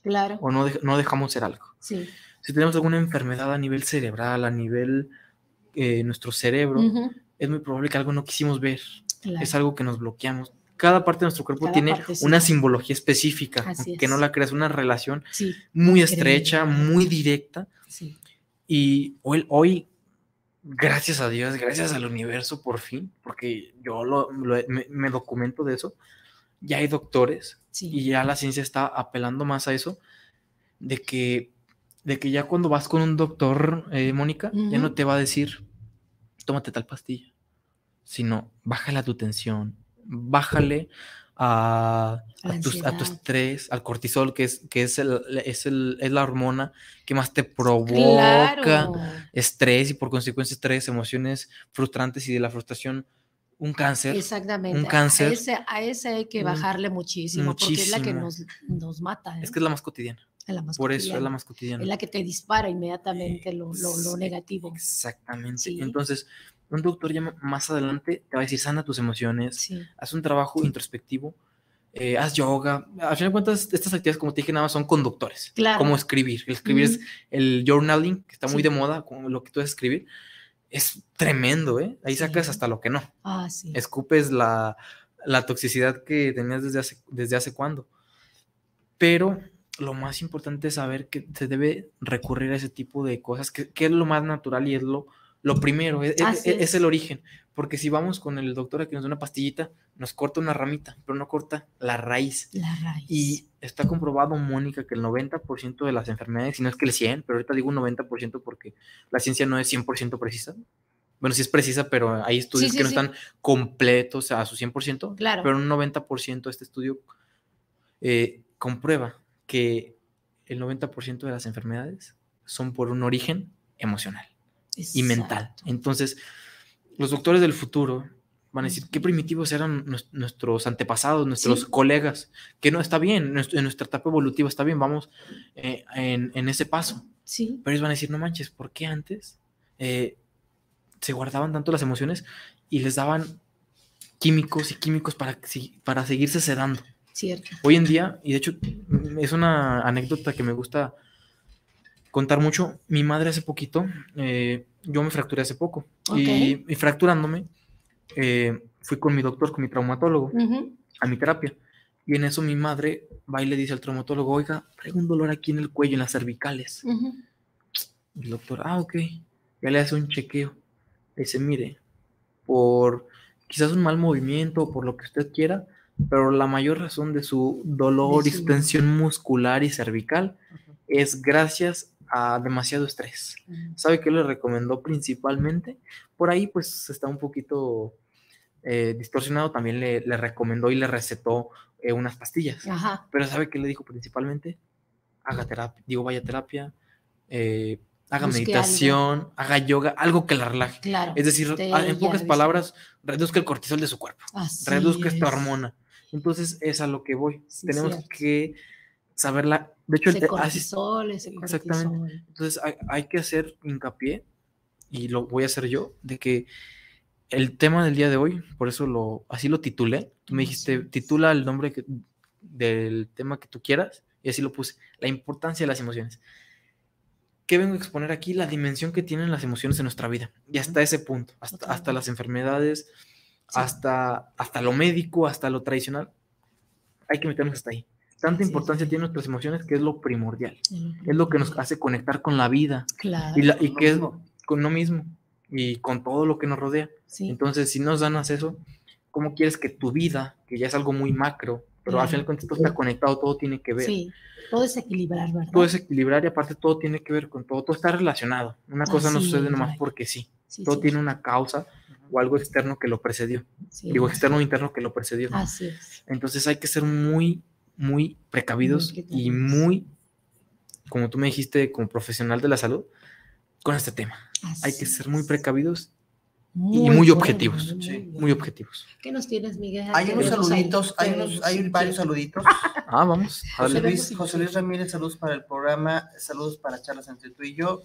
C: Claro.
E: o no dejamos ser algo.
C: Sí.
E: Si tenemos alguna enfermedad a nivel cerebral, a nivel nuestro cerebro,
C: Ujú.
E: es muy probable que algo no quisimos ver.
C: Claro.
E: Es algo que nos bloqueamos. Cada parte de nuestro cuerpo
C: Cada
E: tiene
C: partecita.
E: una simbología específica,
C: Así
E: que no
C: es.
E: la creas, una relación
C: Sí.
E: muy estrecha,
C: Increíble.
E: muy directa.
C: Sí.
E: Y hoy, gracias a Dios, gracias al universo, por fin, porque yo me documento de eso, ya hay doctores
C: Sí.
E: y ya la ciencia está apelando más a eso, de que ya cuando vas con un doctor, Mónica, ya no
C: Ujú.
E: te va a decir, tómate tal pastilla, sino bájale a tu tensión, bájale
C: La
E: a tu
C: ansiedad.
E: estrés, al cortisol, que es la hormona que más te provoca
C: Claro.
E: estrés y por consecuencia estrés, emociones frustrantes y de la frustración un cáncer.
C: Exactamente.
E: Un cáncer.
C: A ese hay que
E: Un-
C: bajarle muchísimo, porque es la que
E: muchísimo.
C: nos mata.
E: Es que es la más cotidiana.
C: Es la más
E: Por eso es
C: cotidiana.
E: la más cotidiana.
C: Es la que te dispara inmediatamente lo negativo.
E: Exactamente.
C: Sí.
E: Entonces, un doctor ya más adelante te va a decir, sana tus emociones,
C: Sí.
E: haz un trabajo introspectivo, haz yoga. Al final de cuentas, estas actividades, como te dije, nada más son conductores.
C: Claro.
E: Como escribir. El escribir
C: Ujú.
E: es el journaling, que está muy
C: Sí.
E: de moda, como lo que tú es escribir. Es tremendo, ¿eh? Ahí
C: Sí.
E: sacas hasta lo que no.
C: Ah, sí.
E: Escupes la toxicidad que tenías desde hace cuándo. Pero lo más importante es saber que se debe recurrir a ese tipo de cosas, que es lo más natural y es lo primero, es el origen. Porque si vamos con el doctor a que nos da una pastillita, nos corta una ramita, pero no corta la raíz.
C: La raíz.
E: Y está comprobado, Mónica, que el 90% de las enfermedades, si no es que el 100%, pero ahorita digo un 90% porque la ciencia no es 100% precisa. Bueno, sí es precisa, pero hay estudios que no están completos a su 100%,
C: Claro.
E: pero un 90% este estudio comprueba que el 90% de las enfermedades son por un origen emocional.
C: Exacto.
E: Y mental. Entonces, los doctores del futuro van a decir, qué primitivos eran nuestros antepasados, nuestros colegas, que no está bien, en nuestra etapa evolutiva está bien, vamos en ese paso.
C: Sí.
E: Pero ellos van a decir, no manches, ¿por qué antes se guardaban tanto las emociones y les daban químicos para seguirse sedando?
C: Cierto.
E: Hoy en día, y de hecho es una anécdota que me gusta contar mucho, mi madre hace poquito, yo me fracturé hace poco, y fracturándome, fui con mi doctor, con mi traumatólogo, a mi terapia, y en eso mi madre va y le dice al traumatólogo, oiga, traigo un dolor aquí en el cuello, en las cervicales. Y el doctor, ok, ya le hace un chequeo, le dice, mire, por quizás un mal movimiento, por lo que usted quiera, pero la mayor razón de su dolor y extensión muscular y cervical es gracias a demasiado estrés. ¿Sabe qué le recomendó principalmente? Por ahí pues está un poquito distorsionado, también le recomendó y le recetó unas pastillas.
C: Ajá.
E: Pero ¿sabe qué le dijo principalmente? Haga terapia, vaya a terapia, haga
C: Busque
E: meditación,
C: algo.
E: Haga yoga, algo que la relaje.
C: Claro.
E: Es decir, en pocas palabras, reduzca el cortisol de su cuerpo, reduzca esta hormona. Entonces es a lo que voy.
C: Sí,
E: tenemos que saberla. De hecho,
C: ese cortisol.
E: Exactamente. Entonces hay que hacer hincapié, y lo voy a hacer yo, de que el tema del día de hoy, por eso así lo titulé. Tú me dijiste, titula el nombre del tema que tú quieras, y así lo puse, la importancia de las emociones. ¿Qué vengo a exponer aquí? La dimensión que tienen las emociones en nuestra vida, y hasta ese punto, hasta las enfermedades, hasta lo médico, hasta lo tradicional, hay que meternos hasta ahí. Tanta importancia tienen nuestras emociones, que es lo primordial, es lo que nos hace conectar con la vida,
C: claro.
E: y que es con uno mismo y con todo lo que nos rodea. Entonces, si nos dan acceso, ¿cómo quieres que tu vida, que ya es algo muy macro, pero al final cuando todo está conectado, todo tiene que ver?
C: Sí, todo es equilibrar, ¿verdad?
E: Todo es equilibrar, y aparte todo tiene que ver con todo está relacionado. Una cosa no sucede nomás porque sí. Todo tiene una causa o algo externo que lo precedió. Digo, externo o interno que lo precedió.
C: Así es.
E: Entonces hay que ser muy, muy precavidos, y muy, como tú me dijiste, como profesional de la salud, con este tema. Hay que ser muy precavidos y muy objetivos. Muy objetivos.
C: ¿Qué nos tienes, Miguel?
D: Hay unos saluditos, hay varios saluditos.
E: Vamos.
D: José Luis Ramírez, saludos para el programa, saludos para charlas entre tú y yo.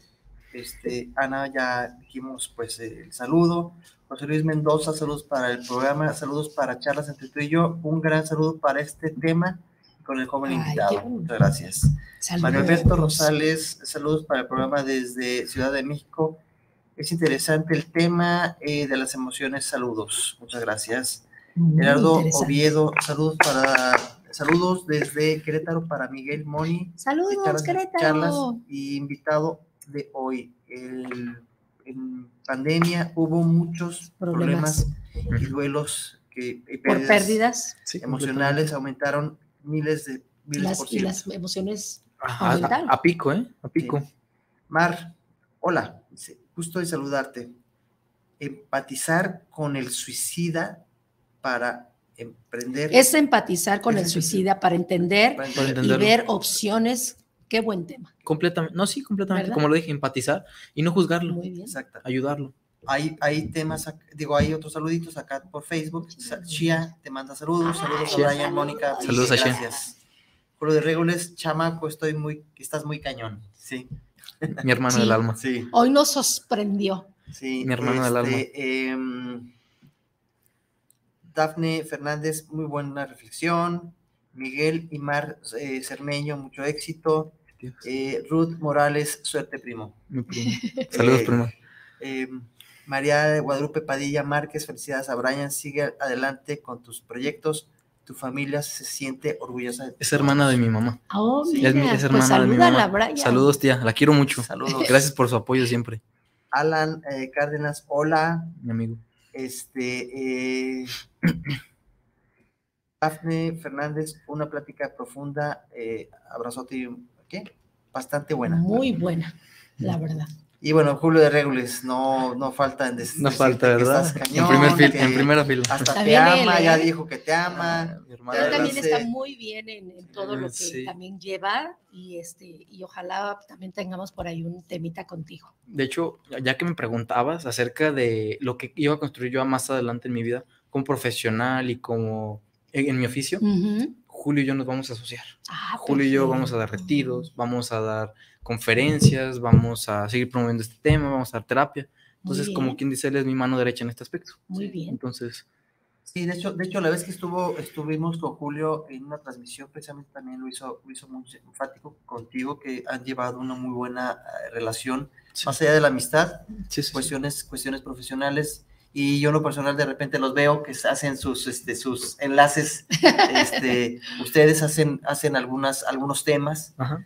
D: Ana, ya dijimos pues el saludo. José Luis Mendoza, saludos para el programa, saludos para charlas entre tú y yo. Un gran saludo para este tema con el joven
C: Ay,
D: invitado.
C: qué bueno.
D: Muchas gracias.
C: Saludos.
D: Mario Alberto Rosales, saludos para el programa desde Ciudad de México. Es interesante el tema de las emociones. Saludos. Muchas gracias.
C: Muy
D: Gerardo
C: interesante.
D: Oviedo, saludos desde Querétaro para Miguel Moni.
C: Saludos, Querétaro.
D: Charlas y invitado de hoy. En pandemia hubo muchos problemas y duelos y
C: por pérdidas
E: Sí,
D: emocionales, aumentaron miles
C: y
D: por ciento.
C: las emociones
E: Ajá,
C: aumentaron.
E: a pico, ¿eh? A pico.
D: Sí. Mar, hola, gusto de saludarte. Empatizar con el suicida para emprender.
C: Es empatizar con el suicida para entender
D: Para
C: y
E: entenderlo.
C: ver opciones. Qué buen tema.
E: Completamente. No, sí, completamente.
C: ¿Verdad?
E: Como lo dije, empatizar y no juzgarlo.
C: Muy bien.
D: Exacto.
E: Ayudarlo.
D: Hay temas, hay otros saluditos acá por Facebook. Shia te manda saludos. Saludos
E: Shia.
D: a Brian, Mónica.
E: Saludos a Shia.
D: Gracias. Julio de Régoles, chamaco, estás muy cañón. Sí.
E: Mi hermano
C: Sí.
E: del alma.
D: Sí.
C: Hoy nos sorprendió.
D: Sí.
E: Mi hermano del alma.
D: Dafne Fernández, muy buena reflexión. Miguel y Mar Cermeño, mucho éxito.
E: Dios.
D: Ruth Morales, suerte, primo.
E: Mi primo. Saludos, primo.
D: María de Guadalupe Padilla Márquez, felicidades a Brian, sigue adelante con tus proyectos, tu familia se siente orgullosa de ti.
E: Es hermana de mi mamá.
C: Oh,
D: Sí.
C: mira,
E: Es
C: pues
E: hermana de mi
C: salúdala,
E: mamá.
C: Brian.
E: Saludos, tía. La quiero mucho.
D: Saludos.
E: Gracias por su apoyo siempre,
D: Alan Cárdenas, hola.
E: mi amigo.
D: Dafne Fernández, una plática profunda, abrazote, ¿qué? Bastante buena.
C: Muy buena, la verdad.
D: Y bueno, Julio de Régules, no falta en
E: No falta, ¿verdad? En primera fila.
D: Hasta
C: Está
D: te
C: bien
D: ama,
C: él,
D: ya
C: ¿eh?
D: dijo que te ama.
E: Mi
C: Él
E: hermana.
C: también
D: dice-
C: está muy bien en todo lo que
E: Sí.
C: también lleva y ojalá también tengamos por ahí un temita contigo.
E: De hecho, ya que me preguntabas acerca de lo que iba a construir yo más adelante en mi vida, como profesional y como en mi oficio,
C: Ujú.
E: Julio y yo nos vamos a asociar.
C: Ah,
E: Julio y yo
C: perfecto.
E: vamos a dar retiros, vamos a dar conferencias, vamos a seguir promoviendo este tema, vamos a dar terapia. Entonces,
C: Muy
E: como
C: bien.
E: quien dice, él es mi mano derecha en este aspecto.
C: Muy bien.
E: Entonces,
D: Sí, de hecho, la vez que estuvimos con Julio en una transmisión, precisamente también lo hizo muy enfático contigo, que han llevado una muy buena relación,
E: sí,
D: más allá de la amistad,
E: sí, sí.
D: cuestiones profesionales, y yo en lo personal de repente los veo que hacen sus enlaces, ustedes hacen algunos temas
E: Ajá.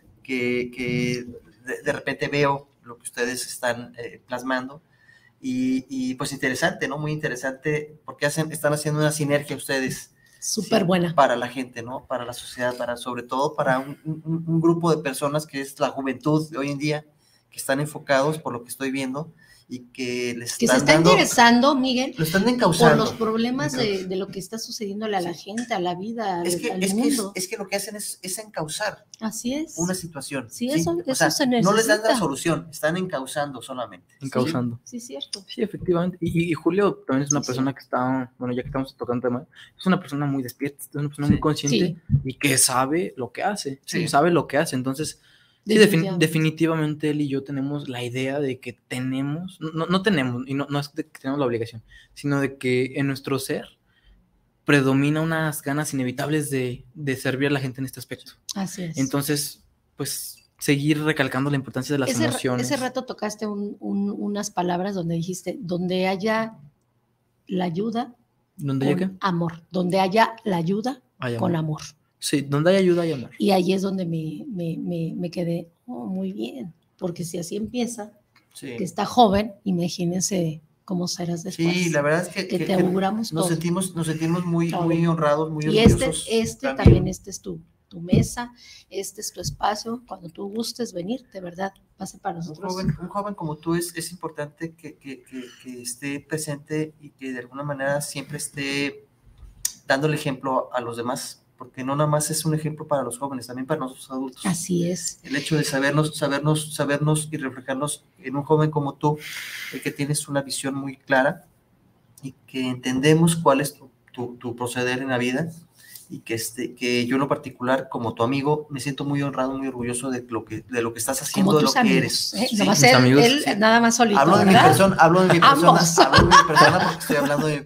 D: que de repente veo lo que ustedes están plasmando, y pues interesante, ¿no? Muy interesante, porque están haciendo una sinergia ustedes.
C: Súper
D: Sí,
C: buena.
D: para la gente, ¿no? Para la sociedad, sobre todo para un grupo de personas que es la juventud de hoy en día, que están enfocados por lo que estoy viendo y que les
C: Que se
D: están
C: está
D: dando,
C: interesando, Miguel,
D: lo están
C: por
D: encauzando.
C: los problemas de lo que está sucediéndole a la gente, a la vida, al mundo.
D: Es que lo que hacen es encauzar
C: Así es.
D: una situación.
C: Sí, eso
D: O sea,
C: se
D: no les dan la
C: necesita.
D: solución, están encauzando solamente.
E: Encauzando.
C: Sí, cierto.
E: Sí, efectivamente. Y Julio también es una
C: Sí,
E: persona que está, bueno, ya que estamos tocando tema, es una persona muy despierta, es una persona muy consciente y que sabe lo que hace.
D: Sí.
E: Sabe lo que hace. Entonces, sí, definitivamente él y yo tenemos la idea de que tenemos, no tenemos, y no es de que tenemos la obligación, sino de que en nuestro ser predomina unas ganas inevitables de servir a la gente en este aspecto.
C: Así es.
E: Entonces, pues, seguir recalcando la importancia de las emociones.
C: Ese rato tocaste unas palabras donde dijiste, donde haya la ayuda
E: ¿Dónde haya
C: con amor, donde haya la ayuda
E: Hay
C: con
E: amor.
C: amor.
E: Sí, donde hay ayuda hay amor.
C: Y ahí es donde me quedé, muy bien, porque si así empieza,
D: Sí.
C: que está joven, imagínense cómo serás después.
D: Sí, la verdad es que
C: te auguramos
D: nos
C: todo.
D: sentimos muy
C: Todo.
D: honrados, muy
C: Y
D: orgullosos.
C: también es tu mesa, este es tu espacio, cuando tú gustes venir, de verdad, pase para nosotros.
D: Un joven como tú es importante que esté presente y que de alguna manera siempre esté dándole ejemplo a los demás, porque no nada más es un ejemplo para los jóvenes, también para nosotros adultos.
C: Así es.
D: El hecho de sabernos y reflejarnos en un joven como tú, el que tienes una visión muy clara y que entendemos cuál es tu proceder en la vida y que yo en lo particular, como tu amigo, me siento muy honrado, muy orgulloso de lo que estás haciendo,
C: Como
D: de lo
C: tus
D: que
C: amigos,
D: eres.
C: ¿eh?
D: Sí.
C: No va a ser
E: amigos,
C: él
D: sí.
C: nada más solito,
D: Hablo de mi
C: ¿verdad?
D: persona,
C: Ambos.
D: hablo de mi persona porque estoy hablando de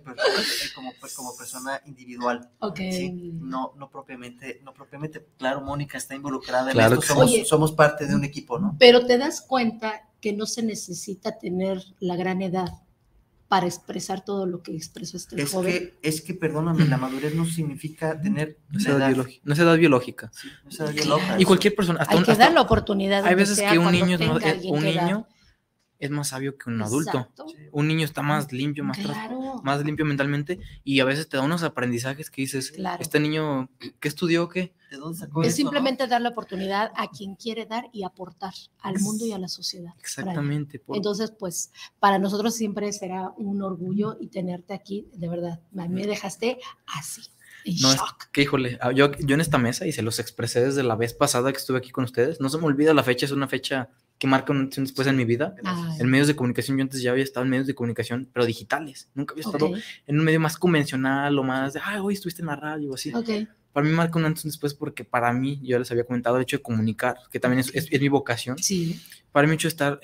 D: como persona individual.
C: Ok.
D: Sí, no propiamente, claro, Mónica está involucrada en
E: Claro
D: esto,
E: que sí.
D: somos parte de un equipo, ¿no?
C: Pero te das cuenta que no se necesita tener la gran edad para expresar todo lo que expresó este joven.
D: Es que, perdóname, la madurez no significa tener
E: No es
D: la edad.
E: no es edad biológica.
D: Sí, no es edad biológica.
E: Y cualquier persona,
C: Hay que dar la oportunidad.
E: hay
C: donde
E: veces
C: sea,
E: que un
C: cuando
E: niño,
C: tenga alguien que dar.
E: Es más sabio que un adulto.
C: Exacto.
E: Un niño está más limpio,
C: Claro.
E: más limpio mentalmente, y a veces te da unos aprendizajes que dices,
C: Claro.
E: este niño, ¿qué estudió? ¿Qué?
D: ¿De dónde sacó
C: Es
D: eso,
C: simplemente dar la oportunidad a quien quiere dar y aportar al mundo y a la sociedad.
E: Exactamente.
C: Entonces, pues, para nosotros siempre será un orgullo y tenerte aquí, de verdad. A mí me dejaste así, en
E: No, es
C: shock.
E: que híjole, yo en esta mesa, y se los expresé desde la vez pasada que estuve aquí con ustedes, no se me olvida la fecha, es una fecha que marca un antes y un después en mi vida.
C: Ay.
E: En medios de comunicación, yo antes ya había estado en medios de comunicación, pero digitales. Nunca había estado en un medio más convencional o más de, hoy estuviste en la radio o así.
C: Ok.
E: Para mí marca un antes y un después porque para mí, yo les había comentado, el hecho de comunicar, que también es mi vocación.
C: Sí.
E: Para mí el hecho de estar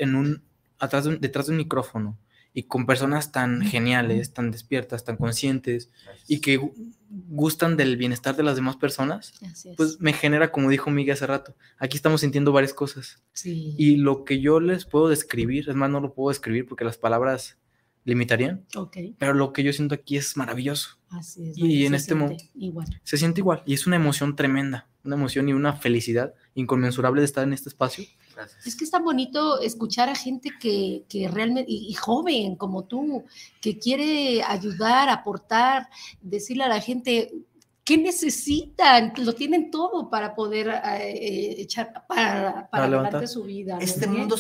E: detrás de un micrófono y con personas tan geniales, tan despiertas, tan conscientes y que gustan del bienestar de las demás personas,
C: Así es.
E: pues me genera, como dijo Miguel hace rato, aquí estamos sintiendo varias cosas.
C: Sí.
E: Y lo que yo les puedo describir, es más, no lo puedo describir porque las palabras limitarían,
C: Ok.
E: pero lo que yo siento aquí es maravilloso.
C: Así es.
E: Y en
C: se
E: este
C: siente igual.
E: Se siente igual y es una emoción tremenda, una emoción y una felicidad inconmensurable de estar en este espacio.
D: Gracias.
C: Es que es tan bonito escuchar a gente que realmente, y joven como tú, que quiere ayudar, aportar, decirle a la gente qué necesitan, lo tienen todo para poder echar para
E: levantar
C: adelante su vida. ¿no?
D: Este mundo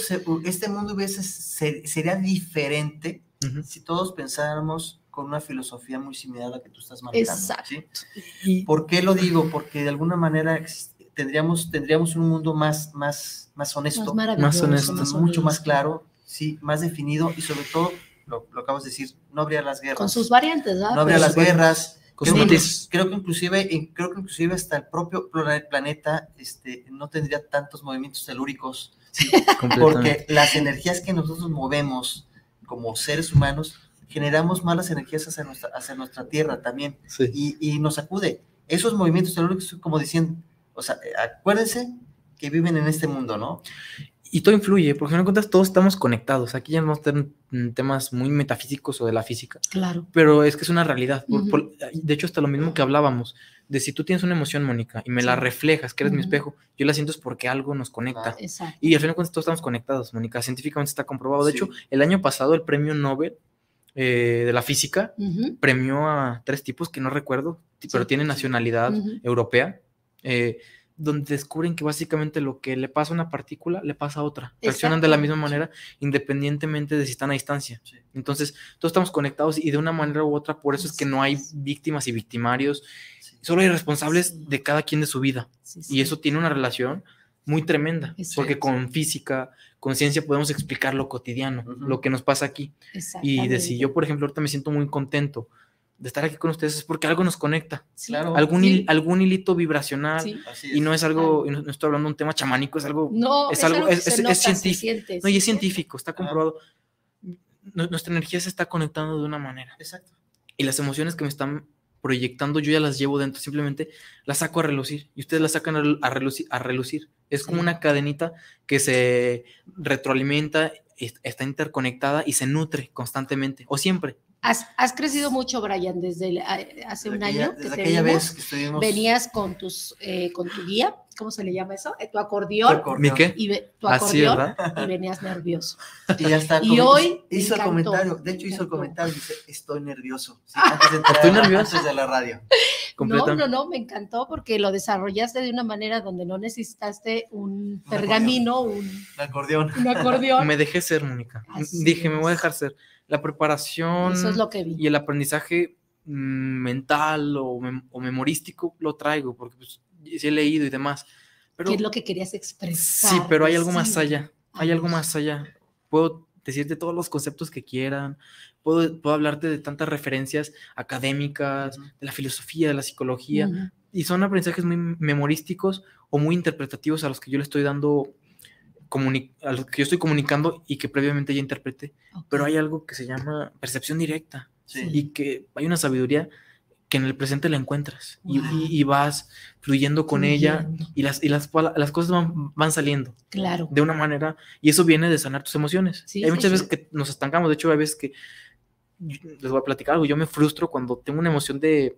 D: sería diferente si todos pensáramos con una filosofía muy similar a la que tú estás manejando.
C: Exacto.
D: ¿Sí? ¿Por qué lo digo? Porque de alguna manera tendríamos un mundo más honesto,
E: más honesto,
D: mucho más claro, sí, más definido y sobre todo, lo acabas de decir, no habría las guerras.
C: Con sus variantes, ¿verdad?
D: No habría las guerras. Creo que inclusive hasta el propio planeta no tendría tantos movimientos telúricos, ¿sí? Porque las energías que nosotros movemos como seres humanos generamos malas energías hacia nuestra tierra también, sí. y nos sacude. Esos movimientos telúricos, como diciendo, o sea, acuérdense que viven en este mundo, ¿no?
E: Y todo influye, porque en cuentas todos estamos conectados. Aquí ya no están temas muy metafísicos o de la física.
C: Claro.
E: Pero es que es una realidad. De hecho, hasta lo mismo que hablábamos, de si tú tienes una emoción, Mónica, y me la reflejas, que eres mi espejo, yo la siento es porque algo nos conecta.
C: Exacto.
E: Y al final de cuentas todos estamos conectados, Mónica. Científicamente está comprobado. De hecho, el año pasado el premio Nobel de la física premió a 3 tipos que no recuerdo, pero tienen nacionalidad europea, donde descubren que básicamente lo que le pasa a una partícula le pasa a otra. Reaccionan de la misma manera independientemente de si están a distancia. Sí. Entonces, todos estamos conectados y de una manera u otra, por eso es que no hay víctimas y victimarios, solo hay responsables de cada quien de su vida. Y eso tiene una relación muy tremenda, porque con física, con ciencia podemos explicar lo cotidiano, lo que nos pasa aquí. Y de si yo, por ejemplo, ahorita me siento muy contento de estar aquí con ustedes es porque algo nos conecta,
C: claro,
E: algún hilito vibracional, y no es algo, no estoy hablando de un tema chamánico, es algo, es científico, no, y es científico, está comprobado. Nuestra energía se está conectando de una manera.
D: Exacto.
E: Y las emociones que me están proyectando, yo ya las llevo dentro, simplemente las saco a relucir, y ustedes las sacan a relucir. Es como una cadenita que se retroalimenta, está interconectada y se nutre constantemente, o siempre.
C: Has crecido mucho, Brian, desde hace un año que te vimos. Venías con tu guía, ¿cómo se le llama eso? Tu acordeón.
E: ¿Mi qué?
C: Tu acordeón, y venías nervioso.
D: Y ya está.
C: Y hoy
D: hizo el comentario, de hecho hizo el comentario, dice, estoy nervioso. Sí, antes de entrar,
E: estoy nervioso.
D: Antes de la radio.
C: No, me encantó porque lo desarrollaste de una manera donde no necesitaste un pergamino, un acordeón.
E: Me dejé ser, Mónica. Dije, me voy a dejar ser. La preparación
C: eso es lo que vi.
E: Y el aprendizaje mental o memorístico lo traigo, porque pues, sí he leído y demás. Pero,
C: ¿qué es lo que querías expresar?
E: Sí, pero hay algo más allá. Hay algo más allá. Puedo decirte todos los conceptos que quieran, puedo hablarte de tantas referencias académicas, de la filosofía, de la psicología, Y son aprendizajes muy memorísticos o muy interpretativos a los que yo le estoy dando, a los que yo estoy comunicando y que previamente ya interpreté.
C: Ok.
E: Pero hay algo que se llama percepción directa
D: Sí.
E: y que hay una sabiduría que en el presente la encuentras
C: Wow.
E: y vas fluyendo con ella
C: Fluyendo.
E: y las cosas van saliendo
C: Claro.
E: de una manera, y eso viene de sanar tus emociones.
C: Sí,
E: Hay
C: sí,
E: muchas
C: sí.
E: veces que nos estancamos. De hecho, hay veces que, les voy a platicar algo, yo me frustro cuando tengo una emoción de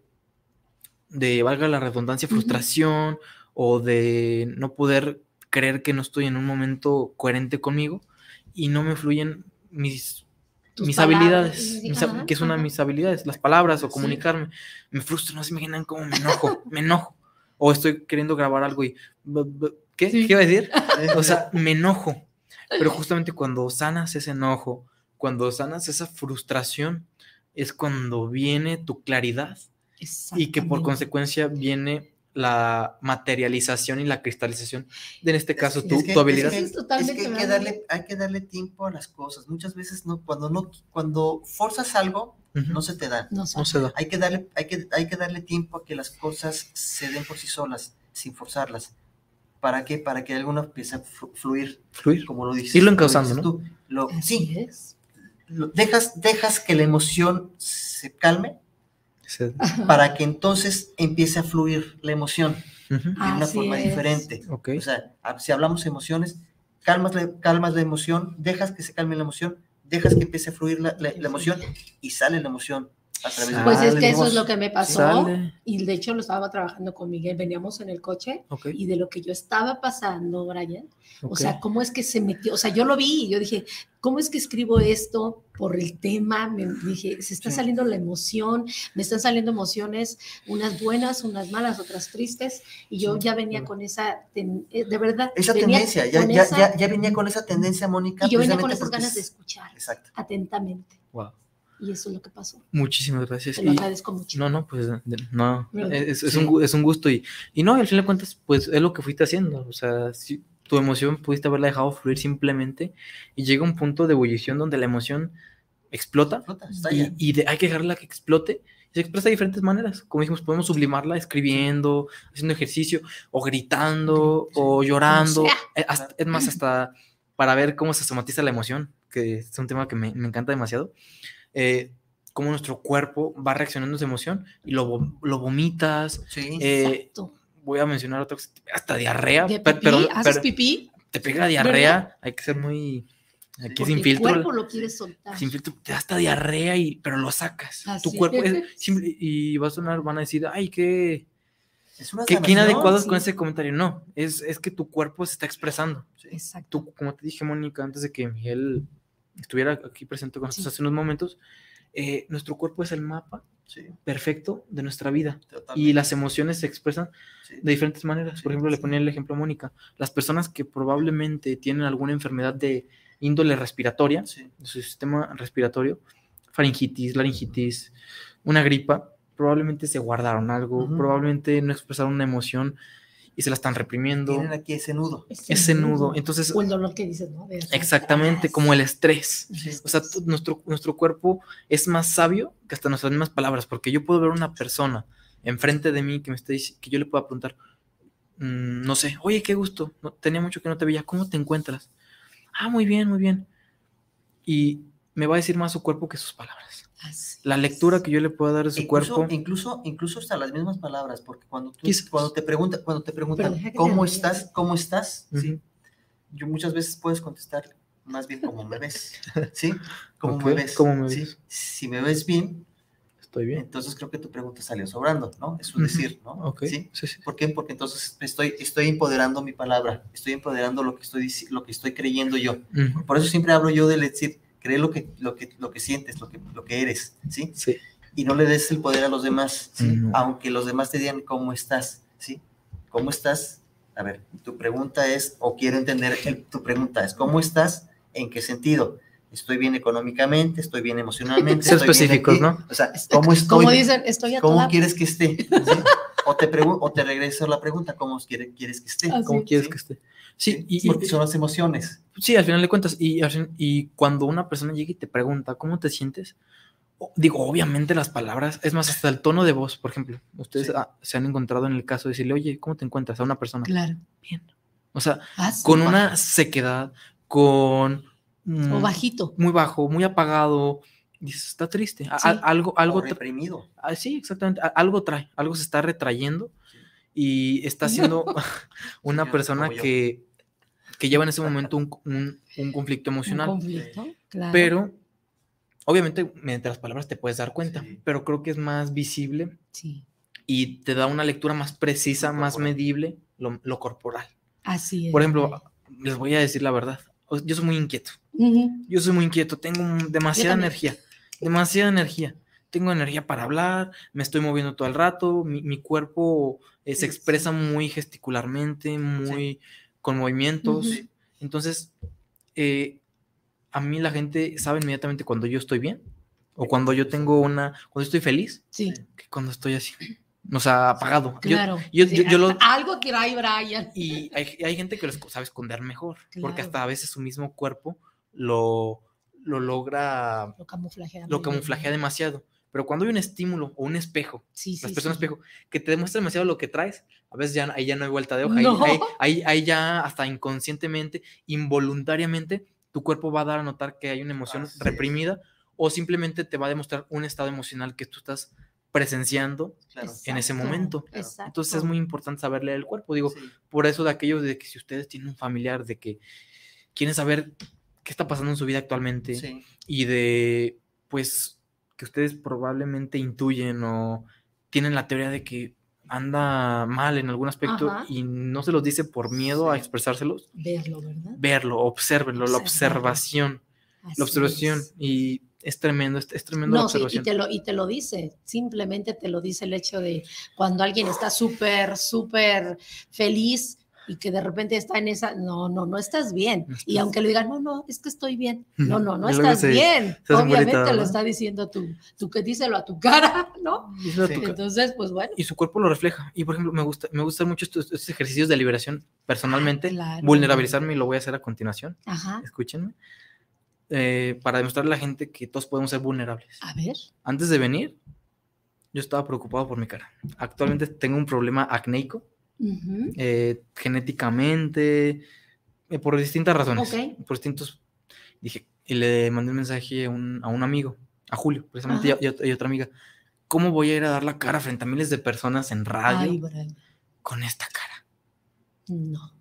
E: valga la redundancia, frustración, o de no poder creer que no estoy en un momento coherente conmigo y no me fluyen mis
C: Tus
E: habilidades,
C: palabras, ajá,
E: que es una de
C: ajá.
E: mis habilidades, las palabras o
C: Sí.
E: comunicarme. Me frustro, no se imaginan cómo me enojo. O estoy queriendo grabar algo y, ¿qué?
C: Sí.
E: ¿Qué iba a decir? O sea, me enojo. Pero justamente cuando sanas ese enojo, cuando sanas esa frustración, es cuando viene tu claridad y que por
C: Exactamente.
E: consecuencia viene la materialización y la cristalización de, en este caso,
C: Sí.
E: tu habilidad.
C: Es totalmente
D: hay que darle tiempo a las cosas. Muchas veces cuando forzas algo,
E: Ujú.
D: no se te da.
C: No sé.
E: No se da.
D: Hay que darle tiempo a que las cosas se den por sí solas, sin forzarlas. ¿Para qué? Para que alguna empiece a fluir,
E: Fluir.
D: como lo dices.
E: Irlo
D: como
E: encauzando,
D: dices
E: ¿no?
D: tú.
C: Así
D: Sí,
C: es.
D: dejas que la emoción se calme para que entonces empiece a fluir la emoción
E: Ujú.
D: de una
C: Así
D: forma
C: es.
D: diferente.
E: Ok.
D: O sea, si hablamos emociones, calmas la emoción, dejas que se calme la emoción, dejas que empiece a fluir la emoción y sale la emoción a través de
C: Pues es
D: de
C: que
D: mi
C: eso
D: voz.
C: es lo que me pasó.
E: Sale.
C: Y de hecho lo estaba trabajando con Miguel. Veníamos en el coche
E: Ok.
C: y de lo que yo estaba pasando, Brian, o
E: Ok.
C: sea, cómo es que se metió, o sea, yo lo vi y yo dije, ¿cómo es que escribo esto por el tema? Me dije, se está
D: Sí.
C: saliendo la emoción, me están saliendo emociones, unas buenas, unas malas, otras tristes, y yo ya venía con esa, de verdad.
D: Esa
C: venía
D: tendencia,
C: con esa-
D: ya venía con esa tendencia, Mónica.
C: Y yo venía con
D: precisamente
C: esas
D: porque
C: ganas de escuchar
D: Exacto.
C: atentamente.
E: Wow.
C: Y eso es lo que pasó.
E: Muchísimas gracias.
C: Te lo agradezco mucho.
E: No, pues no,
C: ¿Verdad?
E: es
D: Sí.
E: un gusto y no, al fin de cuentas, pues es lo que fuiste haciendo. O sea, si tu emoción pudiste haberla dejado fluir simplemente y llega un punto de ebullición donde la emoción explota
D: Estalla.
E: hay que dejarla que explote. Se expresa de diferentes maneras. Como dijimos, podemos sublimarla escribiendo, haciendo ejercicio, o gritando,
D: Sí.
E: o llorando.
C: Como sea.
E: Es más, hasta para ver cómo se somatiza la emoción, que es un tema que me encanta demasiado. Cómo nuestro cuerpo va reaccionando a esa emoción y lo vomitas.
D: Sí.
C: Exacto.
E: Voy a mencionar otra cosa, hasta diarrea.
C: ¿De pipí? ¿Haces pipí?
E: Te pega diarrea,
C: ¿verdad?
E: hay que ser muy... Aquí
C: Porque
E: sin filtro.
C: el cuerpo lo quiere soltar.
E: Sin filtro, te da hasta diarrea, pero lo sacas.
C: Así
E: Tu cuerpo
C: es.
E: simple, y van a decir, ay, qué
D: Es una
E: inadecuado
C: sí.
E: con ese comentario. No, es que tu cuerpo se está expresando.
C: Exacto.
E: Tú, como te dije, Mónica, antes de que Miguel estuviera aquí presente con nosotros hace unos momentos, nuestro cuerpo es el mapa perfecto de nuestra vida.
D: Totalmente.
E: Y las emociones se expresan de diferentes maneras. Por ejemplo, le
C: sí.
E: ponía el ejemplo a Mónica. Las personas que probablemente tienen alguna enfermedad de índole respiratoria,
D: Sí.
E: de su sistema respiratorio, faringitis, laringitis, una gripa, probablemente se guardaron algo, probablemente no expresaron una emoción y se la están reprimiendo.
D: Tienen aquí ese nudo.
E: Ese nudo. Entonces,
C: o el dolor que dices, ¿no?
E: Exactamente, como el estrés.
D: Sí.
E: O sea, nuestro cuerpo es más sabio que hasta nuestras mismas palabras, porque yo puedo ver una persona enfrente de mí que me está diciendo, que yo le pueda preguntar, no sé, oye, qué gusto, tenía mucho que no te veía, ¿cómo te encuentras? Ah, muy bien, muy bien. Y me va a decir más su cuerpo que sus palabras.
C: Así
E: La lectura que yo le puedo dar de su cuerpo.
D: Incluso hasta las mismas palabras, porque cuando te
C: Pero
D: preguntan
C: deja que
D: ¿cómo
C: te
D: estás? ¿Cómo estás?
E: Ujú.
D: ¿Sí? Yo muchas veces puedes contestar más bien ¿cómo me ves? ¿Sí? ¿Cómo
E: Ok,
D: me ves?
E: ¿cómo me
D: ¿Sí?
E: ves?
D: Si me ves bien,
E: Estoy bien.
D: entonces creo que tu pregunta salió sobrando, ¿no? Es un decir, ¿no?
E: Ok.
D: ¿Sí?
E: Sí, sí.
D: ¿Por qué? Porque entonces estoy empoderando mi palabra, estoy empoderando lo que estoy creyendo yo.
E: Ujú.
D: Por eso siempre hablo yo de decir, cree lo que sientes, lo que eres, ¿sí?
E: Sí.
D: Y no le des el poder a los demás, ¿sí?
E: No.
D: Aunque los demás te digan cómo estás, ¿sí? ¿Cómo estás? A ver, tu pregunta es, o quiero entender, tu pregunta es, ¿cómo estás? ¿En qué sentido? ¿Estoy bien económicamente? ¿Estoy bien emocionalmente?
E: Ser
D: ¿Estoy bien
E: específicos,
D: aquí?
E: ¿no?
D: O sea, ¿cómo estoy?
C: Como dicen, estoy a
D: ¿Cómo
C: toda.
D: quieres que esté? ¿Sí? O te regreso la pregunta, ¿cómo quieres que esté?
C: Así
E: ¿Cómo quieres
D: ¿Sí?
E: que esté? Sí,
D: Porque son las emociones.
E: sí, al final de cuentas, y cuando una persona llega y te pregunta cómo te sientes, Digo, obviamente las palabras, es más, hasta el tono de voz, por ejemplo, ustedes se han encontrado en el caso de decirle, oye, ¿cómo te encuentras a una persona?
C: Claro.
E: Bien. O sea,
C: Sí,
E: con una sequedad, con...
C: o bajito.
E: Muy bajo, muy apagado, dices, está triste.
C: Sí.
E: Algo
D: o reprimido.
E: Sí, exactamente. Algo trae, algo se está retrayendo y está siendo una persona que lleva en ese momento un conflicto emocional.
C: Un conflicto, claro.
E: Pero, obviamente, mediante las palabras te puedes dar cuenta, pero creo que es más visible y te da una lectura más precisa, más medible, lo corporal.
C: Así es.
E: Por ejemplo, les voy a decir la verdad. Yo soy muy inquieto. Yo soy muy inquieto. Tengo demasiada energía. Demasiada energía. Tengo energía para hablar. Me estoy moviendo todo el rato. Mi cuerpo se expresa muy gesticularmente, muy con movimientos. Entonces, a mí la gente sabe inmediatamente cuando yo estoy bien o cuando yo tengo cuando estoy feliz, que cuando estoy así. O sea, apagado.
C: Claro. Algo que trae Brian.
E: Y hay gente que lo sabe esconder mejor, porque hasta a veces su mismo cuerpo lo logra... Lo camuflajea demasiado. Pero cuando hay un estímulo o un espejo, las personas espejo, que te demuestra demasiado lo que traes, a veces ahí ya no hay vuelta de hoja. No. Ahí ya hasta inconscientemente, involuntariamente, tu cuerpo va a dar a notar que hay una emoción reprimida o simplemente te va a demostrar un estado emocional que tú estás presenciando en ese momento. Exacto. Entonces es muy importante saber leer el cuerpo. Digo, por eso de aquellos de que si ustedes tienen un familiar, de que quieren saber qué está pasando en su vida actualmente y de, pues, que ustedes probablemente intuyen o tienen la teoría de que anda mal en algún aspecto y no se los dice por miedo a expresárselos.
C: Verlo, ¿verdad?
E: Verlo, obsérvenlo, la observación. La observación y es tremendo, es tremendo la observación.
C: Y te lo dice, simplemente te lo dice el hecho de cuando alguien está súper, súper feliz y que de repente está en esa, no estás bien. Y aunque le digan, no, es que estoy bien. No estás bien. Obviamente lo está diciendo tú que díselo a tu cara, ¿no? Entonces, pues bueno.
E: Y su cuerpo lo refleja. Y por ejemplo, me gustan mucho estos ejercicios de liberación personalmente. Vulnerabilizarme y lo voy a hacer a continuación. Escúchenme. Para demostrarle a la gente que todos podemos ser vulnerables.
C: A ver.
E: Antes de venir, yo estaba preocupado por mi cara. Actualmente tengo un problema acnéico, genéticamente, por distintas razones. Por distintos. Dije, y le mandé un mensaje a un amigo, a Julio, precisamente, y otra amiga. ¿Cómo voy a ir a dar la cara frente a miles de personas en radio con esta cara?
C: No.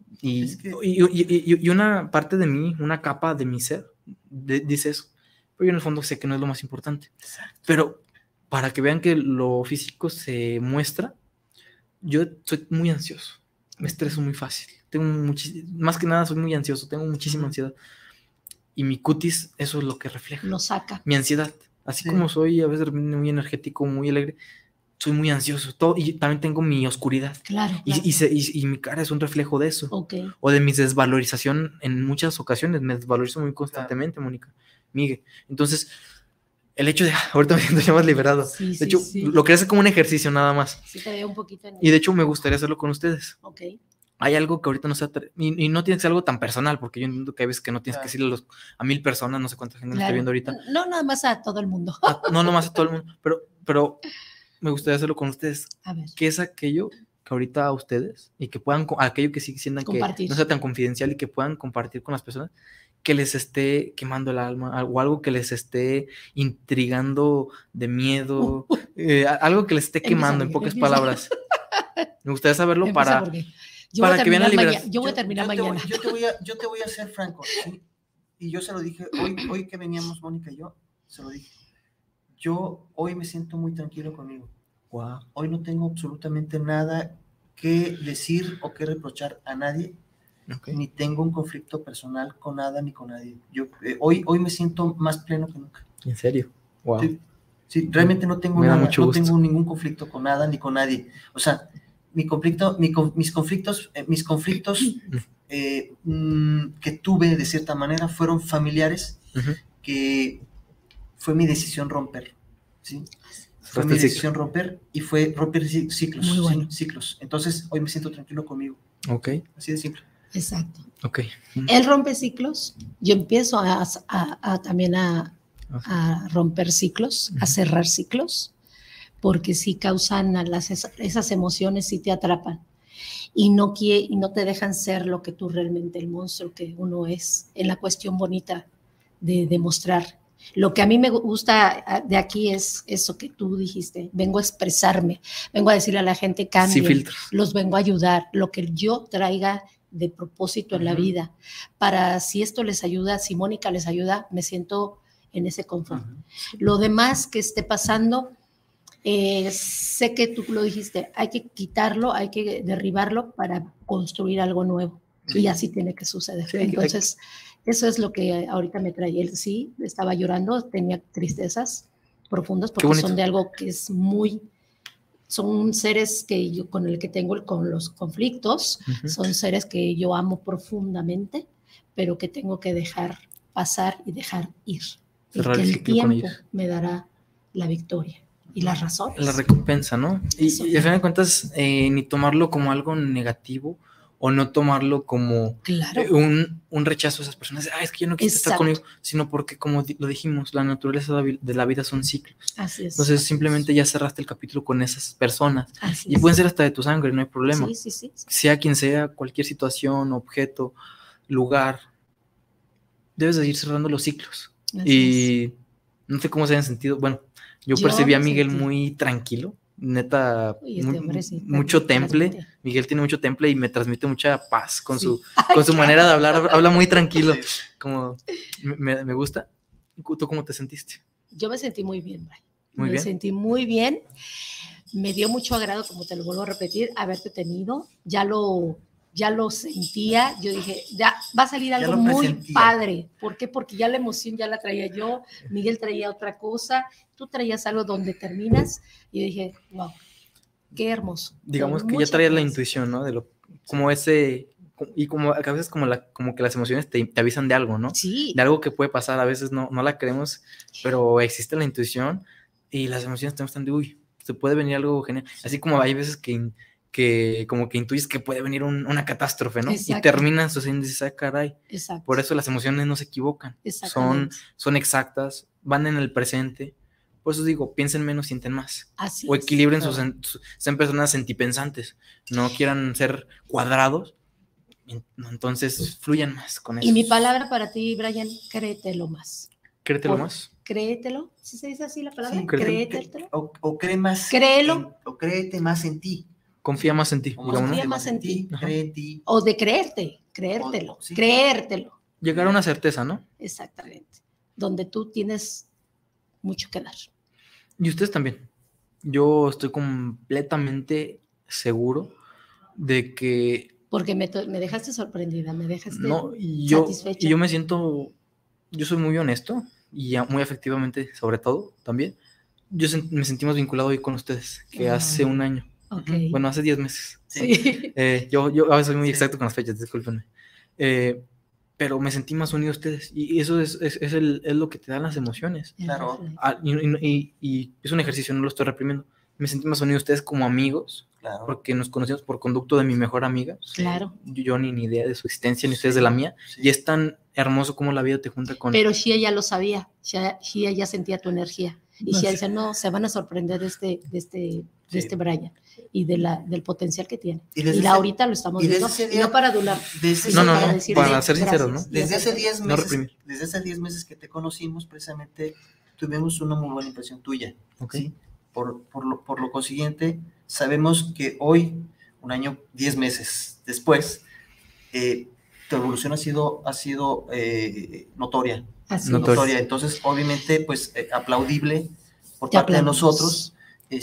E: Y una parte de mí, una capa de mi ser, dice eso, pero yo en el fondo sé que no es lo más importante. Pero para que vean que lo físico se muestra, yo soy muy ansioso, me estreso muy fácil, más que nada soy muy ansioso, tengo muchísima ansiedad y mi cutis eso es lo que refleja,
C: lo saca,
E: mi ansiedad, así como soy a veces muy energético, muy alegre, soy muy ansioso, y también tengo mi oscuridad.
C: Claro.
E: Y mi cara es un reflejo de eso. O de mi desvalorización en muchas ocasiones. Me desvalorizo muy constantemente, Mónica, Miguel. Entonces, el hecho de... Ahorita me siento ya más liberado. De hecho, lo quería hacer como un ejercicio nada más.
C: Sí, te veo un poquito en...
E: Y de hecho, me gustaría hacerlo con ustedes. Hay algo que ahorita no sea... Y no tiene que ser algo tan personal, porque yo entiendo que hay veces que no tienes que decirle a 1000 personas, no sé cuánta gente me está viendo ahorita.
C: No, nada más a todo el mundo.
E: No, nomás a todo el mundo. Pero me gustaría hacerlo con ustedes.
C: A ver.
E: ¿Qué es aquello que ahorita a ustedes y que puedan, aquello que sí sientan
C: compartir,
E: que no sea tan confidencial y que puedan compartir con las personas, que les esté quemando el alma o algo que les esté intrigando de miedo, algo que les esté quemando, en pocas palabras? Me gustaría saberlo para que vean la liberación.
C: Yo voy a terminar mañana.
D: Yo te voy a ser franco, ¿sí? Y yo se lo dije, hoy que veníamos Mónica y yo, se lo dije. Yo hoy me siento muy tranquilo conmigo.
E: Wow.
D: Hoy no tengo absolutamente nada que decir o que reprochar a nadie, ni tengo un conflicto personal con nada ni con nadie. Yo hoy me siento más pleno que nunca.
E: ¿En serio? Wow.
D: Sí, realmente no tengo nada, no tengo ningún conflicto con nada ni con nadie. O sea, mis conflictos que tuve de cierta manera fueron familiares, que fue mi decisión romper, ¿sí? Fue mi decisión romper y fue romper ciclos,
C: muy bueno.
D: ciclos. Entonces, hoy me siento tranquilo conmigo. Así de simple.
C: Exacto. Él rompe ciclos, yo empiezo también a a romper ciclos, a cerrar ciclos, porque sí causan esas emociones, sí te atrapan y no te dejan ser lo que tú realmente, el monstruo que uno es, en la cuestión bonita de demostrar. Lo que a mí me gusta de aquí es eso que tú dijiste, vengo a expresarme, vengo a decirle a la gente cambien, los vengo a ayudar, lo que yo traiga de propósito en la vida, para si esto les ayuda, si Mónica les ayuda, me siento en ese confort. Lo demás que esté pasando, sé que tú lo dijiste, hay que quitarlo, hay que derribarlo para construir algo nuevo, y así tiene que suceder. Entonces, eso es lo que ahorita me trae. Él sí, estaba llorando, tenía tristezas profundas, porque son de algo que es son seres que yo, con el que tengo con los conflictos, son seres que yo amo profundamente, pero que tengo que dejar pasar y dejar ir. Y que el tiempo me dará la victoria y las razones.
E: La recompensa, ¿no? Y al final de cuentas, ni tomarlo como algo negativo, o no tomarlo como un rechazo a esas personas. Es que yo no quiero estar conmigo, sino porque, como lo dijimos, la naturaleza de la vida son ciclos.
C: Así es.
E: Entonces, simplemente ya cerraste el capítulo con esas personas. Y pueden ser hasta de tu sangre, no hay problema.
C: Sí.
E: Sea quien sea, cualquier situación, objeto, lugar, debes de ir cerrando los ciclos. Y no sé cómo se hayan sentido. Bueno, yo percibí a Miguel muy tranquilo. Neta, mucho temple. Miguel tiene mucho temple y me transmite mucha paz con su manera de hablar. Habla muy tranquilo, como me gusta. ¿Tú cómo te sentiste?
C: Yo me sentí muy bien, Brian. Me sentí muy bien. Me dio mucho agrado, como te lo vuelvo a repetir, haberte tenido. Ya lo sentía. Yo dije, ya va a salir algo muy padre. ¿Por qué? Porque ya la emoción ya la traía yo. Miguel traía otra cosa. Tú traías algo donde terminas. Y yo dije, wow, qué hermoso.
E: Digamos que ya traías la intuición, ¿no? De como ese... Y como a veces como que las emociones te avisan de algo, ¿no?
C: Sí.
E: De algo que puede pasar. A veces no la creemos, pero existe la intuición y las emociones te muestran de, uy, se puede venir algo genial. Así como hay veces que como que intuyes que puede venir una catástrofe, ¿no? Exacto. Y terminas sucediendo y dices, caray.
C: Exacto.
E: Por eso las emociones no se equivocan. Son exactas, van en el presente. Por eso digo, piensen menos, sienten más.
C: Así
E: o equilibren sean personas sentipensantes. No quieran ser cuadrados. Entonces fluyan más con eso.
C: Y mi palabra para ti, Brian, créetelo más.
E: ¿Créetelo más?
C: Créetelo. ¿Sí se dice así la palabra?
D: Sí,
C: créetelo.
D: O cree más.
C: Créelo.
D: O créete más en ti.
E: Confía más en ti.
C: Confía más en ti.
D: Cree en ti.
C: O de creértelo.
D: Sí.
C: Creértelo.
E: Llegar a una certeza, ¿no?
C: Exactamente. Donde tú tienes mucho que dar.
E: Y ustedes también. Yo estoy completamente seguro de que...
C: Porque me dejaste sorprendida, me dejaste satisfecha.
E: Y yo me siento... Yo soy muy honesto y muy afectivamente, sobre todo, también. Yo me sentí más vinculado hoy con ustedes que hace un año.
C: Okay.
E: Bueno, hace 10 meses.
C: Sí.
E: Yo a veces soy muy exacto con las fechas, discúlpenme. Pero me sentí más unido a ustedes. Y eso es lo que te dan las emociones.
D: Claro.
E: Y es un ejercicio, no lo estoy reprimiendo. Me sentí más unido a ustedes como amigos.
D: Claro.
E: Porque nos conocimos por conducto de mi mejor amiga.
C: Claro.
E: Yo ni idea de su existencia, ni ustedes de la mía. Sí. Y es tan hermoso como la vida te junta con...
C: Pero Shia ya lo sabía. Shia ya sentía tu energía. Y Shia dice, no, se van a sorprender de este Brian y del potencial que tiene. Y ahorita lo estamos viendo. Y no para adular.
E: Para ser sinceros, ¿no?
D: Desde hace 10 meses que te conocimos, precisamente tuvimos una muy buena impresión tuya.
E: Okay.
D: ¿Sí? Por lo consiguiente, sabemos que hoy, un año, 10 meses después, tu evolución ha sido notoria. Notoria. Entonces, obviamente, pues, aplaudible por parte de nosotros,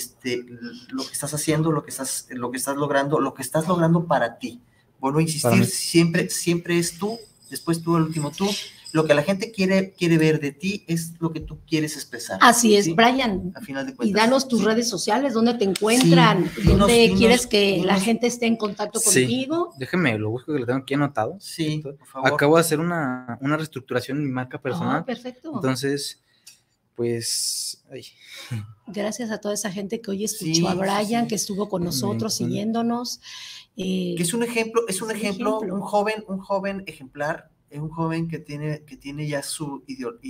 D: lo que estás haciendo, lo que estás logrando para ti. Vuelvo a insistir, siempre es tú, después tú, el último tú. Lo que la gente quiere ver de ti es lo que tú quieres expresar.
C: Así es, ¿sí? Brian.
D: A final de cuentas,
C: y danos tus redes sociales, dónde te encuentran, dónde quieres que la gente esté en contacto contigo.
E: Déjeme, lo busco, que lo tengo aquí anotado.
D: Sí, por favor.
E: Acabo de hacer una reestructuración en mi marca personal.
C: Perfecto.
E: Entonces, pues...
C: Gracias a toda esa gente que hoy escuchó a Brian, que estuvo con nosotros, siguiéndonos.
D: Que es un ejemplo, un joven ejemplar, es un joven que tiene ya su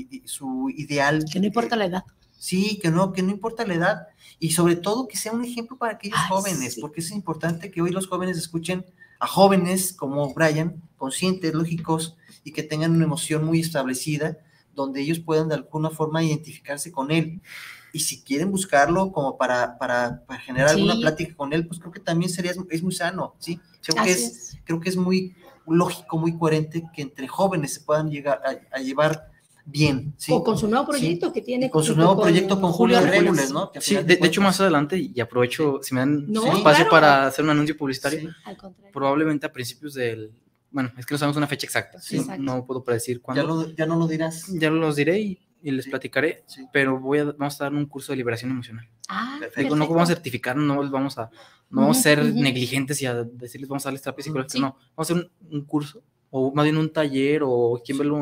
D: ideal.
C: Que no importa la edad.
D: Sí, que no importa la edad, y sobre todo que sea un ejemplo para aquellos jóvenes,
C: sí.
D: porque es importante que hoy los jóvenes escuchen a jóvenes como Brian, conscientes, lógicos, y que tengan una emoción muy establecida, donde ellos puedan de alguna forma identificarse con él. Y si quieren buscarlo como para generar alguna plática con él, pues creo que también es muy sano, ¿sí? Creo que es muy lógico, muy coherente que entre jóvenes se puedan llegar a llevar bien, ¿sí?
C: O con su nuevo proyecto que tiene.
D: Y con su nuevo proyecto con Julio Regules, ¿no?
E: Sí, de hecho más adelante, y aprovecho, si me dan espacio
C: claro,
E: para hacer un anuncio publicitario,
D: Sí.
C: Al contrario.
E: probablemente a principios bueno, es que no sabemos una fecha exacta,
C: Sí, exacto.
E: no puedo predecir cuándo.
D: Ya no lo dirás.
E: Ya los diré y les platicaré,
D: Sí.
E: pero vamos a dar un curso de liberación emocional.
D: Perfecto.
E: No vamos a certificar, no vamos a ser negligentes y a decirles vamos a darles terapia psicológica, no, vamos a hacer un curso, o más bien un taller, o quien verlo,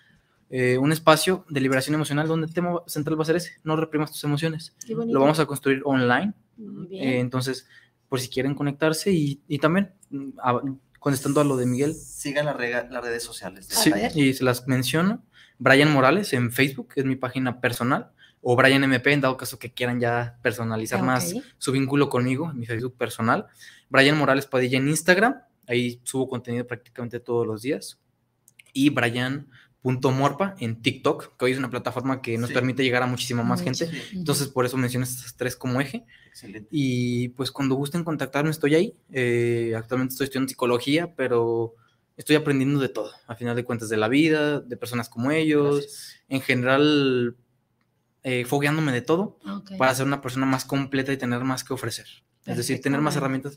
E: un espacio de liberación emocional donde el tema central va a ser ese, no reprimas tus emociones. Lo vamos a construir online.
C: Muy bien.
E: Entonces, por si quieren conectarse y también, contestando a lo de Miguel.
D: Sigan las redes sociales.
E: Sí, y se las menciono. Brian Morales en Facebook, es mi página personal, o Brian MP, en dado caso que quieran ya personalizar más su vínculo conmigo, en mi Facebook personal. Brian Morales Padilla en Instagram, ahí subo contenido prácticamente todos los días. Y Brian.morpa en TikTok, que hoy es una plataforma que nos permite llegar a muchísima más gente. Sí. Entonces, por eso menciono estas tres como eje.
D: Excelente.
E: Y pues cuando gusten contactarme, estoy ahí. Actualmente estoy estudiando psicología, pero estoy aprendiendo de todo, a final de cuentas, de la vida, de personas como ellos. Gracias. En general, fogueándome de todo para ser una persona más completa y tener más que ofrecer. Perfecto. Es decir, tener más herramientas,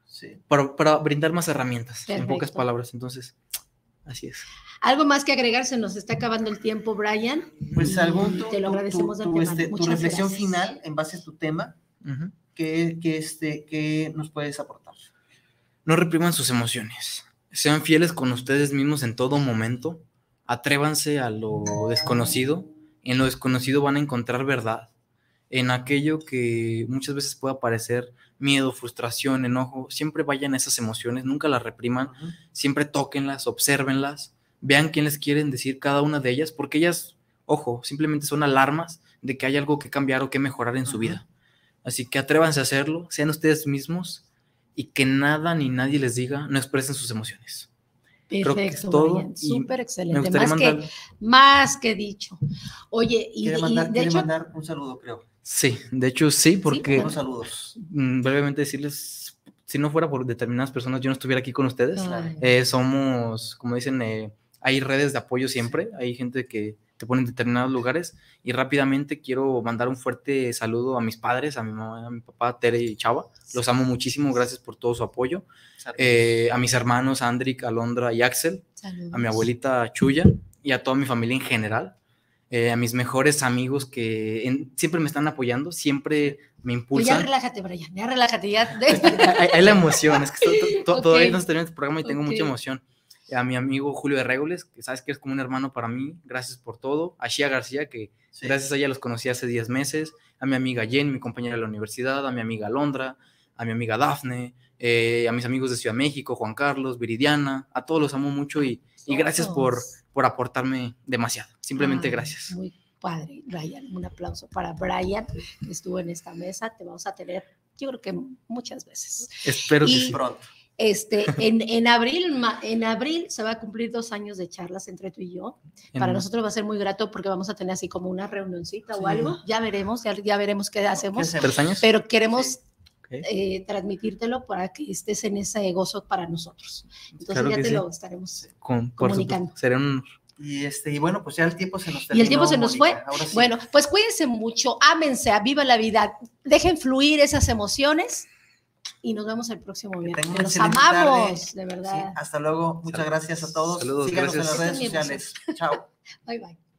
E: para brindar más herramientas, en pocas palabras. Entonces, así es.
C: ¿Algo más que agregar? Se nos está acabando el tiempo, Brian.
D: Pues te
C: lo agradecemos de antemano.
D: Tu reflexión final en base a tu tema, ¿qué nos puedes aportar?
E: No repriman sus emociones. Sean fieles con ustedes mismos en todo momento. Atrévanse a lo desconocido. En lo desconocido van a encontrar verdad. En aquello que muchas veces pueda parecer miedo, frustración, enojo, siempre vayan a esas emociones, nunca las repriman, siempre tóquenlas, obsérvenlas, vean quién les quieren decir cada una de ellas, porque ellas, ojo, simplemente son alarmas de que hay algo que cambiar o que mejorar en su vida. Así que atrévanse a hacerlo, sean ustedes mismos y que nada ni nadie les diga, no expresen sus emociones.
C: Perfecto, creo que es todo. Brian, súper excelente, más que dicho. Oye,
D: quiere mandar un saludo, creo.
E: Sí, de hecho sí, porque
D: unos saludos.
E: Brevemente decirles, si no fuera por determinadas personas, yo no estuviera aquí con ustedes. Somos, como dicen, hay redes de apoyo siempre, hay gente que te pone en determinados lugares, y rápidamente quiero mandar un fuerte saludo a mis padres, a mi mamá, a mi papá, Tere y Chava. Los amo muchísimo, gracias por todo su apoyo. A mis hermanos Andrick, Alondra y Axel. Saludos. A mi abuelita Chuya y a toda mi familia en general. A mis mejores amigos que siempre me están apoyando, siempre me impulsan.
C: Ya relájate, Brian, ya relájate.
E: Hay la emoción, es que todavía no se termina este programa y tengo mucha emoción. A mi amigo Julio de Regules, que sabes que es como un hermano para mí, gracias por todo. A Shia García, que gracias a ella los conocí hace 10 meses. A mi amiga Jen, mi compañera de la universidad. A mi amiga Alondra. A mi amiga Dafne. A mis amigos de Ciudad de México, Juan Carlos, Viridiana. A todos los amo mucho y gracias por aportarme demasiado. Simplemente gracias.
C: Muy padre, Brian. Un aplauso para Brian, que estuvo en esta mesa. Te vamos a tener, yo creo que muchas veces.
E: Espero que sí.
D: Pronto.
C: En abril se va a cumplir 2 años de charlas entre tú y yo. Para nosotros va a ser muy grato porque vamos a tener así como una reunioncita o algo. Ya veremos qué hacemos.
E: 3 años.
C: Pero queremos transmitírtelo para que estés en ese gozo para nosotros. Entonces claro ya te lo estaremos comunicando.
E: Será un...
D: Y bueno, pues ya el tiempo se nos terminó.
C: Y el tiempo se nos fue. Sí. Bueno, pues cuídense mucho, ámense, viva la vida, dejen fluir esas emociones. Y nos vemos el próximo viernes. Los amamos, de verdad.
D: Sí, hasta luego. Muchas gracias a todos.
E: Saludos,
D: síganos
E: gracias.
D: En las redes sociales. Chao.
C: Bye, bye.